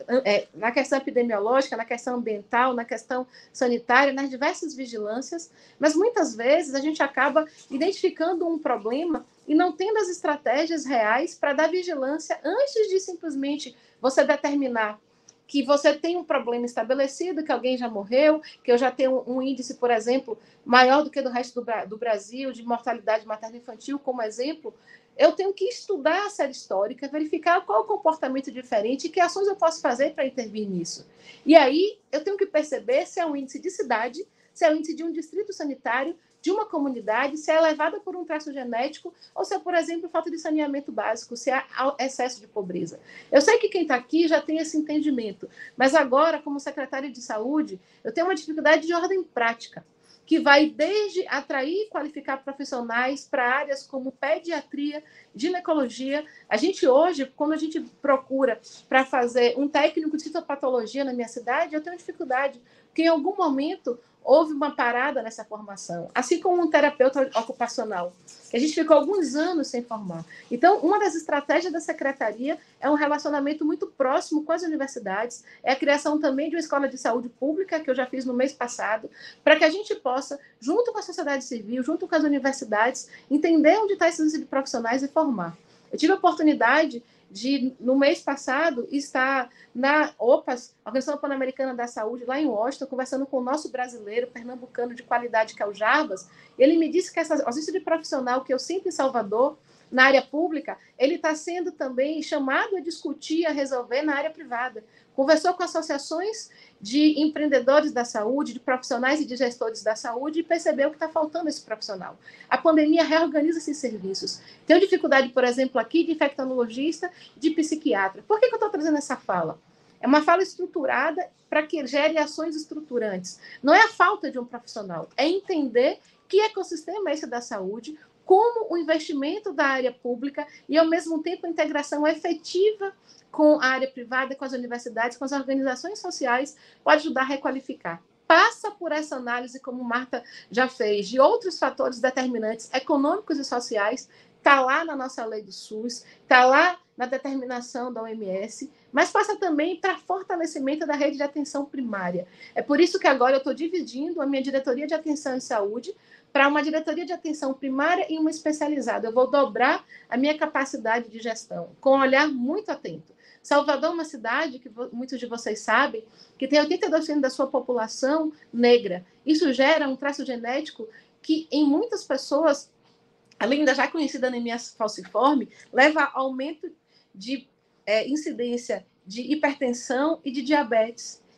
epidemiológica, na questão ambiental, na questão sanitária, nas diversas vigilâncias, mas muitas vezes a gente acaba identificando um problema e não tendo as estratégias reais para dar vigilância antes de simplesmente você determinar que você tem um problema estabelecido, que alguém já morreu, que eu já tenho um índice, por exemplo, maior do que do resto do Brasil, de mortalidade materno-infantil, como exemplo, eu tenho que estudar a série histórica, verificar qual é o comportamento diferente e que ações eu posso fazer para intervir nisso. E aí, eu tenho que perceber se é um índice de cidade, se é um índice de um distrito sanitário, de uma comunidade, se é elevada por um traço genético ou se é, por exemplo, falta de saneamento básico, se há excesso de pobreza. Eu sei que quem está aqui já tem esse entendimento, mas agora, como secretária de saúde, eu tenho uma dificuldade de ordem prática, que vai desde atrair e qualificar profissionais para áreas como pediatria, ginecologia. A gente hoje, quando a gente procura para fazer um técnico de citopatologia na minha cidade, eu tenho dificuldade, porque em algum momento houve uma parada nessa formação, assim como um terapeuta ocupacional, que a gente ficou alguns anos sem formar. Então, uma das estratégias da secretaria é um relacionamento muito próximo com as universidades, é a criação também de uma escola de saúde pública, que eu já fiz no mês passado, para que a gente possa, junto com a sociedade civil, junto com as universidades, entender onde está esses profissionais e formar. Eu tive a oportunidade de, no mês passado, estar na OPAS, Organização Pan-Americana da Saúde, lá em Washington, conversando com o nosso brasileiro, pernambucano de qualidade, que é o Jarbas. Ele me disse que essa ausência de profissional que eu sinto em Salvador, na área pública, ele está sendo também chamado a discutir, a resolver na área privada. Conversou com associações de empreendedores da saúde, de profissionais e de gestores da saúde e percebeu que está faltando esse profissional. A pandemia reorganiza esses serviços. Tenho dificuldade, por exemplo, aqui de infectologista, de psiquiatra. Por que eu estou trazendo essa fala? É uma fala estruturada para que gere ações estruturantes. Não é a falta de um profissional, é entender que ecossistema é esse da saúde, como o investimento da área pública e, ao mesmo tempo, a integração efetiva com a área privada, com as universidades, com as organizações sociais, pode ajudar a requalificar. Passa por essa análise, como Marta já fez, de outros fatores determinantes econômicos e sociais, está lá na nossa lei do SUS, está lá na determinação da OMS, mas passa também para fortalecimento da rede de atenção primária. É por isso que agora eu estou dividindo a minha diretoria de atenção em saúde para uma diretoria de atenção primária e uma especializada. Eu vou dobrar a minha capacidade de gestão, com um olhar muito atento. Salvador é uma cidade, que muitos de vocês sabem, que tem 82% da sua população negra. Isso gera um traço genético que, em muitas pessoas, além da já conhecida anemia falciforme, leva a aumento de incidência de hipertensão e de diabetes.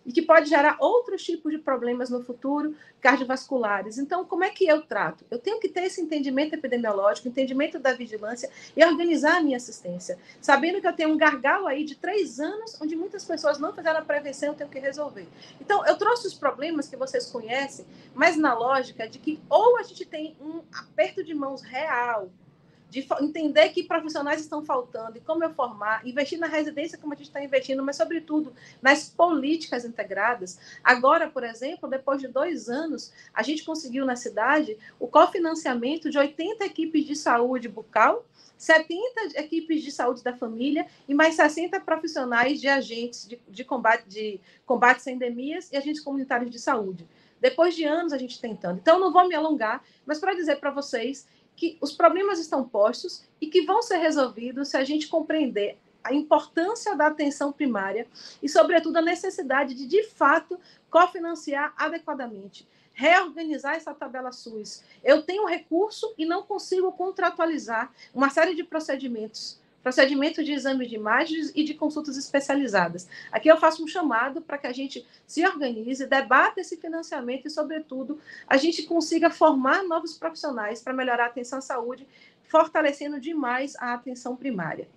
e que pode gerar outros tipos de problemas no futuro, cardiovasculares. Então, como é que eu trato? Eu tenho que ter esse entendimento epidemiológico, entendimento da vigilância e organizar a minha assistência, sabendo que eu tenho um gargalo aí de 3 anos, onde muitas pessoas não fizeram a prevenção, eu tenho que resolver. Então, eu trouxe os problemas que vocês conhecem, mas na lógica de que ou a gente tem um aperto de mãos real, de entender que profissionais estão faltando e como eu formar, investir na residência como a gente está investindo, mas, sobretudo, nas políticas integradas. Agora, por exemplo, depois de 2 anos, a gente conseguiu na cidade o cofinanciamento de 80 equipes de saúde bucal, 70 equipes de saúde da família e mais 60 profissionais de agentes de combate a endemias e agentes comunitários de saúde. Depois de anos a gente tentando. Então, não vou me alongar, mas para dizer para vocês que os problemas estão postos e que vão ser resolvidos se a gente compreender a importância da atenção primária e, sobretudo, a necessidade de fato, cofinanciar adequadamente, reorganizar essa tabela SUS. Eu tenho recurso e não consigo contratualizar uma série de procedimentos de exame de imagens e de consultas especializadas. Aqui eu faço um chamado para que a gente se organize, debata esse financiamento e, sobretudo, a gente consiga formar novos profissionais para melhorar a atenção à saúde, fortalecendo demais a atenção primária.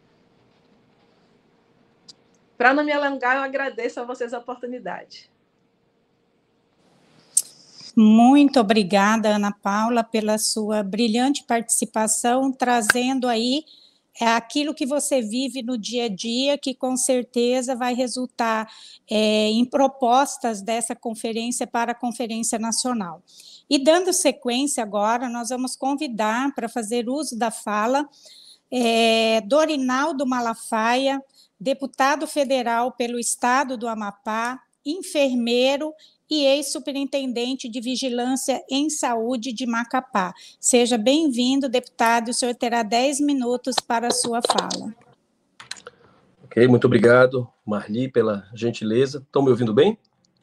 Para não me alongar, eu agradeço a vocês a oportunidade. Muito obrigada, Ana Paula, pela sua brilhante participação, trazendo aí aquilo que você vive no dia a dia, que com certeza vai resultar em propostas dessa conferência para a Conferência Nacional. E dando sequência agora, nós vamos convidar para fazer uso da fala Dorinaldo Malafaia, deputado federal pelo Estado do Amapá, enfermeiro e ex-superintendente de Vigilância em Saúde de Macapá. Seja bem-vindo, deputado, o senhor terá 10 minutos para a sua fala. Ok, muito obrigado, Marli, pela gentileza. Estão me ouvindo bem?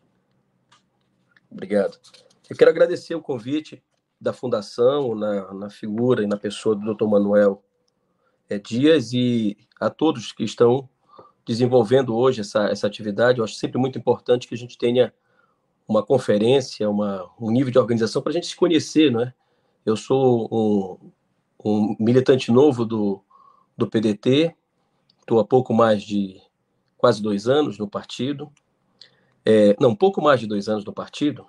Obrigado. Eu quero agradecer o convite da Fundação, na figura e na pessoa do Dr. Manuel Dias e a todos que estão desenvolvendo hoje essa atividade. Eu acho sempre muito importante que a gente tenha uma conferência, um nível de organização para a gente se conhecer, não é? Eu sou um militante novo do PDT, estou há pouco mais de quase 2 anos no partido, pouco mais de 2 anos no partido,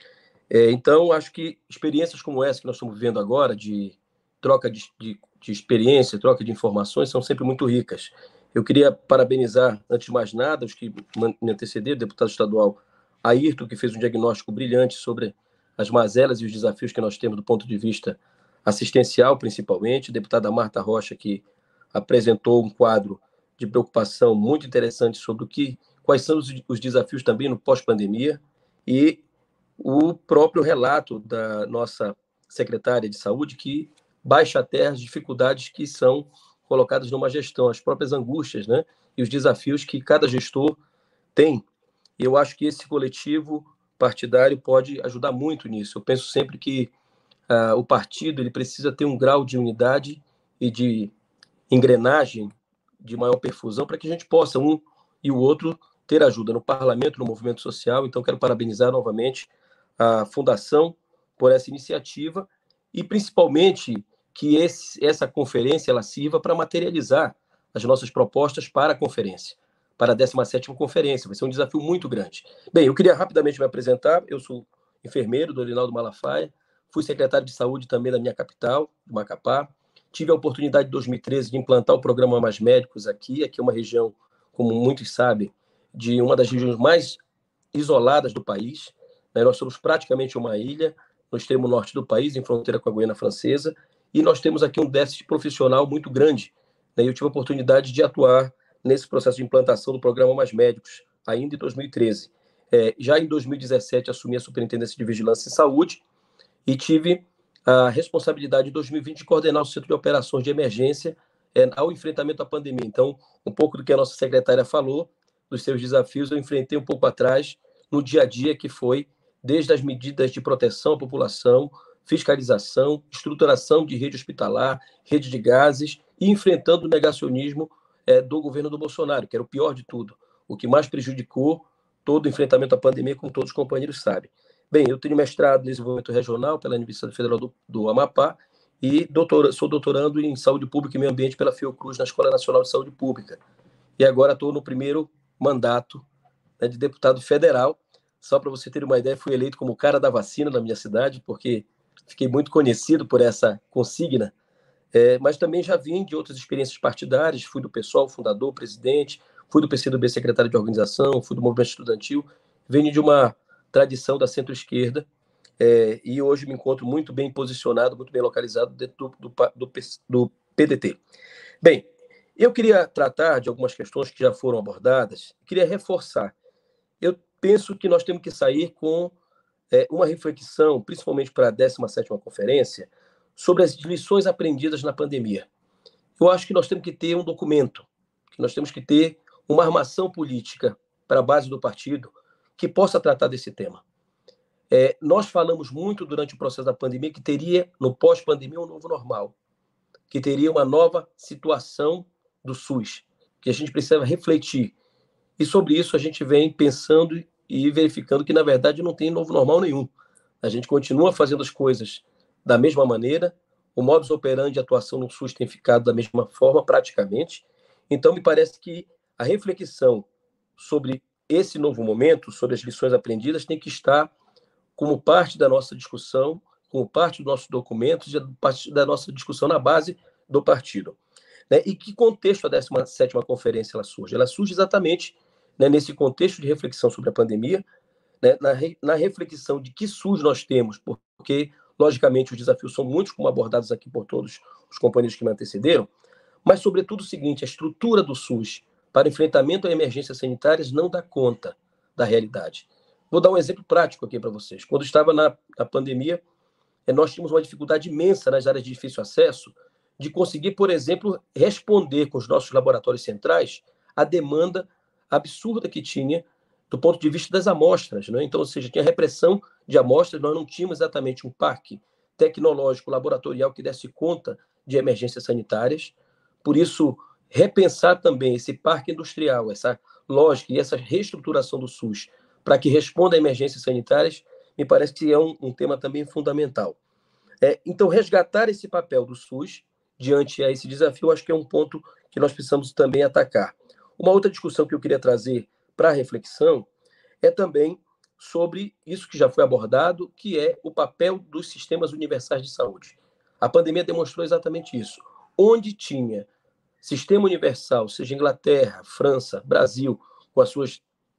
então acho que experiências como essa que nós estamos vivendo agora, de troca de experiência, troca de informações, são sempre muito ricas. Eu queria parabenizar, antes de mais nada, os que me antecederam, o deputado estadual Ayrton, que fez um diagnóstico brilhante sobre as mazelas e os desafios que nós temos do ponto de vista assistencial, principalmente. A deputada Marta Rocha, que apresentou um quadro de preocupação muito interessante sobre quais são os desafios também no pós-pandemia, e o próprio relato da nossa secretária de Saúde, que baixa até as dificuldades que são colocadas numa gestão, as próprias angústias, né, e os desafios que cada gestor tem. E eu acho que esse coletivo partidário pode ajudar muito nisso. Eu penso sempre que o partido ele precisa ter um grau de unidade e de engrenagem de maior perfusão para que a gente possa, um e o outro, ter ajuda no parlamento, no movimento social. Então, quero parabenizar novamente a Fundação por essa iniciativa e, principalmente, que essa conferência ela sirva para materializar as nossas propostas para a conferência, para a 17ª conferência. Vai ser um desafio muito grande. Bem, eu queria rapidamente me apresentar. Eu sou enfermeiro, Dorinaldo Malafaia, fui secretário de saúde também da minha capital, de Macapá. Tive a oportunidade, em 2013, de implantar o programa Mais Médicos aqui. Aqui é uma região, como muitos sabem, de uma das regiões mais isoladas do país. Nós somos praticamente uma ilha, no extremo norte do país, em fronteira com a Guiana Francesa, e nós temos aqui um déficit profissional muito grande. Eu tive a oportunidade de atuar nesse processo de implantação do programa Mais Médicos, ainda em 2013. Já em 2017, assumi a Superintendência de Vigilância em Saúde e tive a responsabilidade, em 2020, de coordenar o Centro de Operações de Emergência ao enfrentamento à pandemia. Então, um pouco do que a nossa secretária falou, dos seus desafios, eu enfrentei um pouco atrás, no dia a dia, que foi desde as medidas de proteção à população, fiscalização, estruturação de rede hospitalar, rede de gases, e enfrentando o negacionismo do governo do Bolsonaro, que era o pior de tudo. O que mais prejudicou todo o enfrentamento à pandemia, como todos os companheiros sabem. Bem, eu tenho mestrado em desenvolvimento regional pela Universidade Federal do Amapá e sou doutorando em saúde pública e meio ambiente pela Fiocruz, na Escola Nacional de Saúde Pública. E agora estou no primeiro mandato, né, de deputado federal. Só para você ter uma ideia, fui eleito como o cara da vacina na minha cidade, porque fiquei muito conhecido por essa consigna. Mas também já vim de outras experiências partidárias, fui do PSOL, fundador, presidente, fui do PCdoB, secretário de organização, fui do movimento estudantil, venho de uma tradição da centro-esquerda, e hoje me encontro muito bem posicionado, muito bem localizado dentro do PDT. Bem, eu queria tratar de algumas questões que já foram abordadas, queria reforçar. Eu penso que nós temos que sair com uma reflexão, principalmente para a 17ª conferência, sobre as lições aprendidas na pandemia. Eu acho que nós temos que ter um documento, que nós temos que ter uma armação política para a base do partido que possa tratar desse tema. Nós falamos muito durante o processo da pandemia que teria, no pós-pandemia, um novo normal, que teria uma nova situação do SUS, que a gente precisa refletir. E sobre isso a gente vem pensando e verificando que, na verdade, não tem novo normal nenhum. A gente continua fazendo as coisas da mesma maneira, o modus operandi de atuação no SUS tem ficado da mesma forma, praticamente. Então, me parece que a reflexão sobre esse novo momento, sobre as lições aprendidas, tem que estar como parte da nossa discussão, como parte dos nossos documentos, parte da nossa discussão na base do partido. E que contexto a 17ª conferência ela surge? Ela surge exatamente, né, nesse contexto de reflexão sobre a pandemia, né, na reflexão de que SUS nós temos, porque, logicamente, os desafios são muitos, como abordados aqui por todos os companheiros que me antecederam, mas, sobretudo, o seguinte: a estrutura do SUS para enfrentamento a emergências sanitárias não dá conta da realidade. Vou dar um exemplo prático aqui para vocês. Quando estava na pandemia, nós tínhamos uma dificuldade imensa nas áreas de difícil acesso de conseguir, por exemplo, responder com os nossos laboratórios centrais à demanda absurda que tinha do ponto de vista das amostras, né? Então, ou seja, tinha repressão de amostras, nós não tínhamos exatamente um parque tecnológico, laboratorial que desse conta de emergências sanitárias. Por isso, repensar também esse parque industrial, essa lógica e essa reestruturação do SUS para que responda a emergências sanitárias, me parece que é um tema também fundamental. Então, resgatar esse papel do SUS diante a esse desafio, acho que é um ponto que nós precisamos também atacar. Uma outra discussão que eu queria trazer para a reflexão é também sobre isso que já foi abordado, que é o papel dos sistemas universais de saúde. A pandemia demonstrou exatamente isso. Onde tinha sistema universal, seja Inglaterra, França, Brasil, com as suas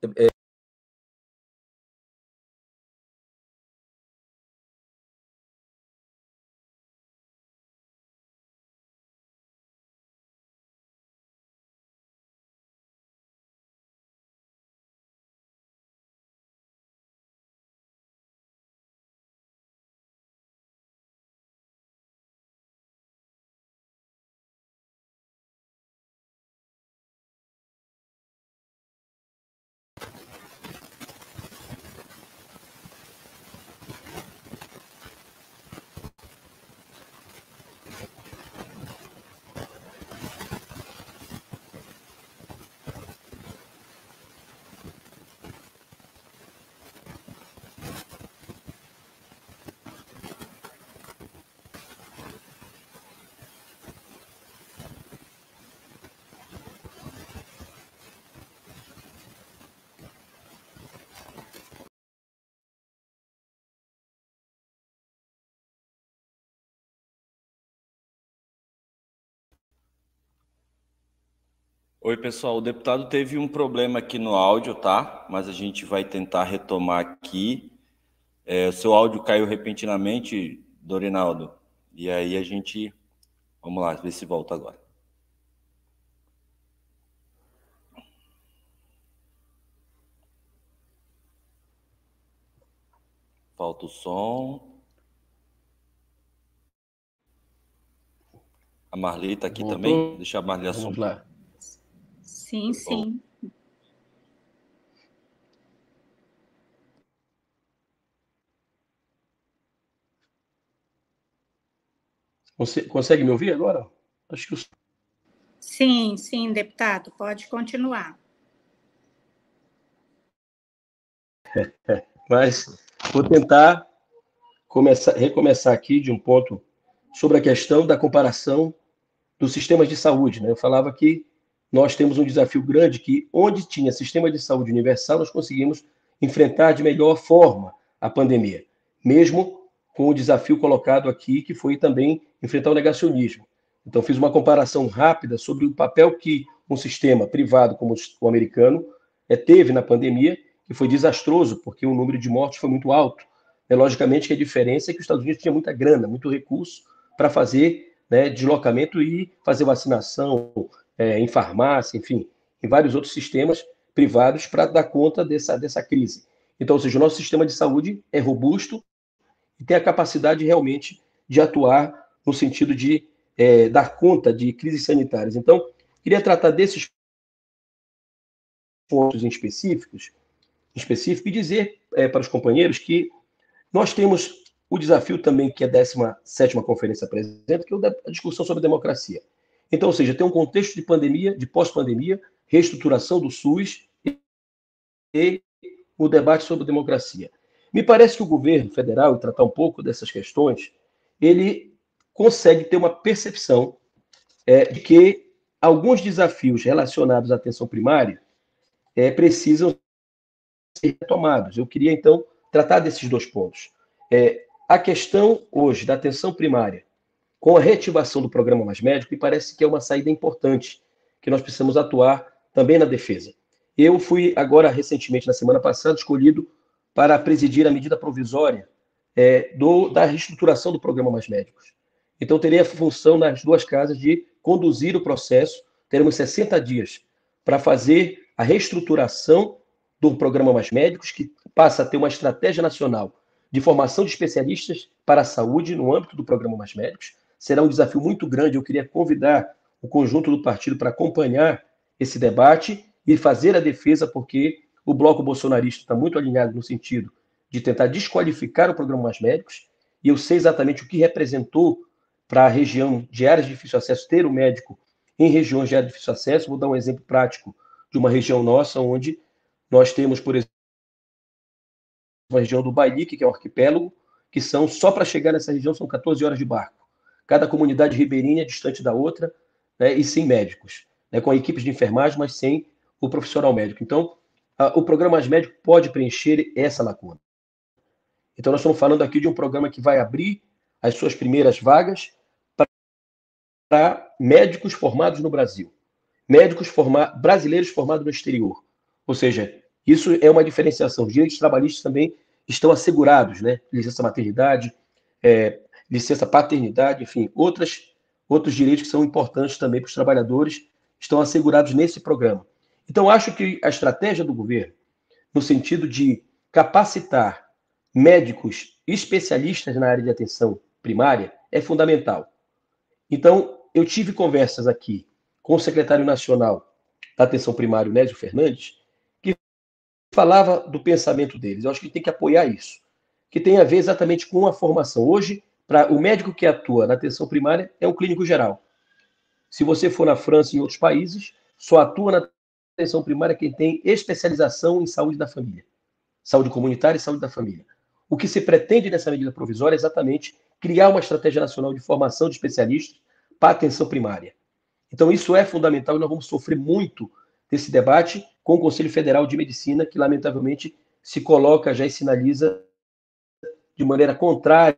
Oi, pessoal. O deputado teve um problema aqui no áudio, tá? Mas a gente vai tentar retomar aqui. O seu áudio caiu repentinamente, Dorinaldo. E aí a gente... Vamos lá, ver se volta agora. Falta o som. A Marli está aqui também? Deixa a Marli assumir. Vamos lá. Sim, sim. Consegue me ouvir agora? Acho que Sim, sim, deputado, pode continuar. Mas vou tentar recomeçar aqui de um ponto sobre a questão da comparação dos sistemas de saúde, né? Eu falava que nós temos um desafio grande que, onde tinha sistema de saúde universal, nós conseguimos enfrentar de melhor forma a pandemia, mesmo com o desafio colocado aqui, que foi também enfrentar o negacionismo. Então, fiz uma comparação rápida sobre o papel que um sistema privado como o americano teve na pandemia, que foi desastroso, porque o número de mortes foi muito alto. Logicamente que a diferença é que os Estados Unidos tinha muita grana, muito recurso para fazer, né, deslocamento e fazer vacinação em farmácia, enfim, em vários outros sistemas privados para dar conta dessa crise. Então, ou seja, o nosso sistema de saúde é robusto e tem a capacidade realmente de atuar no sentido de dar conta de crises sanitárias. Então, queria tratar desses pontos em específico e dizer para os companheiros que nós temos o desafio também que a 17ª Conferência apresenta, que é a discussão sobre democracia. Então, ou seja, tem um contexto de pandemia, de pós-pandemia, reestruturação do SUS e o debate sobre democracia. Me parece que o governo federal, em tratar um pouco dessas questões, ele consegue ter uma percepção de que alguns desafios relacionados à atenção primária precisam ser retomados. Eu queria, então, tratar desses dois pontos. A questão hoje da atenção primária, com a reativação do programa Mais Médico, me parece que é uma saída importante, que nós precisamos atuar também na defesa. Eu fui agora, recentemente, na semana passada, escolhido para presidir a medida provisória da reestruturação do programa Mais Médicos. Então, terei a função nas duas casas de conduzir o processo, teremos 60 dias para fazer a reestruturação do programa Mais Médicos, que passa a ter uma estratégia nacional de formação de especialistas para a saúde no âmbito do programa Mais Médicos. Será um desafio muito grande. Eu queria convidar o conjunto do partido para acompanhar esse debate e fazer a defesa, porque o bloco bolsonarista está muito alinhado no sentido de tentar desqualificar o programa Mais Médicos, e eu sei exatamente o que representou para a região de áreas de difícil acesso ter o médico em regiões de área de difícil acesso. Vou dar um exemplo prático de uma região nossa, onde nós temos, por exemplo, uma região do Bailique, que é um arquipélago, que só para chegar nessa região são 14 horas de barco. Cada comunidade ribeirinha distante da outra, né, e sem médicos, né, com equipes de enfermagem, mas sem o profissional médico. Então, o programa Mais Médico pode preencher essa lacuna. Então, nós estamos falando aqui de um programa que vai abrir as suas primeiras vagas para médicos formados no Brasil, brasileiros formados no exterior. Ou seja, isso é uma diferenciação. Os direitos trabalhistas também estão assegurados, né? Licença maternidade, licença paternidade, enfim, outros direitos que são importantes também para os trabalhadores estão assegurados nesse programa. Então, acho que a estratégia do governo, no sentido de capacitar médicos especialistas na área de atenção primária, é fundamental. Então, eu tive conversas aqui com o secretário nacional da atenção primária, Nésio Fernandes, que falava do pensamento deles. Eu acho que tem que apoiar isso, que tem a ver exatamente com a formação. Hoje, para o médico que atua na atenção primária é um clínico geral. Se você for na França e em outros países, só atua na atenção primária quem tem especialização em saúde da família, saúde comunitária e saúde da família. O que se pretende nessa medida provisória é exatamente criar uma estratégia nacional de formação de especialistas para a atenção primária. Então, isso é fundamental e nós vamos sofrer muito desse debate com o Conselho Federal de Medicina, que, lamentavelmente, se coloca já e sinaliza de maneira contrária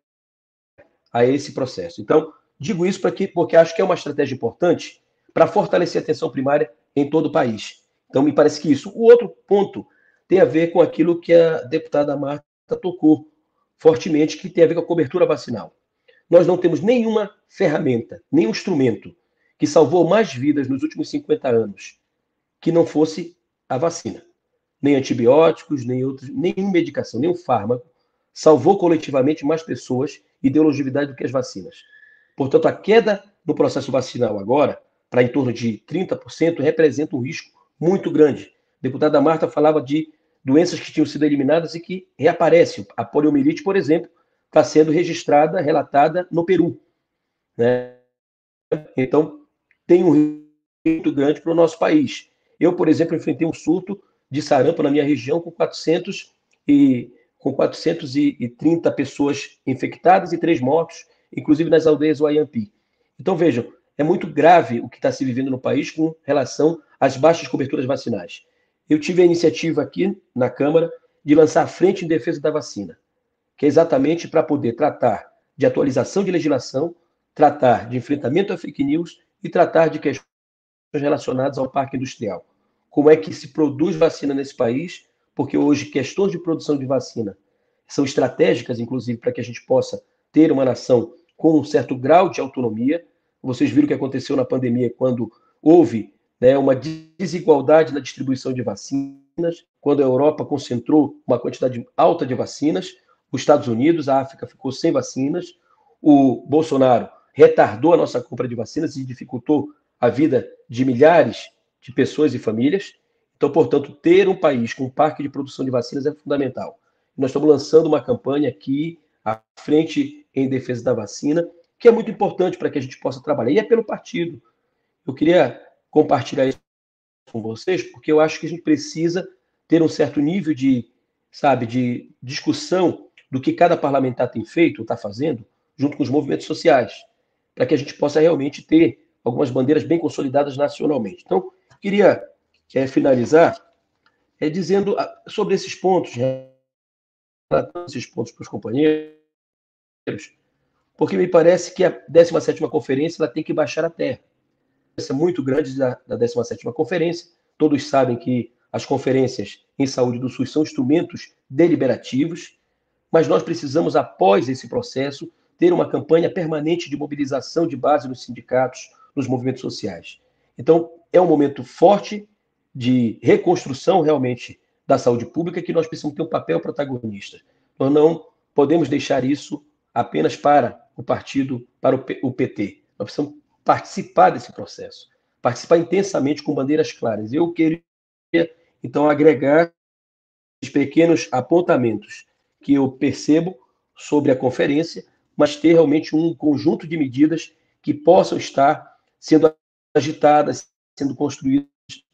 a esse processo. Então, digo isso porque acho que é uma estratégia importante para fortalecer a atenção primária em todo o país. Então, me parece que isso. O outro ponto tem a ver com aquilo que a deputada Marta tocou fortemente, que tem a ver com a cobertura vacinal. Nós não temos nenhuma ferramenta, nenhum instrumento que salvou mais vidas nos últimos 50 anos que não fosse a vacina. Nem antibióticos, nenhuma medicação, nenhum fármaco salvou coletivamente mais pessoas e deu longevidade do que as vacinas. Portanto, a queda no processo vacinal agora, para em torno de 30%, representa um risco muito grande. A deputada Marta falava de doenças que tinham sido eliminadas e que reaparecem. A poliomielite, por exemplo, está sendo registrada, relatada no Peru, né? Então, tem um risco muito grande para o nosso país. Eu, por exemplo, enfrentei um surto de sarampo na minha região com 400 e com 430 pessoas infectadas e 3 mortos, inclusive nas aldeias Wayampi. Então, vejam, é muito grave o que está se vivendo no país com relação às baixas coberturas vacinais. Eu tive a iniciativa aqui na Câmara de lançar a Frente em Defesa da Vacina, que é exatamente para poder tratar de atualização de legislação, tratar de enfrentamento a fake news e tratar de questões relacionadas ao parque industrial. Como é que se produz vacina nesse país, porque hoje questões de produção de vacina são estratégicas, inclusive, para que a gente possa ter uma nação com um certo grau de autonomia. Vocês viram o que aconteceu na pandemia, quando houve, né, uma desigualdade na distribuição de vacinas, quando a Europa concentrou uma quantidade alta de vacinas, os Estados Unidos, a África ficou sem vacinas, o Bolsonaro retardou a nossa compra de vacinas e dificultou a vida de milhares de pessoas e famílias. Então, portanto, ter um país com um parque de produção de vacinas é fundamental. Nós estamos lançando uma campanha aqui, à Frente em Defesa da Vacina, que é muito importante para que a gente possa trabalhar. E é pelo partido. Eu queria compartilhar isso com vocês, porque eu acho que a gente precisa ter um certo nível de, de discussão do que cada parlamentar tem feito, está fazendo, junto com os movimentos sociais, para que a gente possa realmente ter algumas bandeiras bem consolidadas nacionalmente. Então, eu queria finalizar dizendo sobre esses pontos, relatando esses pontos para os companheiros, porque me parece que a 17ª conferência ela tem que baixar a terra. Essa é muito grande da 17ª conferência. Todos sabem que as conferências em saúde do SUS são instrumentos deliberativos, mas nós precisamos, após esse processo, ter uma campanha permanente de mobilização de base nos sindicatos, nos movimentos sociais. Então, é um momento forte de reconstrução, realmente, da saúde pública, que nós precisamos ter um papel protagonista. Nós não podemos deixar isso apenas para o partido, para o PT. Nós precisamos participar desse processo, participar intensamente com bandeiras claras. Eu queria, então, agregar os pequenos apontamentos que eu percebo sobre a conferência, mas ter realmente um conjunto de medidas que possam estar sendo agitadas, sendo construídas.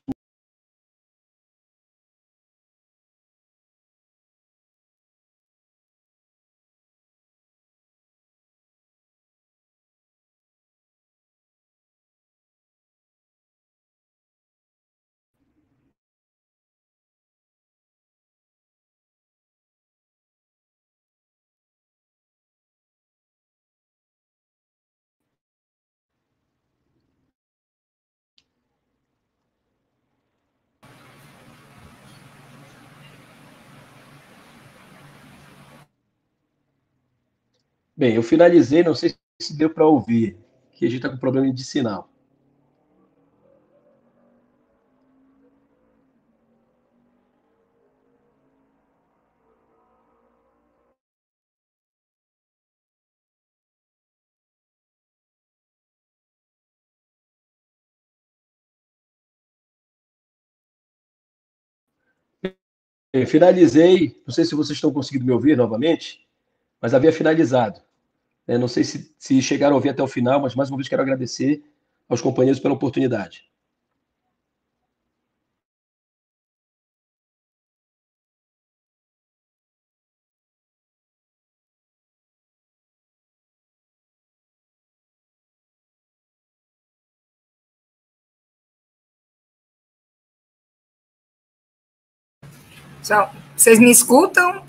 Bem, eu finalizei, não sei se deu para ouvir, que a gente está com problema de sinal. Eu finalizei, não sei se vocês estão conseguindo me ouvir novamente, mas havia finalizado. Não sei se chegaram a ouvir até o final, mas mais uma vez quero agradecer aos companheiros pela oportunidade. Vocês me escutam?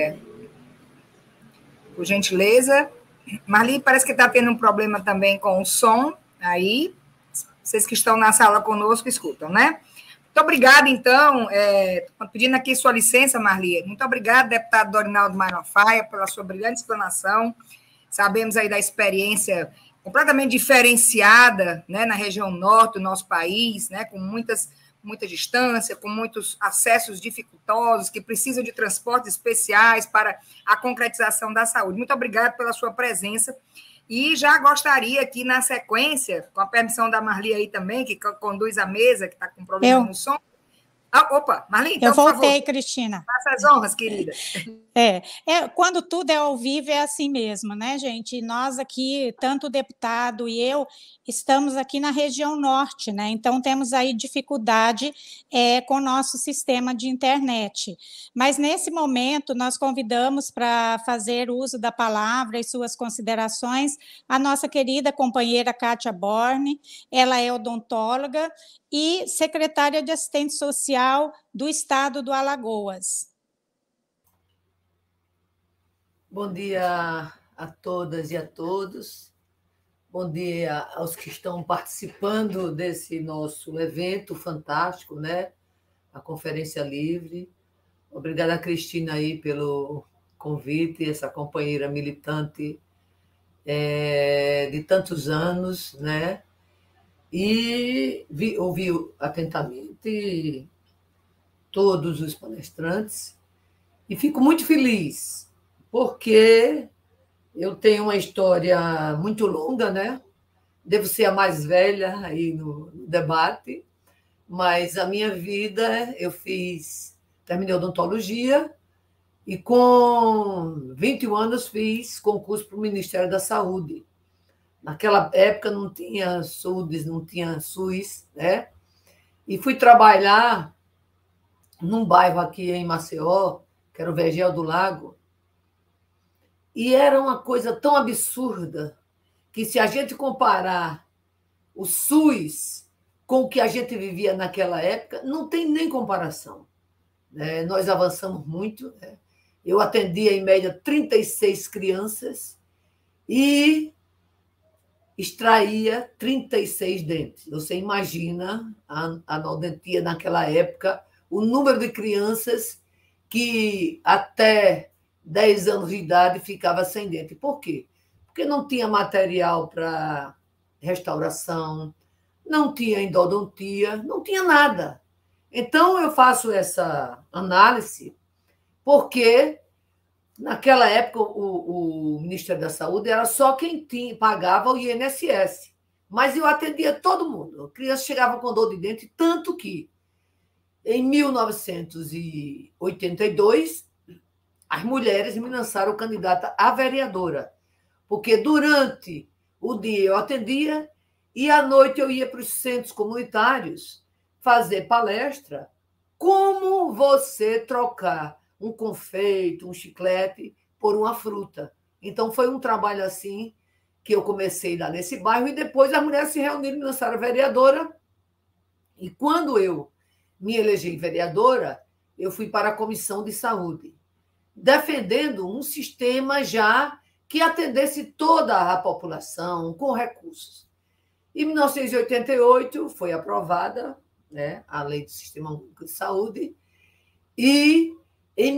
Por gentileza. Marli, parece que está tendo um problema também com o som aí. Vocês que estão na sala conosco escutam, né? Muito obrigada, então. Pedindo aqui sua licença, Marli. Muito obrigada, deputado Dorinaldo Malafaia, pela sua brilhante explanação. Sabemos aí da experiência completamente diferenciada, né, na região norte do nosso país, né, com muita distância, com muitos acessos dificultosos, que precisam de transportes especiais para a concretização da saúde. Muito obrigada pela sua presença. E já gostaria aqui, na sequência, com a permissão da Marli aí também, que conduz a mesa, que está com problema no som, Opa, Marli, então, eu voltei, por favor. Cristina. Faça as honras, querida. Quando tudo é ao vivo é assim mesmo, né, gente? Nós aqui, tanto o deputado e eu, estamos aqui na região norte, né? Então temos aí dificuldade com o nosso sistema de internet. Mas nesse momento nós convidamos para fazer uso da palavra e suas considerações a nossa querida companheira Kátia Borne. Ela é odontóloga e secretária de Assistência Social do Estado do Alagoas. Bom dia a todas e a todos. Bom dia aos que estão participando desse nosso evento fantástico, né? A Conferência Livre. Obrigada, Cristina, aí pelo convite, essa companheira militante de tantos anos, né? E ouvi atentamente todos os palestrantes e fico muito feliz, porque eu tenho uma história muito longa, né? Devo ser a mais velha aí no debate, mas a minha vida terminei odontologia e com 21 anos fiz concurso para o Ministério da Saúde. Naquela época não tinha SUDES, não tinha SUS, né? E fui trabalhar num bairro aqui em Maceió, que era o Vergel do Lago, e era uma coisa tão absurda que, se a gente comparar o SUS com o que a gente vivia naquela época, não tem nem comparação. Nós avançamos muito. Né? Eu atendia, em média, 36 crianças e extraía 36 dentes. Você imagina a endodontia naquela época, o número de crianças que até 10 anos de idade ficava sem dente. Por quê? Porque não tinha material para restauração, não tinha endodontia, não tinha nada. Então, eu faço essa análise porque, naquela época, o Ministério da Saúde era só quem pagava o INSS. Mas eu atendia todo mundo. A criança chegava com dor de dente, tanto que, em 1982, as mulheres me lançaram candidata a vereadora, porque durante o dia eu atendia e à noite eu ia para os centros comunitários fazer palestra como você trocar um confeito, um chiclete por uma fruta. Então, foi um trabalho assim que eu comecei lá nesse bairro e depois as mulheres se reuniram e me lançaram vereadora. E quando eu me elegi vereadora, eu fui para a Comissão de Saúde, defendendo um sistema já que atendesse toda a população com recursos. Em 1988 foi aprovada, né, a Lei do Sistema Único de Saúde e, em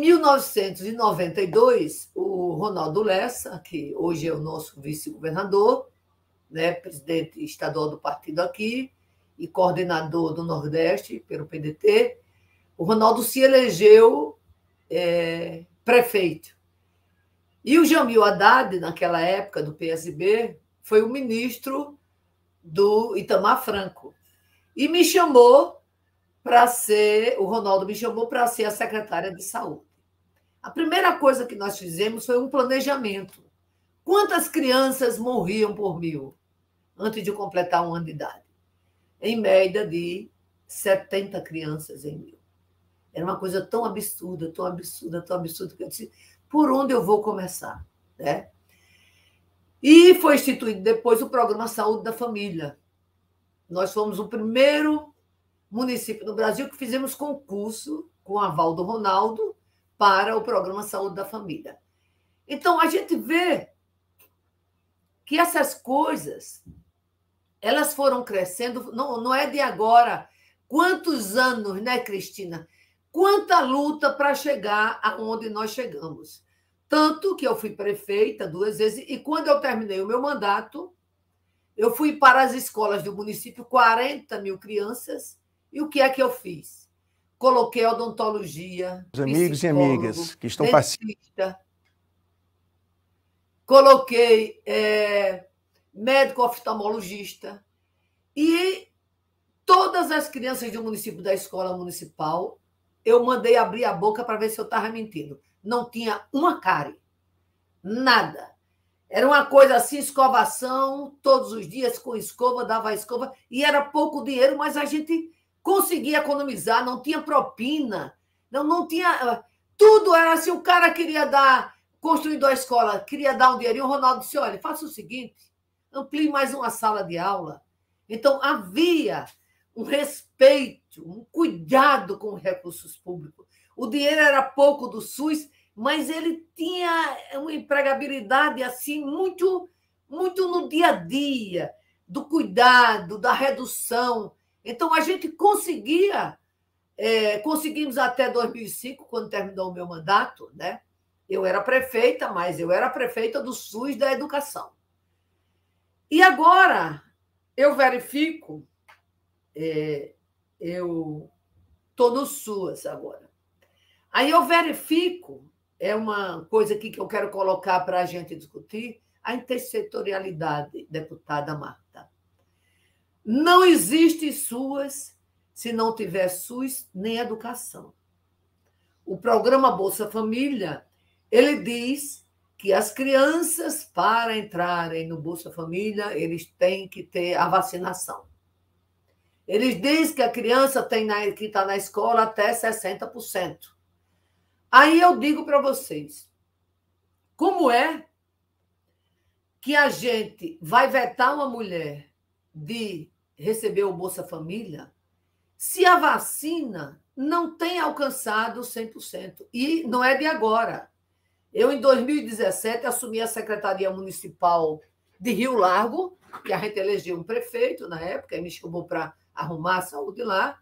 1992, o Ronaldo Lessa, que hoje é o nosso vice-governador, né, presidente estadual do partido aqui e coordenador do Nordeste pelo PDT, o Ronaldo se elegeu prefeito. E o Jamil Haddad, naquela época, do PSB, foi o ministro do Itamar Franco. E me chamou para ser, o Ronaldo me chamou para ser a secretária de saúde. A primeira coisa que nós fizemos foi um planejamento. Quantas crianças morriam por 1000 antes de completar 1 ano de idade? Em média de 70 crianças em 1000. Era uma coisa tão absurda, tão absurda, tão absurda, que eu disse, por onde eu vou começar? Né? E foi instituído depois o Programa Saúde da Família. Nós fomos o primeiro município no Brasil que fizemos concurso com o aval do Ronaldo para o Programa Saúde da Família. Então, a gente vê que essas coisas elas foram crescendo, não é de agora. Quantos anos, né, Cristina? Quanta luta para chegar aonde nós chegamos. Tanto que eu fui prefeita 2 vezes, e quando eu terminei o meu mandato, eu fui para as escolas do município, 40 mil crianças, e o que é que eu fiz? Coloquei odontologia, os amigos e amigas que estão dentista, coloquei médico oftalmologista, e todas todas as crianças do município da escola municipal, eu mandei abrir a boca para ver se eu estava mentindo. Não tinha uma cárie. Nada. Era uma coisa assim, escovação, todos os dias com escova, dava escova, e era pouco dinheiro, mas a gente conseguia economizar, não tinha propina, não tinha... Tudo era assim, o cara queria dar, construindo a escola, queria dar um dinheirinho, o Ronaldo disse, olha, faça o seguinte, amplie mais uma sala de aula. Então, havia um respeito, um cuidado com os recursos públicos. O dinheiro era pouco do SUS, mas ele tinha uma empregabilidade assim muito no dia a dia, do cuidado, da redução. Então, a gente conseguimos até 2005, quando terminou o meu mandato, né? Eu era prefeita, mas eu era prefeita do SUS da educação. E agora, eu verifico, eu estou no SUAS agora. Aí eu verifico, é uma coisa aqui que eu quero colocar para a gente discutir, a intersetorialidade, deputada Marta. Não existe SUAS se não tiver SUS nem educação. O programa Bolsa Família, ele diz que as crianças, para entrarem no Bolsa Família, eles têm que ter a vacinação. Eles dizem que a criança que está na escola até 60%. Aí eu digo para vocês, como é que a gente vai vetar uma mulher de receber o Bolsa Família se a vacina não tem alcançado 100%? E não é de agora. Eu, em 2017, assumi a Secretaria Municipal de Rio Largo, que a gente elegeu um prefeito na época, e me chamou para arrumar a saúde lá,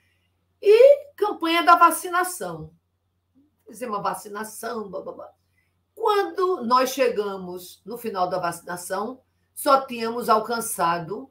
e campanha da vacinação. Fazer uma vacinação, blá, blá, blá. Quando nós chegamos no final da vacinação, só tínhamos alcançado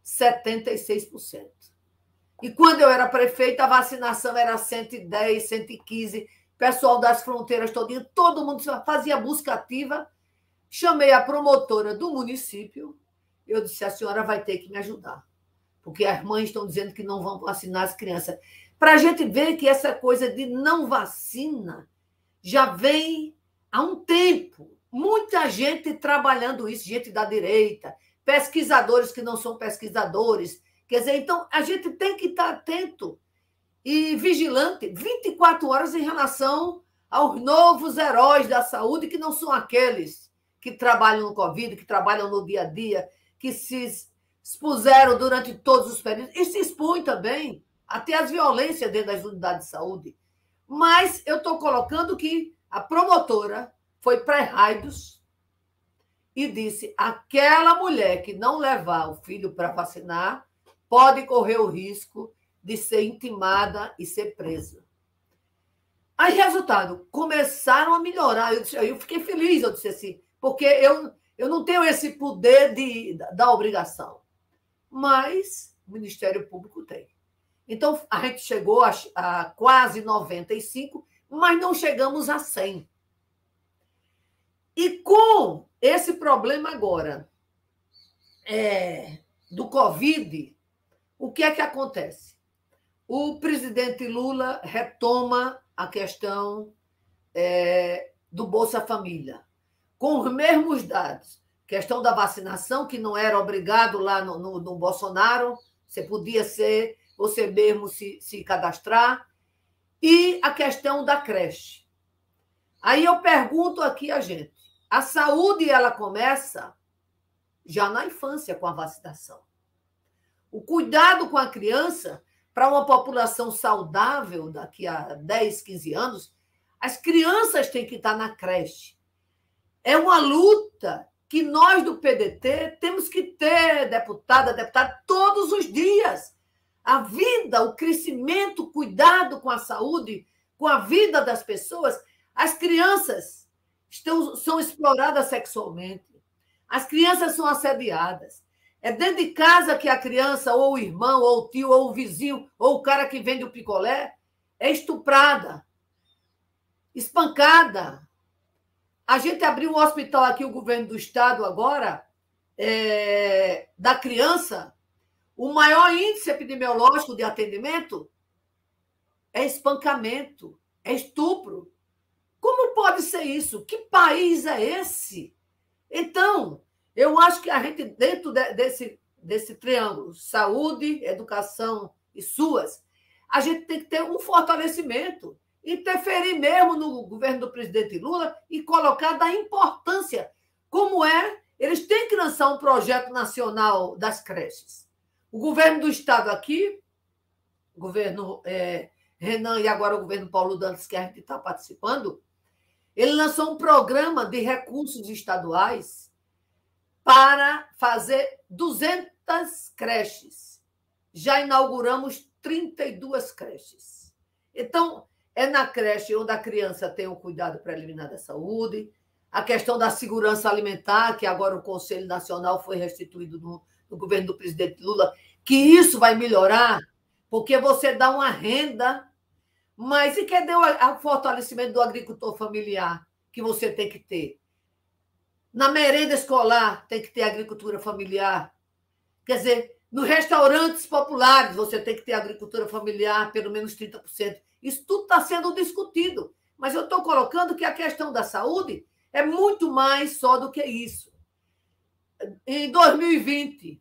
76%. E quando eu era prefeita, a vacinação era 110, 115%. Pessoal das fronteiras todinho, todo mundo fazia busca ativa. Chamei a promotora do município. Eu disse, a senhora vai ter que me ajudar, porque as mães estão dizendo que não vão vacinar as crianças. Para a gente ver que essa coisa de não vacina já vem há um tempo. Muita gente trabalhando isso, gente da direita, pesquisadores que não são pesquisadores. Quer dizer, então, a gente tem que estar atento e vigilante 24 horas em relação aos novos heróis da saúde, que não são aqueles que trabalham no Covid, que trabalham no dia a dia, que se expuseram durante todos os períodos, e se expõem também até as violências dentro das unidades de saúde. Mas eu estou colocando que a promotora foi pré-raidos e disse, aquela mulher que não levar o filho para vacinar pode correr o risco de ser intimada e ser presa. Aí, resultado, começaram a melhorar. Eu fiquei feliz, eu disse assim, porque eu não tenho esse poder da obrigação, mas o Ministério Público tem. Então, a gente chegou a quase 95%, mas não chegamos a 100%. E com esse problema agora do Covid, o que é que acontece? O presidente Lula retoma a questão do Bolsa Família, com os mesmos dados. Questão da vacinação, que não era obrigado lá no Bolsonaro, você podia ser, você mesmo se cadastrar, e a questão da creche. Aí eu pergunto aqui a gente, a saúde ela começa já na infância com a vacinação. O cuidado com a criança, para uma população saudável daqui a 10, 15 anos, as crianças têm que estar na creche. É uma luta que nós do PDT temos que ter, deputada, todos os dias. A vida, o crescimento, o cuidado com a saúde, com a vida das pessoas. As crianças são exploradas sexualmente. As crianças são assediadas. É dentro de casa que a criança, ou o irmão, ou o tio, ou o vizinho, ou o cara que vende o picolé, é estuprada, espancada. A gente abriu um hospital aqui, o governo do estado agora, da criança. O maior índice epidemiológico de atendimento é espancamento, é estupro. Como pode ser isso? Que país é esse? Então, eu acho que a gente, dentro desse triângulo, saúde, educação e SUAS, a gente tem que ter um fortalecimento, interferir mesmo no governo do presidente Lula e colocar da importância, como é, eles têm que lançar um projeto nacional das creches. O governo do Estado aqui, o governo Renan e agora o governo Paulo Dantas, que a gente está participando, ele lançou um programa de recursos estaduais para fazer 200 creches. Já inauguramos 32 creches. Então, é na creche onde a criança tem o cuidado preliminar da saúde, a questão da segurança alimentar, que agora o Conselho Nacional foi restituído no governo do presidente Lula, que isso vai melhorar, porque você dá uma renda, mas e cadê o fortalecimento do agricultor familiar que você tem que ter? Na merenda escolar tem que ter agricultura familiar. Quer dizer, nos restaurantes populares você tem que ter agricultura familiar, pelo menos 30%. Isso tudo está sendo discutido. Mas eu estou colocando que a questão da saúde é muito mais só do que isso. Em 2020,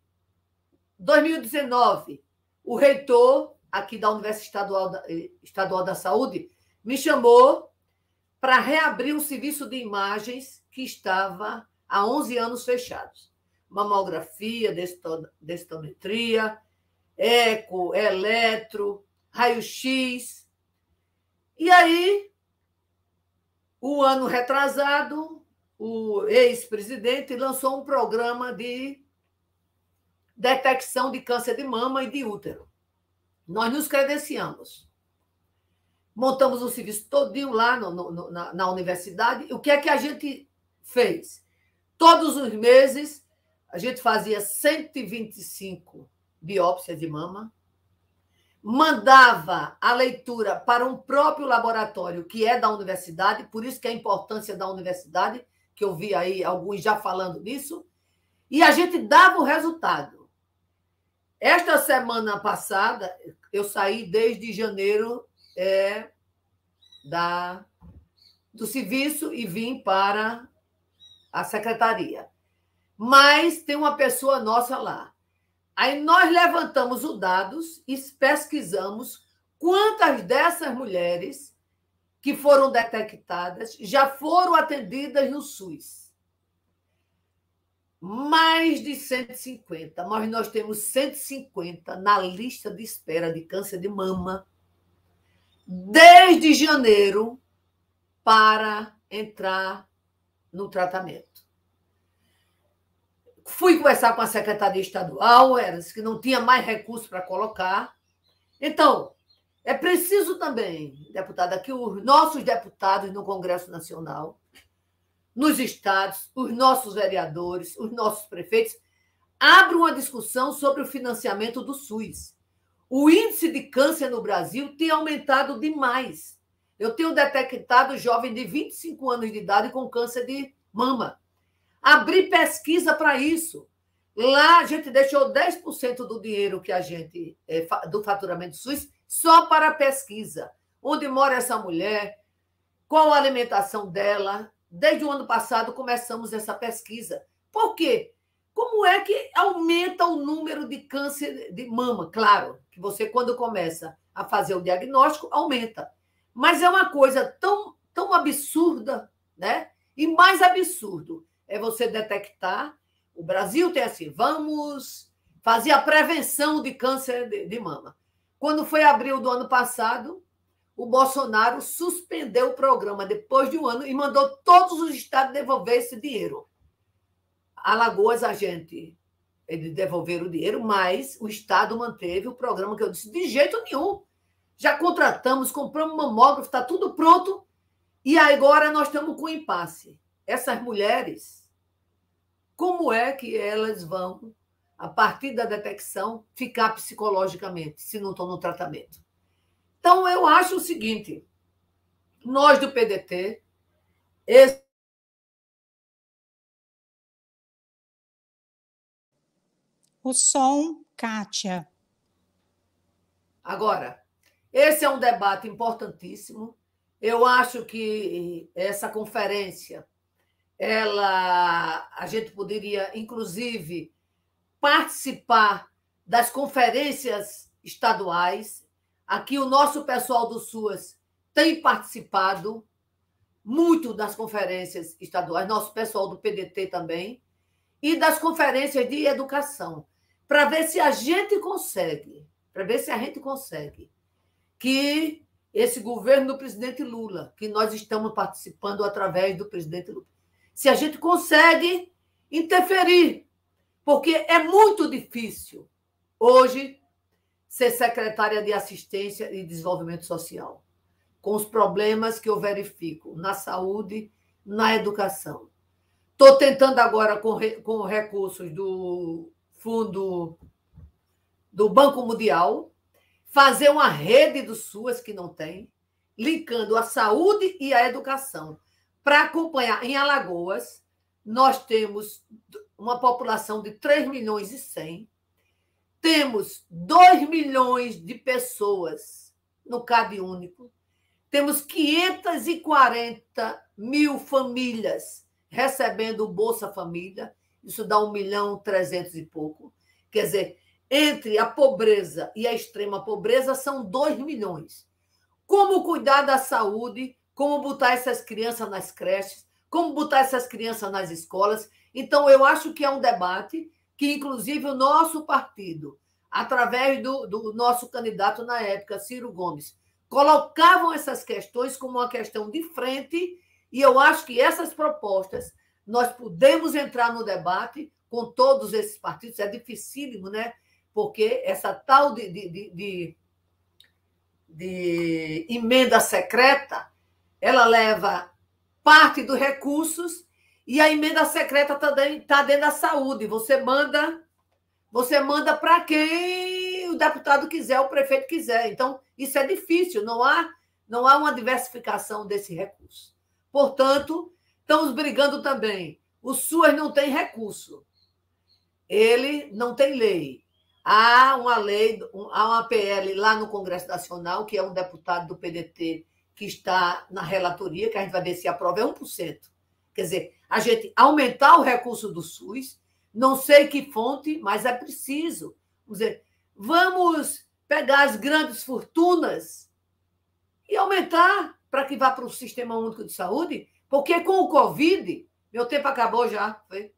2019, o reitor aqui da Universidade Estadual da Saúde me chamou para reabrir um serviço de imagens que estava há 11 anos fechados. Mamografia, densitometria, eco, eletro, raio-x. E aí, o ano retrasado, o ex-presidente lançou um programa de detecção de câncer de mama e de útero. Nós nos credenciamos. Montamos um serviço todinho lá na universidade. O que é que a gente fez? Todos os meses, a gente fazia 125 biópsias de mama, mandava a leitura para um próprio laboratório, que é da universidade, por isso que é a importância da universidade, que eu vi aí alguns já falando nisso, e a gente dava o resultado. Esta semana passada, eu saí desde janeiro do serviço e vim para a secretaria. Mas tem uma pessoa nossa lá. Aí nós levantamos os dados e pesquisamos quantas dessas mulheres que foram detectadas já foram atendidas no SUS. Mais de 150, mas nós temos 150 na lista de espera de câncer de mama desde janeiro para entrar no tratamento. Fui conversar com a Secretaria Estadual, era que não tinha mais recursos para colocar. Então, é preciso também, deputada, que os nossos deputados no Congresso Nacional, nos estados, os nossos vereadores, os nossos prefeitos, abram uma discussão sobre o financiamento do SUS. O índice de câncer no Brasil tem aumentado demais. Eu tenho detectado jovem de 25 anos de idade com câncer de mama. Abrir pesquisa para isso. Lá a gente deixou 10% do dinheiro que a gente do faturamento do SUS só para pesquisa. Onde mora essa mulher? Qual a alimentação dela? Desde o ano passado começamos essa pesquisa. Por quê? Como é que aumenta o número de câncer de mama? Claro, que você, quando começa a fazer o diagnóstico, aumenta. Mas é uma coisa tão absurda, né? E mais absurdo é você detectar. O Brasil tem assim, vamos fazer a prevenção de câncer de mama. Quando foi abril do ano passado, o Bolsonaro suspendeu o programa depois de um ano e mandou todos os estados devolver esse dinheiro. Alagoas, eles devolveram o dinheiro, mas o estado manteve o programa, que eu disse, de jeito nenhum. Já contratamos, compramos mamógrafo, está tudo pronto, e agora nós estamos com impasse. Essas mulheres, como é que elas vão, a partir da detecção, ficar psicologicamente, se não estão no tratamento? Então, eu acho o seguinte, nós do PDT, O som Kátia. Agora, esse é um debate importantíssimo. Eu acho que essa conferência, a gente poderia, inclusive, participar das conferências estaduais. Aqui o nosso pessoal do SUAS tem participado muito das conferências estaduais, nosso pessoal do PDT também, e das conferências de educação, para ver se a gente consegue, que esse governo do presidente Lula, que nós estamos participando através do presidente Lula, se a gente consegue interferir, porque é muito difícil hoje ser secretária de Assistência e Desenvolvimento Social, com os problemas que eu verifico na saúde, na educação. Estou tentando agora, com recursos do Fundo do Banco Mundial, fazer uma rede do SUAS que não tem, linkando a saúde e a educação, para acompanhar. Em Alagoas, nós temos uma população de 3 milhões e 100, temos 2 milhões de pessoas no CAD único, temos 540 mil famílias recebendo o Bolsa Família, isso dá 1.300.000 e pouco. Quer dizer, entre a pobreza e a extrema pobreza são 2 milhões. Como cuidar da saúde, como botar essas crianças nas creches, como botar essas crianças nas escolas. Então, eu acho que é um debate que, inclusive, o nosso partido, através do nosso candidato na época, Ciro Gomes, colocavam essas questões como uma questão de frente, e eu acho que essas propostas nós podemos entrar no debate com todos esses partidos. É dificílimo, né? Porque essa tal de emenda secreta, ela leva parte dos recursos, e a emenda secreta está dentro da saúde. Você manda para quem o deputado quiser, o prefeito quiser. Então, isso é difícil, não há uma diversificação desse recurso. Portanto, estamos brigando também. O SUAS não tem recurso. Ele não tem lei. Há uma lei, há uma PL lá no Congresso Nacional, que é um deputado do PDT que está na relatoria, que a gente vai ver se aprova, é 1%. Quer dizer, a gente aumentar o recurso do SUS, não sei que fonte, mas é preciso. Vamos dizer, vamos pegar as grandes fortunas e aumentar para que vá para o Sistema Único de Saúde, porque com o Covid, meu tempo acabou já, foi?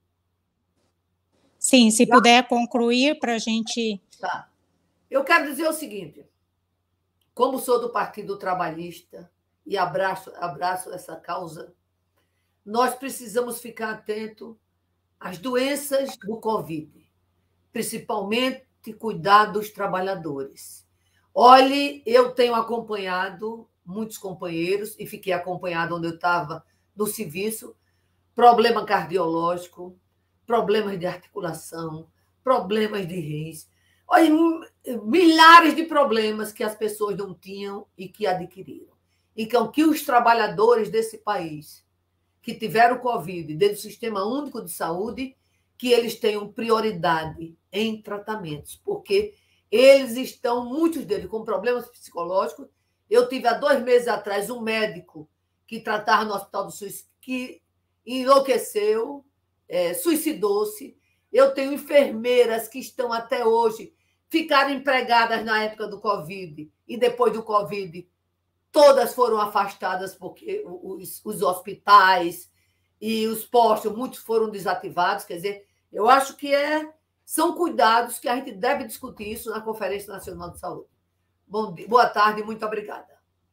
Sim, se puder concluir para a gente... Tá. Eu quero dizer o seguinte, como sou do Partido Trabalhista e abraço essa causa, nós precisamos ficar atentos às doenças do Covid, principalmente cuidar dos trabalhadores. Olhe, eu tenho acompanhado muitos companheiros, e fiquei acompanhado onde eu estava no serviço, problema cardiológico, problemas de articulação, problemas de rins. Olha, milhares de problemas que as pessoas não tinham e que adquiriram. Então, que os trabalhadores desse país que tiveram Covid dentro do Sistema Único de Saúde, que eles tenham prioridade em tratamentos, porque eles estão, muitos deles, com problemas psicológicos. Eu tive, há 2 meses atrás, um médico que tratava no Hospital do SUS, que enlouqueceu, suicidou-se. Eu tenho enfermeiras que estão até hoje, ficaram empregadas na época do Covid, e depois do Covid, todas foram afastadas, porque os hospitais e os postos, muitos foram desativados. Quer dizer, eu acho que são cuidados que a gente deve discutir isso na Conferência Nacional de Saúde. Boa tarde, muito obrigada.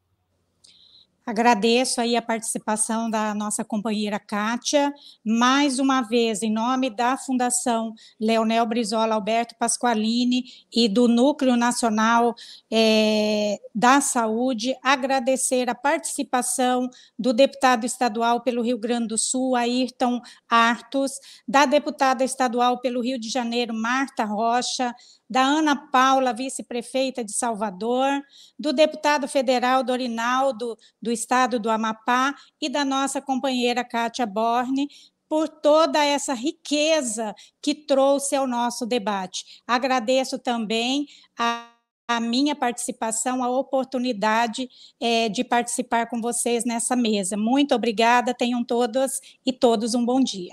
Agradeço aí a participação da nossa companheira Kátia, mais uma vez, em nome da Fundação Leonel Brizola Alberto Pasqualini e do Núcleo Nacional da Saúde, agradecer a participação do deputado estadual pelo Rio Grande do Sul, Ayrton Artus, da deputada estadual pelo Rio de Janeiro, Marta Rocha, da Ana Paula, vice-prefeita de Salvador, do deputado federal Dorinaldo, do estado do Amapá, e da nossa companheira Kátia Borne, por toda essa riqueza que trouxe ao nosso debate. Agradeço também a minha participação, a oportunidade de participar com vocês nessa mesa. Muito obrigada, tenham todas e todos um bom dia.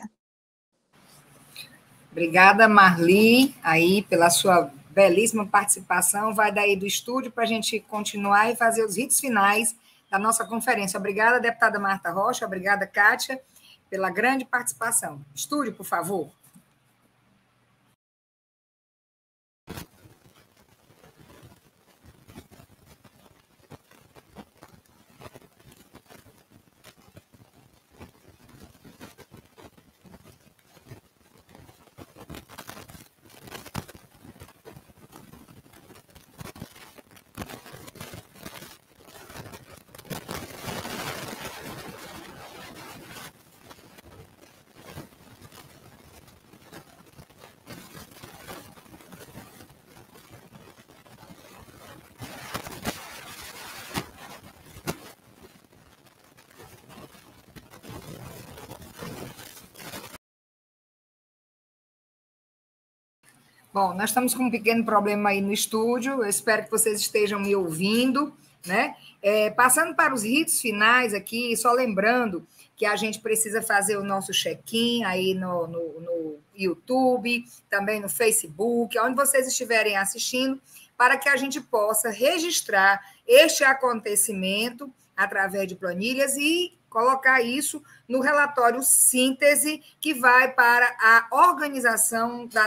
Obrigada, Marli, aí pela sua belíssima participação. Vai daí do estúdio para a gente continuar e fazer os hits finais da nossa conferência. Obrigada, deputada Marta Rocha, obrigada, Kátia, pela grande participação. Estúdio, por favor. Bom, nós estamos com um pequeno problema aí no estúdio, eu espero que vocês estejam me ouvindo, né? Passando para os hits finais aqui, só lembrando que a gente precisa fazer o nosso check-in aí no YouTube, também no Facebook, onde vocês estiverem assistindo, para que a gente possa registrar este acontecimento através de planilhas e colocar isso no relatório síntese que vai para a organização da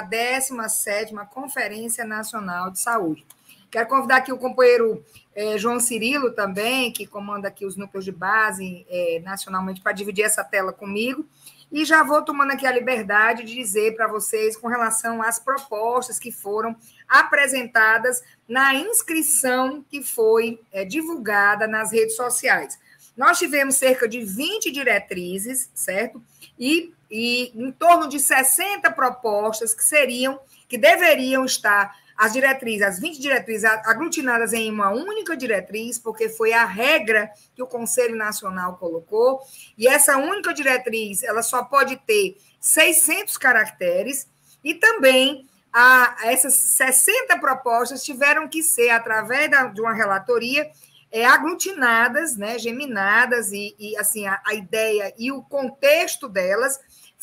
17ª Conferência Nacional de Saúde. Quero convidar aqui o companheiro João Cirilo também, que comanda aqui os núcleos de base nacionalmente, para dividir essa tela comigo. E já vou tomando aqui a liberdade de dizer para vocês com relação às propostas que foram apresentadas na inscrição que foi divulgada nas redes sociais. Nós tivemos cerca de 20 diretrizes, certo? E em torno de 60 propostas que deveriam estar as 20 diretrizes aglutinadas em uma única diretriz, porque foi a regra que o Conselho Nacional colocou, e essa única diretriz ela só pode ter 600 caracteres, e também essas 60 propostas tiveram que ser, através de uma relatoria, aglutinadas, né, geminadas, e assim, a ideia e o contexto delas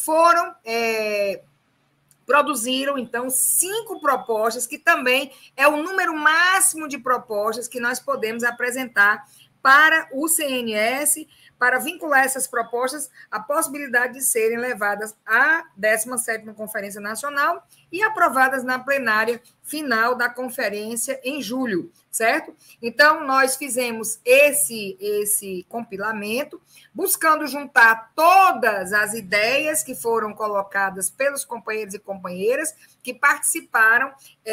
produziram, então, 5 propostas, que também é o número máximo de propostas que nós podemos apresentar para o CNS, para vincular essas propostas à possibilidade de serem levadas à 17ª Conferência Nacional e aprovadas na plenária final da conferência em julho, certo? Então, nós fizemos esse compilamento, buscando juntar todas as ideias que foram colocadas pelos companheiros e companheiras que participaram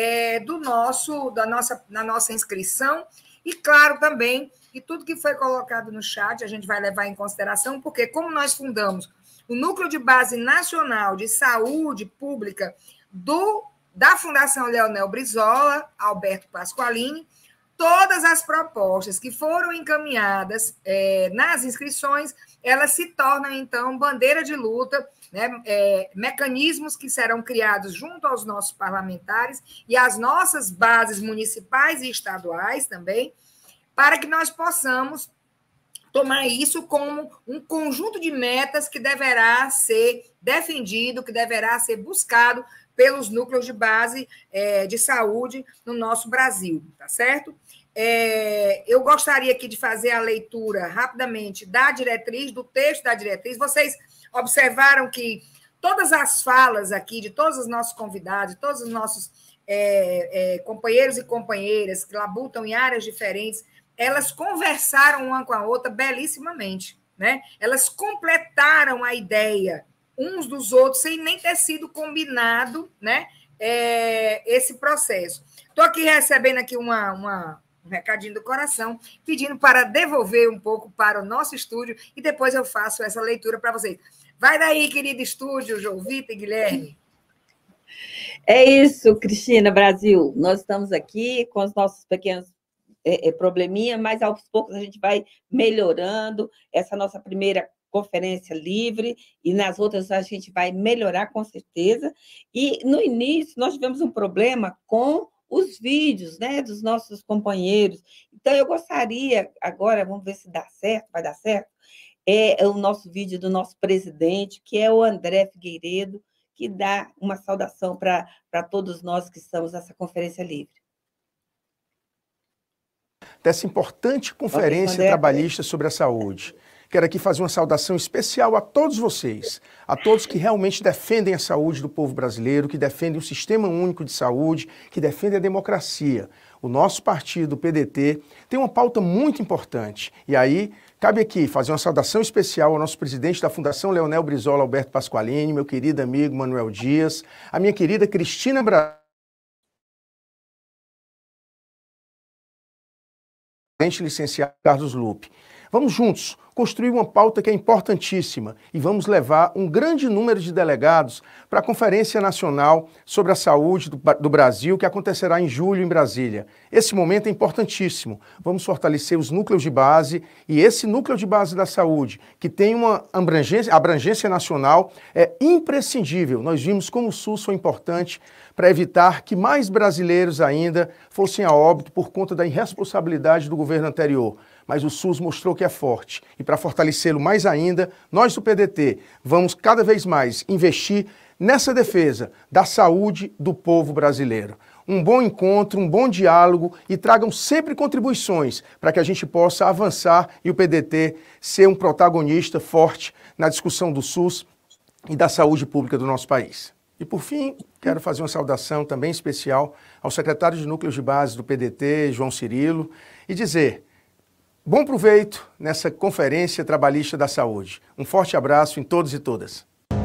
da nossa inscrição, e, claro, também, e tudo que foi colocado no chat a gente vai levar em consideração, porque como nós fundamos o Núcleo de Base Nacional de Saúde Pública da Fundação Leonel Brizola, Alberto Pasqualini, todas as propostas que foram encaminhadas nas inscrições, elas se tornam, então, bandeira de luta, né, mecanismos que serão criados junto aos nossos parlamentares e às nossas bases municipais e estaduais também, para que nós possamos tomar isso como um conjunto de metas que deverá ser defendido, que deverá ser buscado pelos núcleos de base de saúde no nosso Brasil, tá certo? Eu gostaria aqui de fazer a leitura rapidamente da diretriz, do texto da diretriz. Vocês observaram que todas as falas aqui de todos os nossos convidados, de todos os nossos companheiros e companheiras que labutam em áreas diferentes, elas conversaram uma com a outra belíssimamente, né? Elas completaram a ideia uns dos outros sem nem ter sido combinado, né? Esse processo. Estou aqui recebendo aqui um recadinho do coração, pedindo para devolver um pouco para o nosso estúdio e depois eu faço essa leitura para vocês. Vai daí, querido estúdio, Jovita e Guilherme. É isso, Cristina Brasil. Nós estamos aqui com os nossos pequenos probleminha, mas aos poucos a gente vai melhorando essa nossa primeira conferência livre, e nas outras a gente vai melhorar com certeza. E no início nós tivemos um problema com os vídeos, né, dos nossos companheiros. Então eu gostaria agora, vamos ver se dá certo, vai dar certo, é o nosso vídeo do nosso presidente, que é o André Figueiredo, que dá uma saudação para todos nós que estamos nessa conferência livre. Dessa importante conferência trabalhista sobre a saúde. Quero aqui fazer uma saudação especial a todos vocês, a todos que realmente defendem a saúde do povo brasileiro, que defendem o Sistema Único de Saúde, que defendem a democracia. O nosso partido, o PDT, tem uma pauta muito importante. E aí, cabe aqui fazer uma saudação especial ao nosso presidente da Fundação Leonel Brizola, Alberto Pasqualini, meu querido amigo Manuel Dias, a minha querida Cristina Brasil, licenciado Carlos Lupe. Vamos juntos construir uma pauta que é importantíssima e vamos levar um grande número de delegados para a Conferência Nacional sobre a Saúde do Brasil, que acontecerá em julho em Brasília. Esse momento é importantíssimo. Vamos fortalecer os núcleos de base e esse núcleo de base da saúde, que tem uma abrangência nacional, é imprescindível. Nós vimos como o SUS foi importante para evitar que mais brasileiros ainda fossem a óbito por conta da irresponsabilidade do governo anterior. Mas o SUS mostrou que é forte. E para fortalecê-lo mais ainda, nós do PDT vamos cada vez mais investir nessa defesa da saúde do povo brasileiro. Um bom encontro, um bom diálogo e tragam sempre contribuições para que a gente possa avançar e o PDT ser um protagonista forte na discussão do SUS e da saúde pública do nosso país. E, por fim, quero fazer uma saudação também especial ao secretário de Núcleos de Base do PDT, João Cirilo, e dizer: bom proveito nessa Conferência Trabalhista da Saúde. Um forte abraço em todos e todas.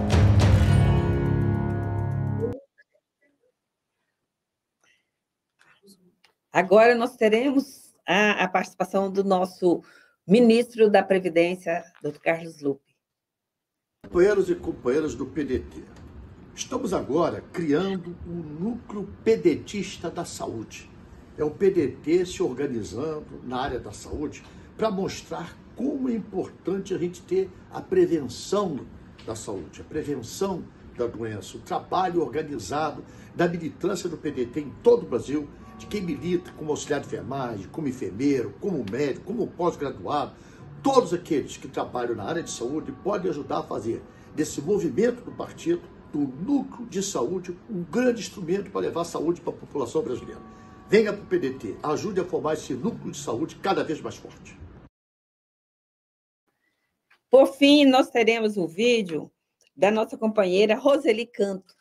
Agora nós teremos a participação do nosso ministro da Previdência, Dr. Carlos Lupe. Companheiros e companheiras do PDT, estamos agora criando um núcleo pedetista da saúde. É o PDT se organizando na área da saúde para mostrar como é importante a gente ter a prevenção da saúde, a prevenção da doença, o trabalho organizado da militância do PDT em todo o Brasil, de quem milita como auxiliar de enfermagem, como enfermeiro, como médico, como pós-graduado. Todos aqueles que trabalham na área de saúde podem ajudar a fazer desse movimento do partido, do núcleo de saúde, um grande instrumento para levar saúde para a população brasileira. Venha para o PDT, ajude a formar esse núcleo de saúde cada vez mais forte. Por fim, nós teremos um vídeo da nossa companheira Roseli Canto.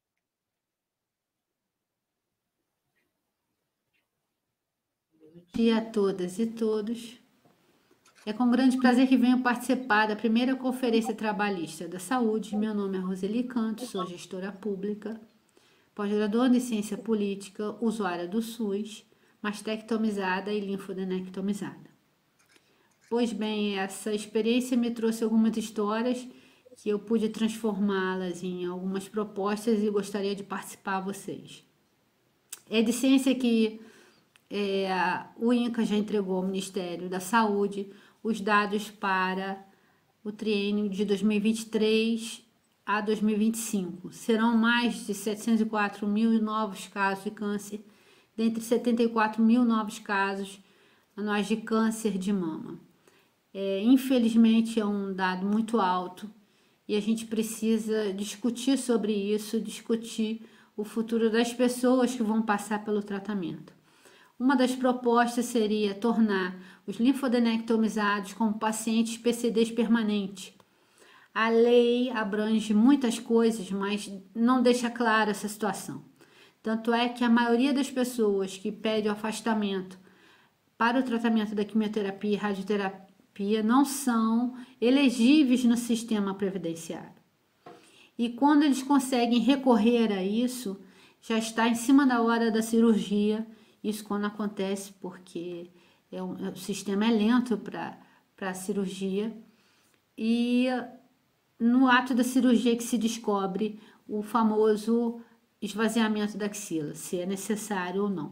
Bom dia a todas e todos. É com grande prazer que venho participar da primeira Conferência Trabalhista da Saúde. Meu nome é Roseli Canto, sou gestora pública, pós-graduanda em ciência política, usuária do SUS, mastectomizada e linfodenectomizada. Pois bem, essa experiência me trouxe algumas histórias que eu pude transformá-las em algumas propostas e gostaria de participar a vocês. É de ciência que o INCA já entregou ao Ministério da Saúde os dados para o triênio de 2023 a 2025. Serão mais de 704 mil novos casos de câncer, dentre 74 mil novos casos anuais de câncer de mama. Infelizmente, é um dado muito alto e a gente precisa discutir sobre isso, discutir o futuro das pessoas que vão passar pelo tratamento. Uma das propostas seria tornar os linfodenectomizados como pacientes PCDs permanentes. A lei abrange muitas coisas, mas não deixa clara essa situação. Tanto é que a maioria das pessoas que pede o afastamento para o tratamento da quimioterapia e radioterapia não são elegíveis no sistema previdenciário. E quando eles conseguem recorrer a isso, já está em cima da hora da cirurgia. Isso quando acontece porque o sistema é lento para a cirurgia. E no ato da cirurgia que se descobre o famoso esvaziamento da axila, se é necessário ou não.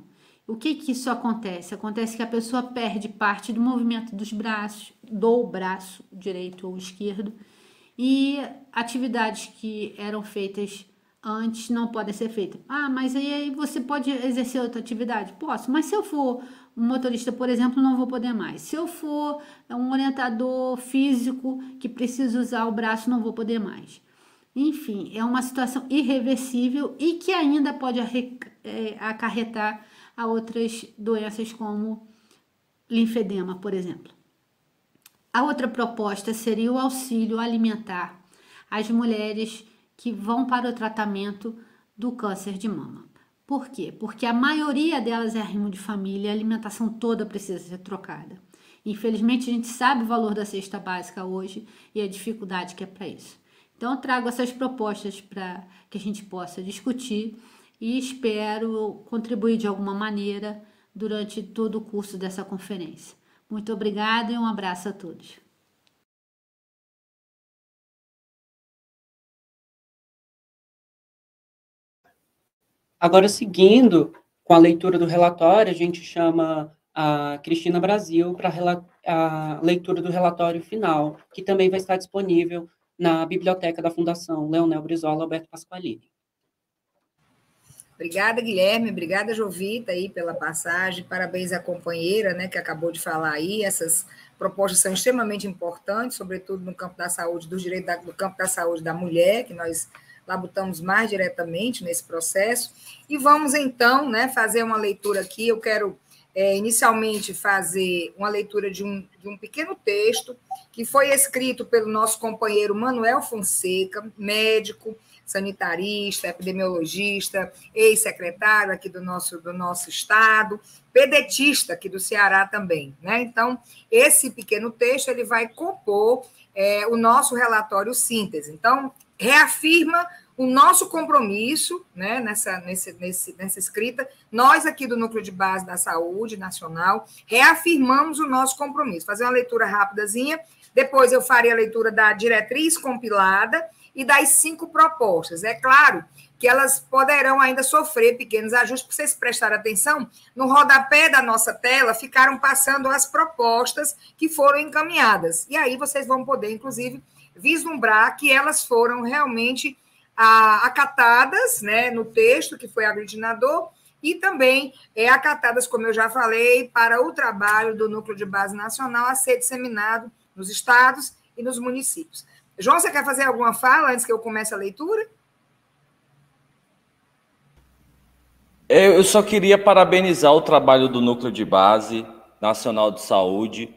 O que isso acontece? Acontece que a pessoa perde parte do movimento dos braços, do braço direito ou esquerdo, e atividades que eram feitas antes não podem ser feitas. Ah, mas aí você pode exercer outra atividade? Posso, mas se eu for um motorista, por exemplo, não vou poder mais. Se eu for um orientador físico que precisa usar o braço, não vou poder mais. Enfim, é uma situação irreversível e que ainda pode acarretar a outras doenças como linfedema, por exemplo. A outra proposta seria o auxílio alimentar às mulheres que vão para o tratamento do câncer de mama. Por quê? Porque a maioria delas é arrimo de família, a alimentação toda precisa ser trocada. Infelizmente, a gente sabe o valor da cesta básica hoje e a dificuldade que é para isso. Então, eu trago essas propostas para que a gente possa discutir e espero contribuir de alguma maneira durante todo o curso dessa conferência. Muito obrigada e um abraço a todos. Agora, seguindo com a leitura do relatório, a gente chama a Cristina Brasil para a leitura do relatório final, que também vai estar disponível na biblioteca da Fundação Leonel Brizola Alberto Pasqualini. Obrigada, Guilherme. Obrigada, Jovita, aí pela passagem. Parabéns à companheira, né, que acabou de falar aí. Essas propostas são extremamente importantes, sobretudo no campo da saúde, dos direitos do campo da saúde da mulher, que nós labutamos mais diretamente nesse processo. E vamos, então, né, fazer uma leitura aqui. Eu quero, inicialmente, fazer uma leitura de um pequeno texto que foi escrito pelo nosso companheiro Manuel Fonseca, médico, sanitarista, epidemiologista, ex-secretário aqui do nosso estado, pedetista aqui do Ceará também, né? Então, esse pequeno texto ele vai compor o nosso relatório síntese. Então, reafirma o nosso compromisso, né, nessa escrita. Nós aqui do Núcleo de Base da Saúde Nacional reafirmamos o nosso compromisso. Fazer uma leitura rapidazinha, depois eu farei a leitura da diretriz compilada e das 5 propostas. É claro que elas poderão ainda sofrer pequenos ajustes, porque vocês prestaram atenção, no rodapé da nossa tela ficaram passando as propostas que foram encaminhadas. E aí vocês vão poder, inclusive, vislumbrar que elas foram realmente acatadas, né, no texto que foi aglutinador e também acatadas, como eu já falei, para o trabalho do Núcleo de Base Nacional a ser disseminado nos estados e nos municípios. João, você quer fazer alguma fala antes que eu comece a leitura? Eu só queria parabenizar o trabalho do Núcleo de Base Nacional de Saúde,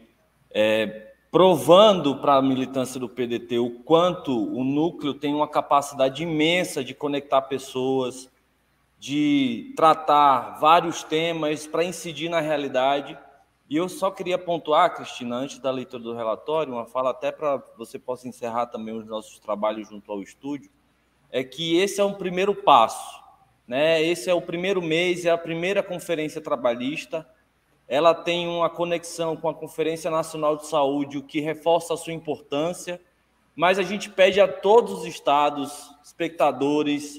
provando para a militância do PDT o quanto o núcleo tem uma capacidade imensa de conectar pessoas, de tratar vários temas para incidir na realidade. E eu só queria pontuar, Cristina, antes da leitura do relatório, uma fala até para você possa encerrar também os nossos trabalhos junto ao estúdio, é que esse é um primeiro passo, né? Esse é o primeiro mês, é a primeira conferência trabalhista. Ela tem uma conexão com a Conferência Nacional de Saúde, o que reforça a sua importância, mas a gente pede a todos os estados, espectadores,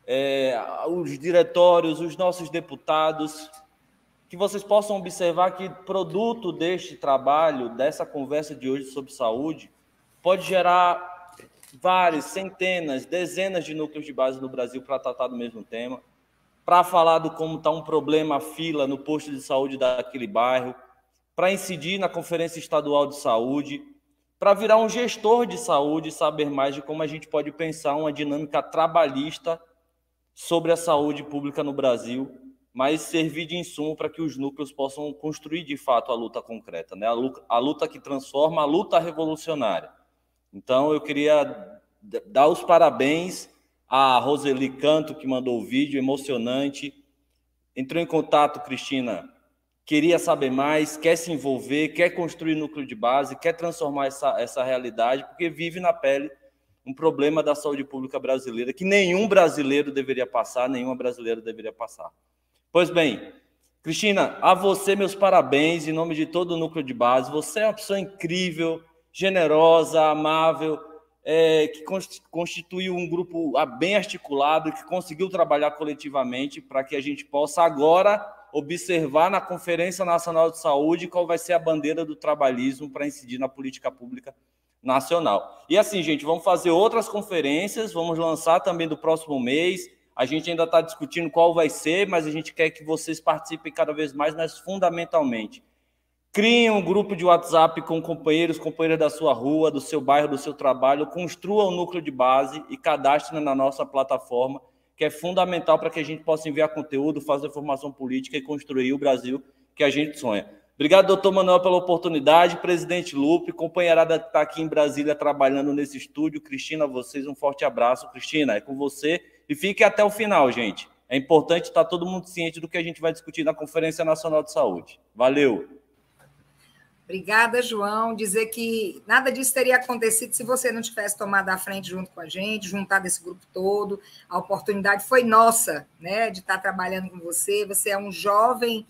os diretórios, os nossos deputados, que vocês possam observar que produto deste trabalho, dessa conversa de hoje sobre saúde, pode gerar várias, centenas, dezenas de núcleos de base no Brasil para tratar do mesmo tema, para falar do como está um problema, a fila no posto de saúde daquele bairro, para incidir na Conferência Estadual de Saúde, para virar um gestor de saúde e saber mais de como a gente pode pensar uma dinâmica trabalhista sobre a saúde pública no Brasil, mas servir de insumo para que os núcleos possam construir, de fato, a luta concreta, né? A luta que transforma, a luta revolucionária. Então, eu queria dar os parabéns a Roseli Canto, que mandou o vídeo, emocionante. Entrou em contato, Cristina, queria saber mais, quer se envolver, quer construir núcleo de base, quer transformar essa realidade, porque vive na pele um problema da saúde pública brasileira que nenhum brasileiro deveria passar, nenhuma brasileira deveria passar. Pois bem, Cristina, a você meus parabéns em nome de todo o núcleo de base. Você é uma pessoa incrível, generosa, amável, que constituiu um grupo bem articulado, que conseguiu trabalhar coletivamente para que a gente possa agora observar na Conferência Nacional de Saúde qual vai ser a bandeira do trabalhismo para incidir na política pública nacional. E assim, gente, vamos fazer outras conferências, vamos lançar também do próximo mês. A gente ainda está discutindo qual vai ser, mas a gente quer que vocês participem cada vez mais, mas fundamentalmente. Criem um grupo de WhatsApp com companheiras da sua rua, do seu bairro, do seu trabalho, construa um núcleo de base e cadastre na nossa plataforma, que é fundamental para que a gente possa enviar conteúdo, fazer formação política e construir o Brasil que a gente sonha. Obrigado, doutor Manuel, pela oportunidade. Presidente Lupe, companheirada que está aqui em Brasília trabalhando nesse estúdio. Cristina, a vocês um forte abraço. Cristina, é com você. E fique até o final, gente. É importante estar todo mundo ciente do que a gente vai discutir na Conferência Nacional de Saúde. Valeu! Obrigada, João. Dizer que nada disso teria acontecido se você não tivesse tomado a frente junto com a gente, juntado esse grupo todo. A oportunidade foi nossa, né, de estar trabalhando com você. Você é um jovem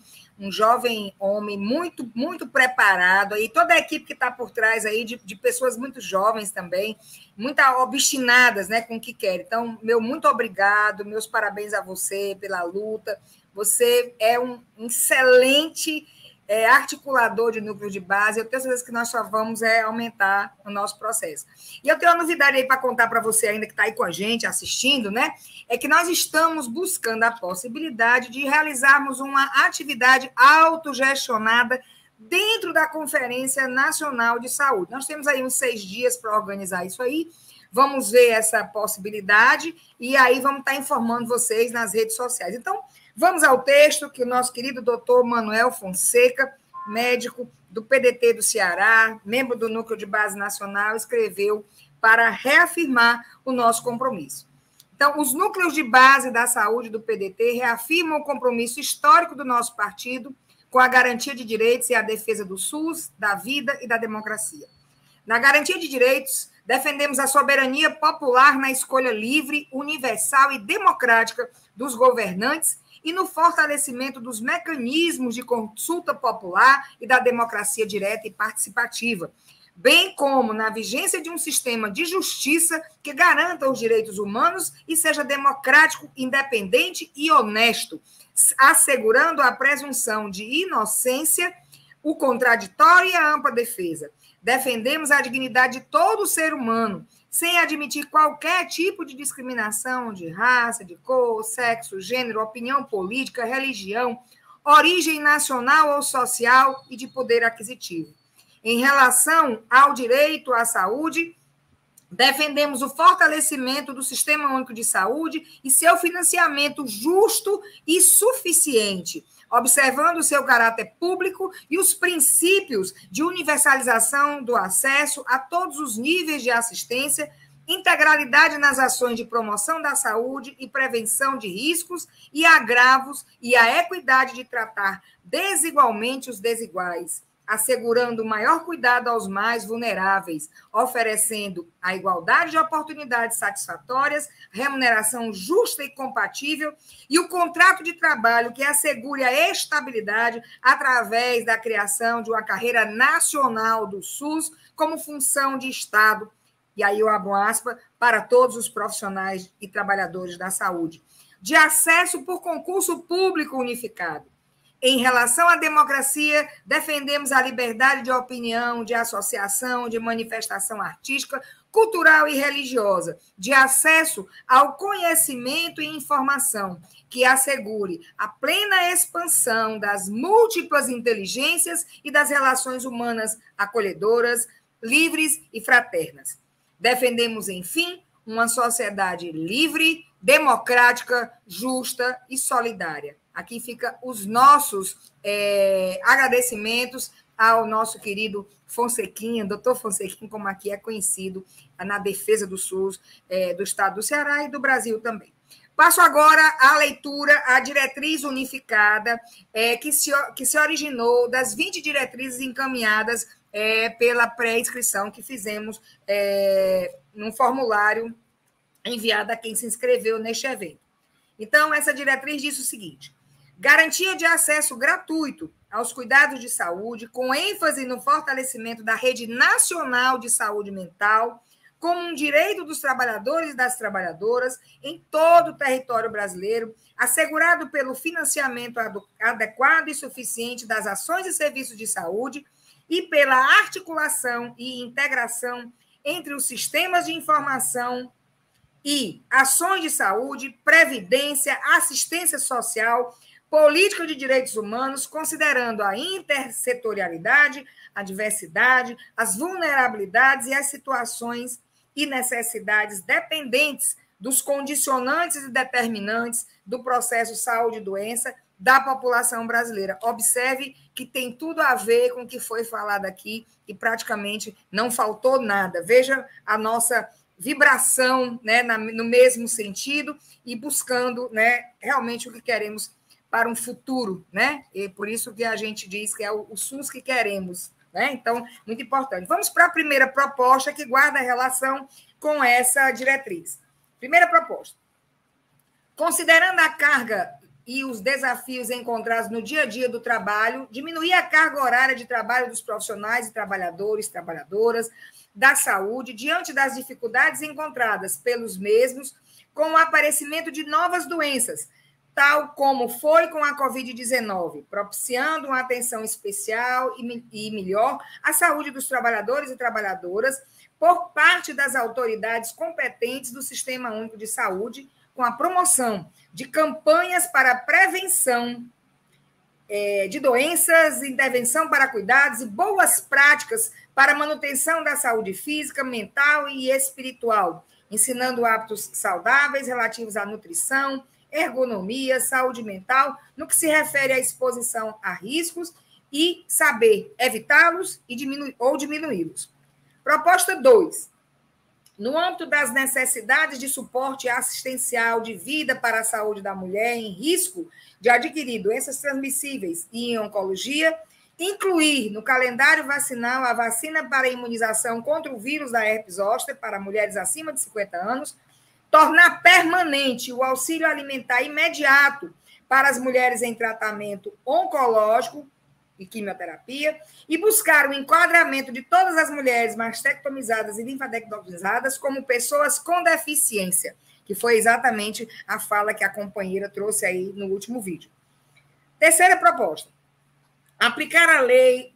homem muito, muito preparado. E toda a equipe que está por trás aí, de pessoas muito jovens também, muito obstinadas, né, com o que querem. Então, meu muito obrigado, meus parabéns a você pela luta. Você é um excelente articulador de núcleo de base. Eu tenho certeza que nós só vamos aumentar o nosso processo. E eu tenho uma novidade aí para contar para você ainda que está aí com a gente, assistindo, né? É que nós estamos buscando a possibilidade de realizarmos uma atividade autogestionada dentro da Conferência Nacional de Saúde. Nós temos aí uns 6 dias para organizar isso aí. Vamos ver essa possibilidade e aí vamos estar informando vocês nas redes sociais. Então, vamos ao texto que o nosso querido doutor Manuel Fonseca, médico do PDT do Ceará, membro do Núcleo de Base Nacional, escreveu para reafirmar o nosso compromisso. Então, os núcleos de base da saúde do PDT reafirmam o compromisso histórico do nosso partido com a garantia de direitos e a defesa do SUS, da vida e da democracia. Na garantia de direitos, defendemos a soberania popular na escolha livre, universal e democrática dos governantes e no fortalecimento dos mecanismos de consulta popular e da democracia direta e participativa, bem como na vigência de um sistema de justiça que garanta os direitos humanos e seja democrático, independente e honesto, assegurando a presunção de inocência, o contraditório e a ampla defesa. Defendemos a dignidade de todo ser humano, sem admitir qualquer tipo de discriminação de raça, de cor, sexo, gênero, opinião política, religião, origem nacional ou social e de poder aquisitivo. Em relação ao direito à saúde, defendemos o fortalecimento do Sistema Único de Saúde e seu financiamento justo e suficiente, observando seu caráter público e os princípios de universalização do acesso a todos os níveis de assistência, integralidade nas ações de promoção da saúde e prevenção de riscos e agravos e a equidade de tratar desigualmente os desiguais, assegurando maior cuidado aos mais vulneráveis, oferecendo a igualdade de oportunidades satisfatórias, remuneração justa e compatível e o contrato de trabalho que assegure a estabilidade através da criação de uma carreira nacional do SUS como função de Estado, e aí eu abro aspas, para todos os profissionais e trabalhadores da saúde, de acesso por concurso público unificado. Em relação à democracia, defendemos a liberdade de opinião, de associação, de manifestação artística, cultural e religiosa, de acesso ao conhecimento e informação, que assegure a plena expansão das múltiplas inteligências e das relações humanas acolhedoras, livres e fraternas. Defendemos, enfim, uma sociedade livre, democrática, justa e solidária. Aqui fica os nossos agradecimentos ao nosso querido Fonsequinha, doutor Fonsequinha, como aqui é conhecido na defesa do SUS do Estado do Ceará e do Brasil também. Passo agora à leitura, à diretriz unificada que se originou das 20 diretrizes encaminhadas pela pré-inscrição que fizemos num formulário enviado a quem se inscreveu neste evento. Então, essa diretriz diz o seguinte: garantia de acesso gratuito aos cuidados de saúde, com ênfase no fortalecimento da rede nacional de saúde mental, como um direito dos trabalhadores e das trabalhadoras em todo o território brasileiro, assegurado pelo financiamento adequado e suficiente das ações e serviços de saúde e pela articulação e integração entre os sistemas de informação e ações de saúde, previdência, assistência social, política de direitos humanos, considerando a intersetorialidade, a diversidade, as vulnerabilidades e as situações e necessidades dependentes dos condicionantes e determinantes do processo saúde e doença da população brasileira. Observe que tem tudo a ver com o que foi falado aqui e praticamente não faltou nada. Veja a nossa vibração, né, no mesmo sentido e buscando, né, realmente o que queremos para um futuro, né? E por isso que a gente diz que é o SUS que queremos, né? Então, muito importante. Vamos para a primeira proposta que guarda relação com essa diretriz. Primeira proposta. Considerando a carga e os desafios encontrados no dia a dia do trabalho, diminuir a carga horária de trabalho dos profissionais e trabalhadores, trabalhadoras da saúde diante das dificuldades encontradas pelos mesmos com o aparecimento de novas doenças, tal como foi com a Covid-19, propiciando uma atenção especial e melhor à saúde dos trabalhadores e trabalhadoras por parte das autoridades competentes do Sistema Único de Saúde, com a promoção de campanhas para prevenção de doenças, intervenção para cuidados e boas práticas para a manutenção da saúde física, mental e espiritual, ensinando hábitos saudáveis relativos à nutrição, ergonomia, saúde mental, no que se refere à exposição a riscos e saber evitá-los ou diminuí-los. Proposta 2. No âmbito das necessidades de suporte assistencial de vida para a saúde da mulher em risco de adquirir doenças transmissíveis e em oncologia, incluir no calendário vacinal a vacina para imunização contra o vírus da herpes zoster para mulheres acima de 50 anos, tornar permanente o auxílio alimentar imediato para as mulheres em tratamento oncológico e quimioterapia e buscar o enquadramento de todas as mulheres mastectomizadas e linfadectomizadas como pessoas com deficiência, que foi exatamente a fala que a companheira trouxe aí no último vídeo. Terceira proposta. Aplicar a Lei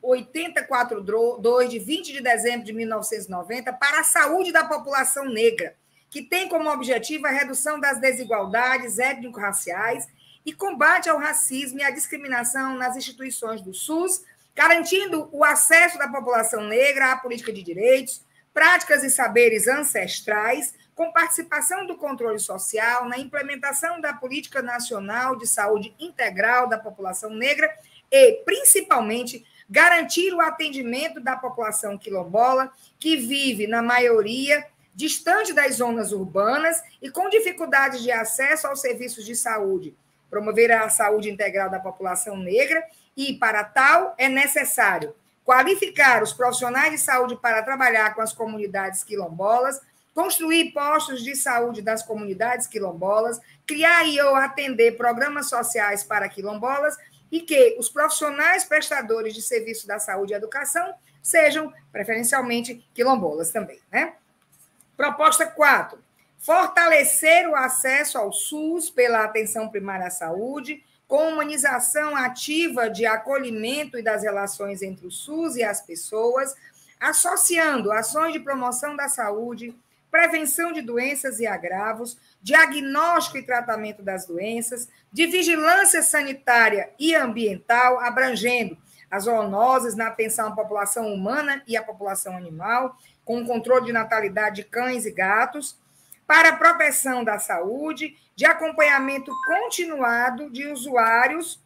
8042, de 20 de dezembro de 1990, para a saúde da população negra, que tem como objetivo a redução das desigualdades étnico-raciais e combate ao racismo e à discriminação nas instituições do SUS, garantindo o acesso da população negra à política de direitos, práticas e saberes ancestrais, com participação do controle social na implementação da Política Nacional de Saúde Integral da População Negra e, principalmente, garantir o atendimento da população quilombola, que vive, na maioria, distante das zonas urbanas e com dificuldades de acesso aos serviços de saúde, promover a saúde integral da população negra e, para tal, é necessário qualificar os profissionais de saúde para trabalhar com as comunidades quilombolas, construir postos de saúde das comunidades quilombolas, criar e ou atender programas sociais para quilombolas e que os profissionais prestadores de serviço da saúde e educação sejam, preferencialmente, quilombolas também, né? Proposta 4. Fortalecer o acesso ao SUS pela atenção primária à saúde, com humanização ativa de acolhimento e das relações entre o SUS e as pessoas, associando ações de promoção da saúde, prevenção de doenças e agravos, diagnóstico e tratamento das doenças, de vigilância sanitária e ambiental, abrangendo as zoonoses na atenção à população humana e à população animal, com o controle de natalidade de cães e gatos, para a proteção da saúde, de acompanhamento continuado de usuários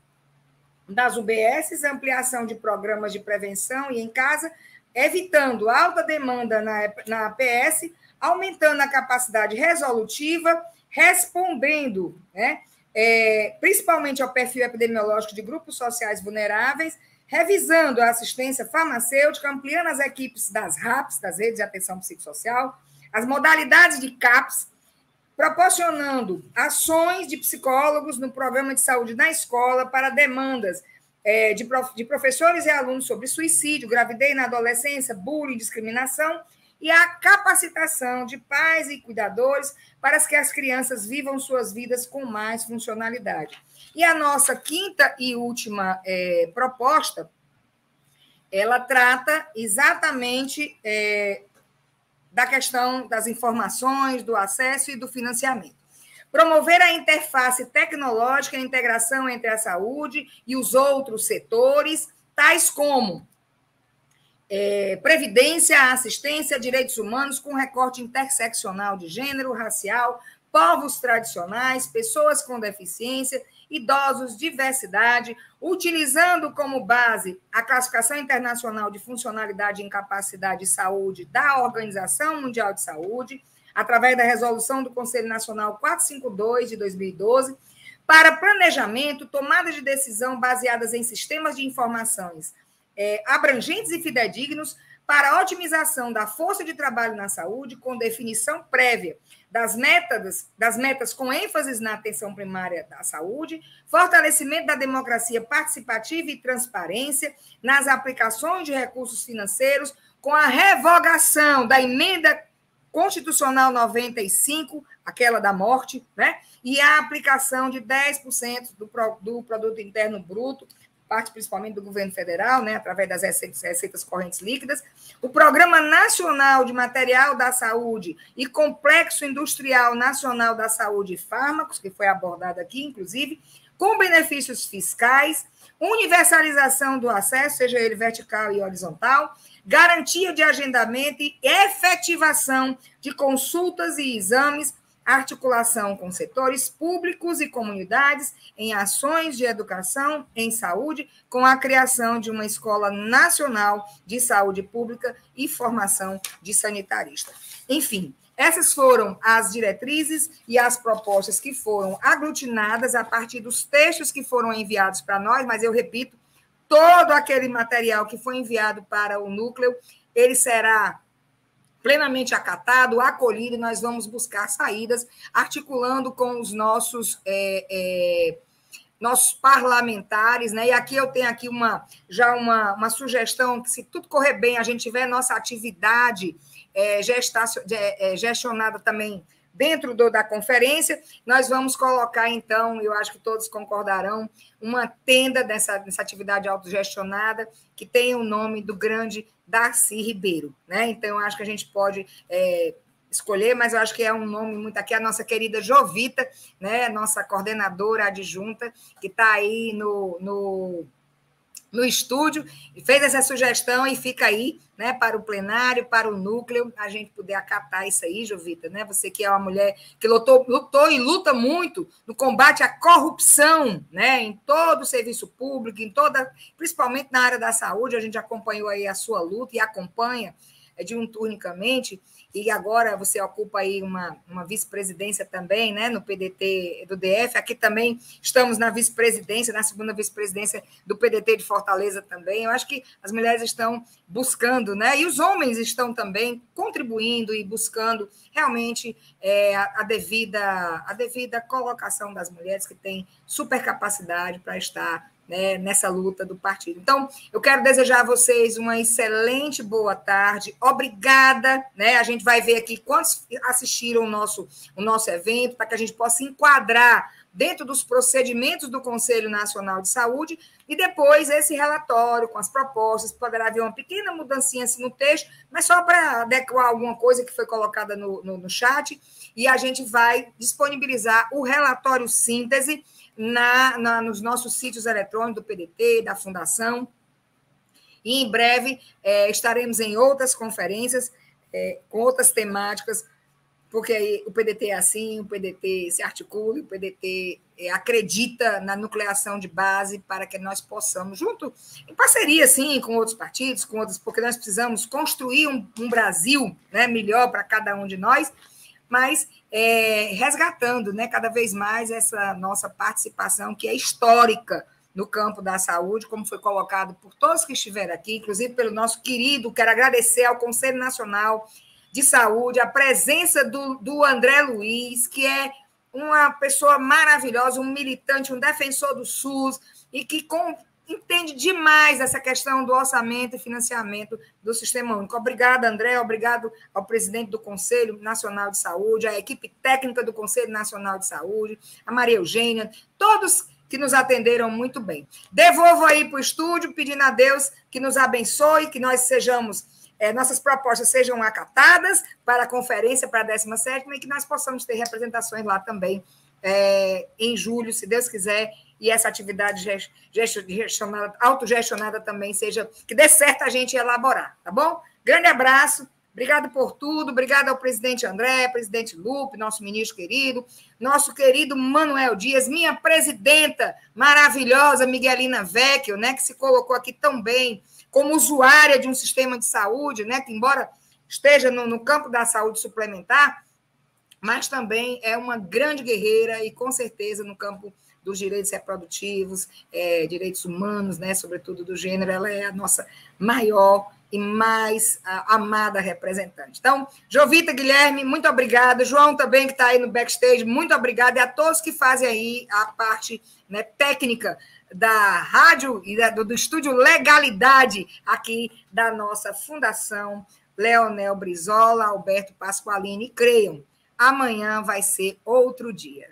das UBSs, ampliação de programas de prevenção e em casa, evitando alta demanda na APS, aumentando a capacidade resolutiva, respondendo, né, principalmente ao perfil epidemiológico de grupos sociais vulneráveis, revisando a assistência farmacêutica, ampliando as equipes das RAPs, das redes de atenção psicossocial, as modalidades de CAPS, proporcionando ações de psicólogos no programa de saúde na escola para demandas de professores e alunos sobre suicídio, gravidez na adolescência, bullying, discriminação, e a capacitação de pais e cuidadores para que as crianças vivam suas vidas com mais funcionalidade. E a nossa quinta e última proposta, ela trata exatamente da questão das informações, do acesso e do financiamento. Promover a interface tecnológica e a integração entre a saúde e os outros setores, tais como previdência, assistência, direitos humanos, com recorte interseccional de gênero, racial, povos tradicionais, pessoas com deficiência, idosos, diversidade, utilizando como base a Classificação Internacional de Funcionalidade e Incapacidade de Saúde da Organização Mundial de Saúde, através da resolução do Conselho Nacional 452 de 2012, para planejamento, tomada de decisão baseadas em sistemas de informações abrangentes e fidedignos, para a otimização da força de trabalho na saúde, com definição prévia das metas com ênfase na atenção primária da saúde, fortalecimento da democracia participativa e transparência nas aplicações de recursos financeiros, com a revogação da emenda Constitucional 95, aquela da morte, né? E a aplicação de 10% do Produto Interno Bruto, parte principalmente do governo federal, né, através das receitas correntes líquidas, o Programa Nacional de Material da Saúde e Complexo Industrial Nacional da Saúde e Fármacos, que foi abordado aqui, inclusive, com benefícios fiscais, universalização do acesso, seja ele vertical e horizontal, garantia de agendamento e efetivação de consultas e exames, articulação com setores públicos e comunidades em ações de educação em saúde, com a criação de uma Escola Nacional de Saúde Pública e formação de sanitarista. Enfim, essas foram as diretrizes e as propostas que foram aglutinadas a partir dos textos que foram enviados para nós, mas eu repito, todo aquele material que foi enviado para o núcleo, ele será plenamente acatado, acolhido, e nós vamos buscar saídas, articulando com os nossos parlamentares, né? E aqui eu tenho aqui uma sugestão, que se tudo correr bem, a gente tiver nossa atividade gestionada também dentro da conferência, nós vamos colocar, então, eu acho que todos concordarão, uma tenda dessa atividade autogestionada que tem o nome do grande Darcy Ribeiro, né? Então, eu acho que a gente pode escolher, mas eu acho que é um nome muito aqui, a nossa querida Jovita, né? Nossa coordenadora adjunta, que está aí no estúdio, e fez essa sugestão e fica aí, né, para o plenário, para o núcleo, a gente poder acatar isso aí, Jovita, né? Você que é uma mulher que lutou e luta muito no combate à corrupção, né, em todo o serviço público, principalmente na área da saúde, a gente acompanhou aí a sua luta e acompanha diuturnicamente, e agora você ocupa aí uma vice-presidência também, né, no PDT do DF, aqui também estamos na vice-presidência, na segunda vice-presidência do PDT de Fortaleza também. Eu acho que as mulheres estão buscando, né, e os homens estão também contribuindo e buscando realmente a devida colocação das mulheres que têm super capacidade para estar, né, nessa luta do partido. Então, eu quero desejar a vocês uma excelente boa tarde. Obrigada, né? A gente vai ver aqui quantos assistiram o nosso evento, para que a gente possa enquadrar dentro dos procedimentos do Conselho Nacional de Saúde, e depois esse relatório com as propostas, poderá haver uma pequena mudancinha assim no texto, mas só para adequar alguma coisa que foi colocada no chat, e a gente vai disponibilizar o relatório síntese nos nossos sítios eletrônicos do PDT, da Fundação, e em breve estaremos em outras conferências com outras temáticas, porque aí o PDT é assim, o PDT se articula, o PDT acredita na nucleação de base para que nós possamos, junto, em parceria, sim, com outros partidos, porque nós precisamos construir um Brasil, né, melhor para cada um de nós, mas resgatando, né, cada vez mais essa nossa participação, que é histórica no campo da saúde, como foi colocado por todos que estiveram aqui, inclusive pelo nosso querido, quero agradecer ao Conselho Nacional de Saúde, a presença do André Luiz, que é uma pessoa maravilhosa, um militante, um defensor do SUS, e que entende demais essa questão do orçamento e financiamento do Sistema Único. Obrigada, André, obrigado ao presidente do Conselho Nacional de Saúde, à equipe técnica do Conselho Nacional de Saúde, a Maria Eugênia, todos que nos atenderam muito bem. Devolvo aí para o estúdio, pedindo a Deus que nos abençoe, que nós sejamos, nossas propostas sejam acatadas para a conferência, para a 17ª, e que nós possamos ter representações lá também em julho, se Deus quiser, e essa atividade autogestionada também seja, que dê certo a gente elaborar, tá bom? Grande abraço, obrigado por tudo, obrigado ao presidente André, presidente Lupe, nosso ministro querido, nosso querido Manuel Dias, minha presidenta maravilhosa, Miguelina Vecchio, né, que se colocou aqui tão bem, como usuária de um sistema de saúde, né, que embora esteja no campo da saúde suplementar, mas também é uma grande guerreira e, com certeza, no campo dos direitos reprodutivos, direitos humanos, né, sobretudo do gênero, ela é a nossa maior e mais amada representante. Então, Jovita, Guilherme, muito obrigada. João também, que está aí no backstage, muito obrigada. E a todos que fazem aí a parte, né, técnica da rádio e do Estúdio Legalidade aqui da nossa Fundação Leonel Brizola, Alberto Pasqualini. Creiam, amanhã vai ser outro dia.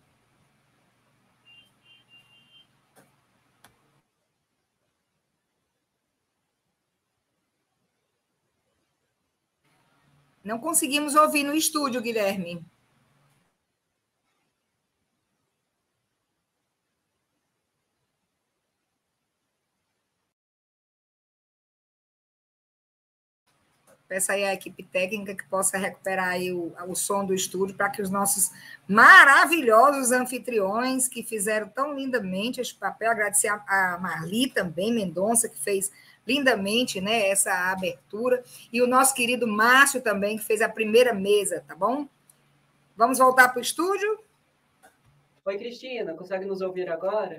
Não conseguimos ouvir no estúdio, Guilherme. Peço aí à equipe técnica que possa recuperar aí o som do estúdio para que os nossos maravilhosos anfitriões que fizeram tão lindamente este papel, agradecer a Marli também, Mendonça, que fez lindamente, né, essa abertura, e o nosso querido Márcio também, que fez a primeira mesa, tá bom? Vamos voltar para o estúdio? Oi, Cristina, consegue nos ouvir agora?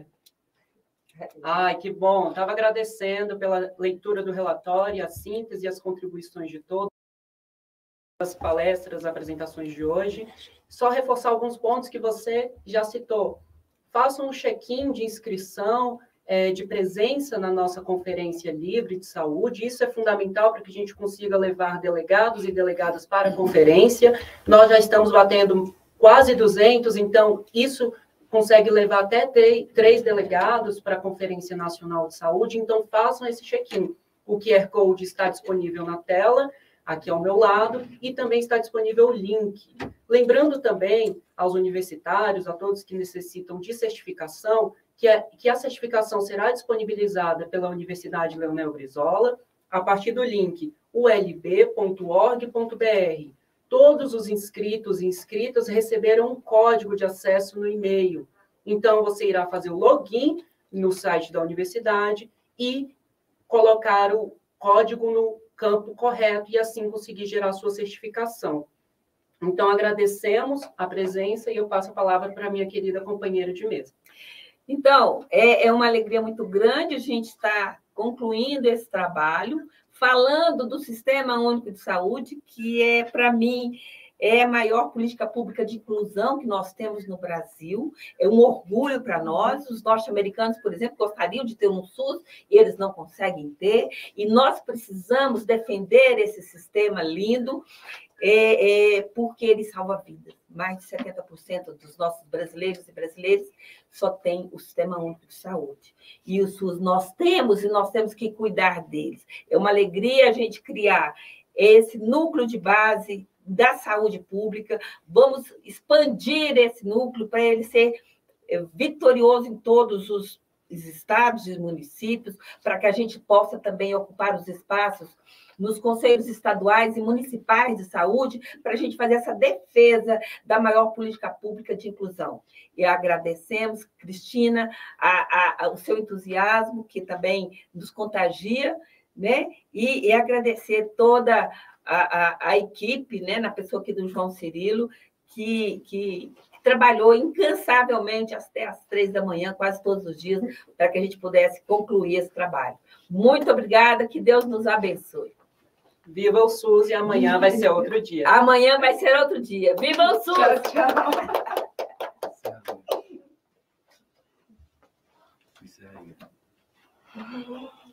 Ai, que bom. Estava agradecendo pela leitura do relatório, a síntese e as contribuições de todas as palestras, apresentações de hoje. Só reforçar alguns pontos que você já citou. Faça um check-in de inscrição, de presença na nossa Conferência Livre de Saúde. Isso é fundamental para que a gente consiga levar delegados e delegadas para a conferência. Nós já estamos batendo quase 200, então isso consegue levar até 3 delegados para a Conferência Nacional de Saúde, então façam esse check-in. O QR Code está disponível na tela, aqui ao meu lado, e também está disponível o link. Lembrando também aos universitários, a todos que necessitam de certificação, que a certificação será disponibilizada pela Universidade Leonel Brizola, a partir do link ulb.org.br. Todos os inscritos e inscritas receberam um código de acesso no e-mail. Então, você irá fazer o login no site da universidade e colocar o código no campo correto e assim conseguir gerar sua certificação. Então, agradecemos a presença e eu passo a palavra para a minha querida companheira de mesa. Então, é uma alegria muito grande a gente estar concluindo esse trabalho, falando do Sistema Único de Saúde, que para mim, é a maior política pública de inclusão que nós temos no Brasil. É um orgulho para nós. Os norte-americanos, por exemplo, gostariam de ter um SUS e eles não conseguem ter. E nós precisamos defender esse sistema lindo, porque ele salva vidas. Mais de 70% dos nossos brasileiros e brasileiras só tem o Sistema Único de Saúde. E o SUS nós temos, e nós temos que cuidar deles. É uma alegria a gente criar esse núcleo de base da saúde pública. Vamos expandir esse núcleo para ele ser vitorioso em todos os estados e municípios, para que a gente possa também ocupar os espaços nos conselhos estaduais e municipais de saúde, para a gente fazer essa defesa da maior política pública de inclusão. E agradecemos, Cristina, o seu entusiasmo, que também nos contagia, né? E agradecer toda a equipe, né? Na pessoa aqui do João Cirilo, que trabalhou incansavelmente até às 3 da manhã, quase todos os dias, para que a gente pudesse concluir esse trabalho. Muito obrigada, que Deus nos abençoe. Viva o SUS e amanhã vai ser outro dia. Amanhã vai ser outro dia. Viva o SUS! Tchau, tchau. Uhum.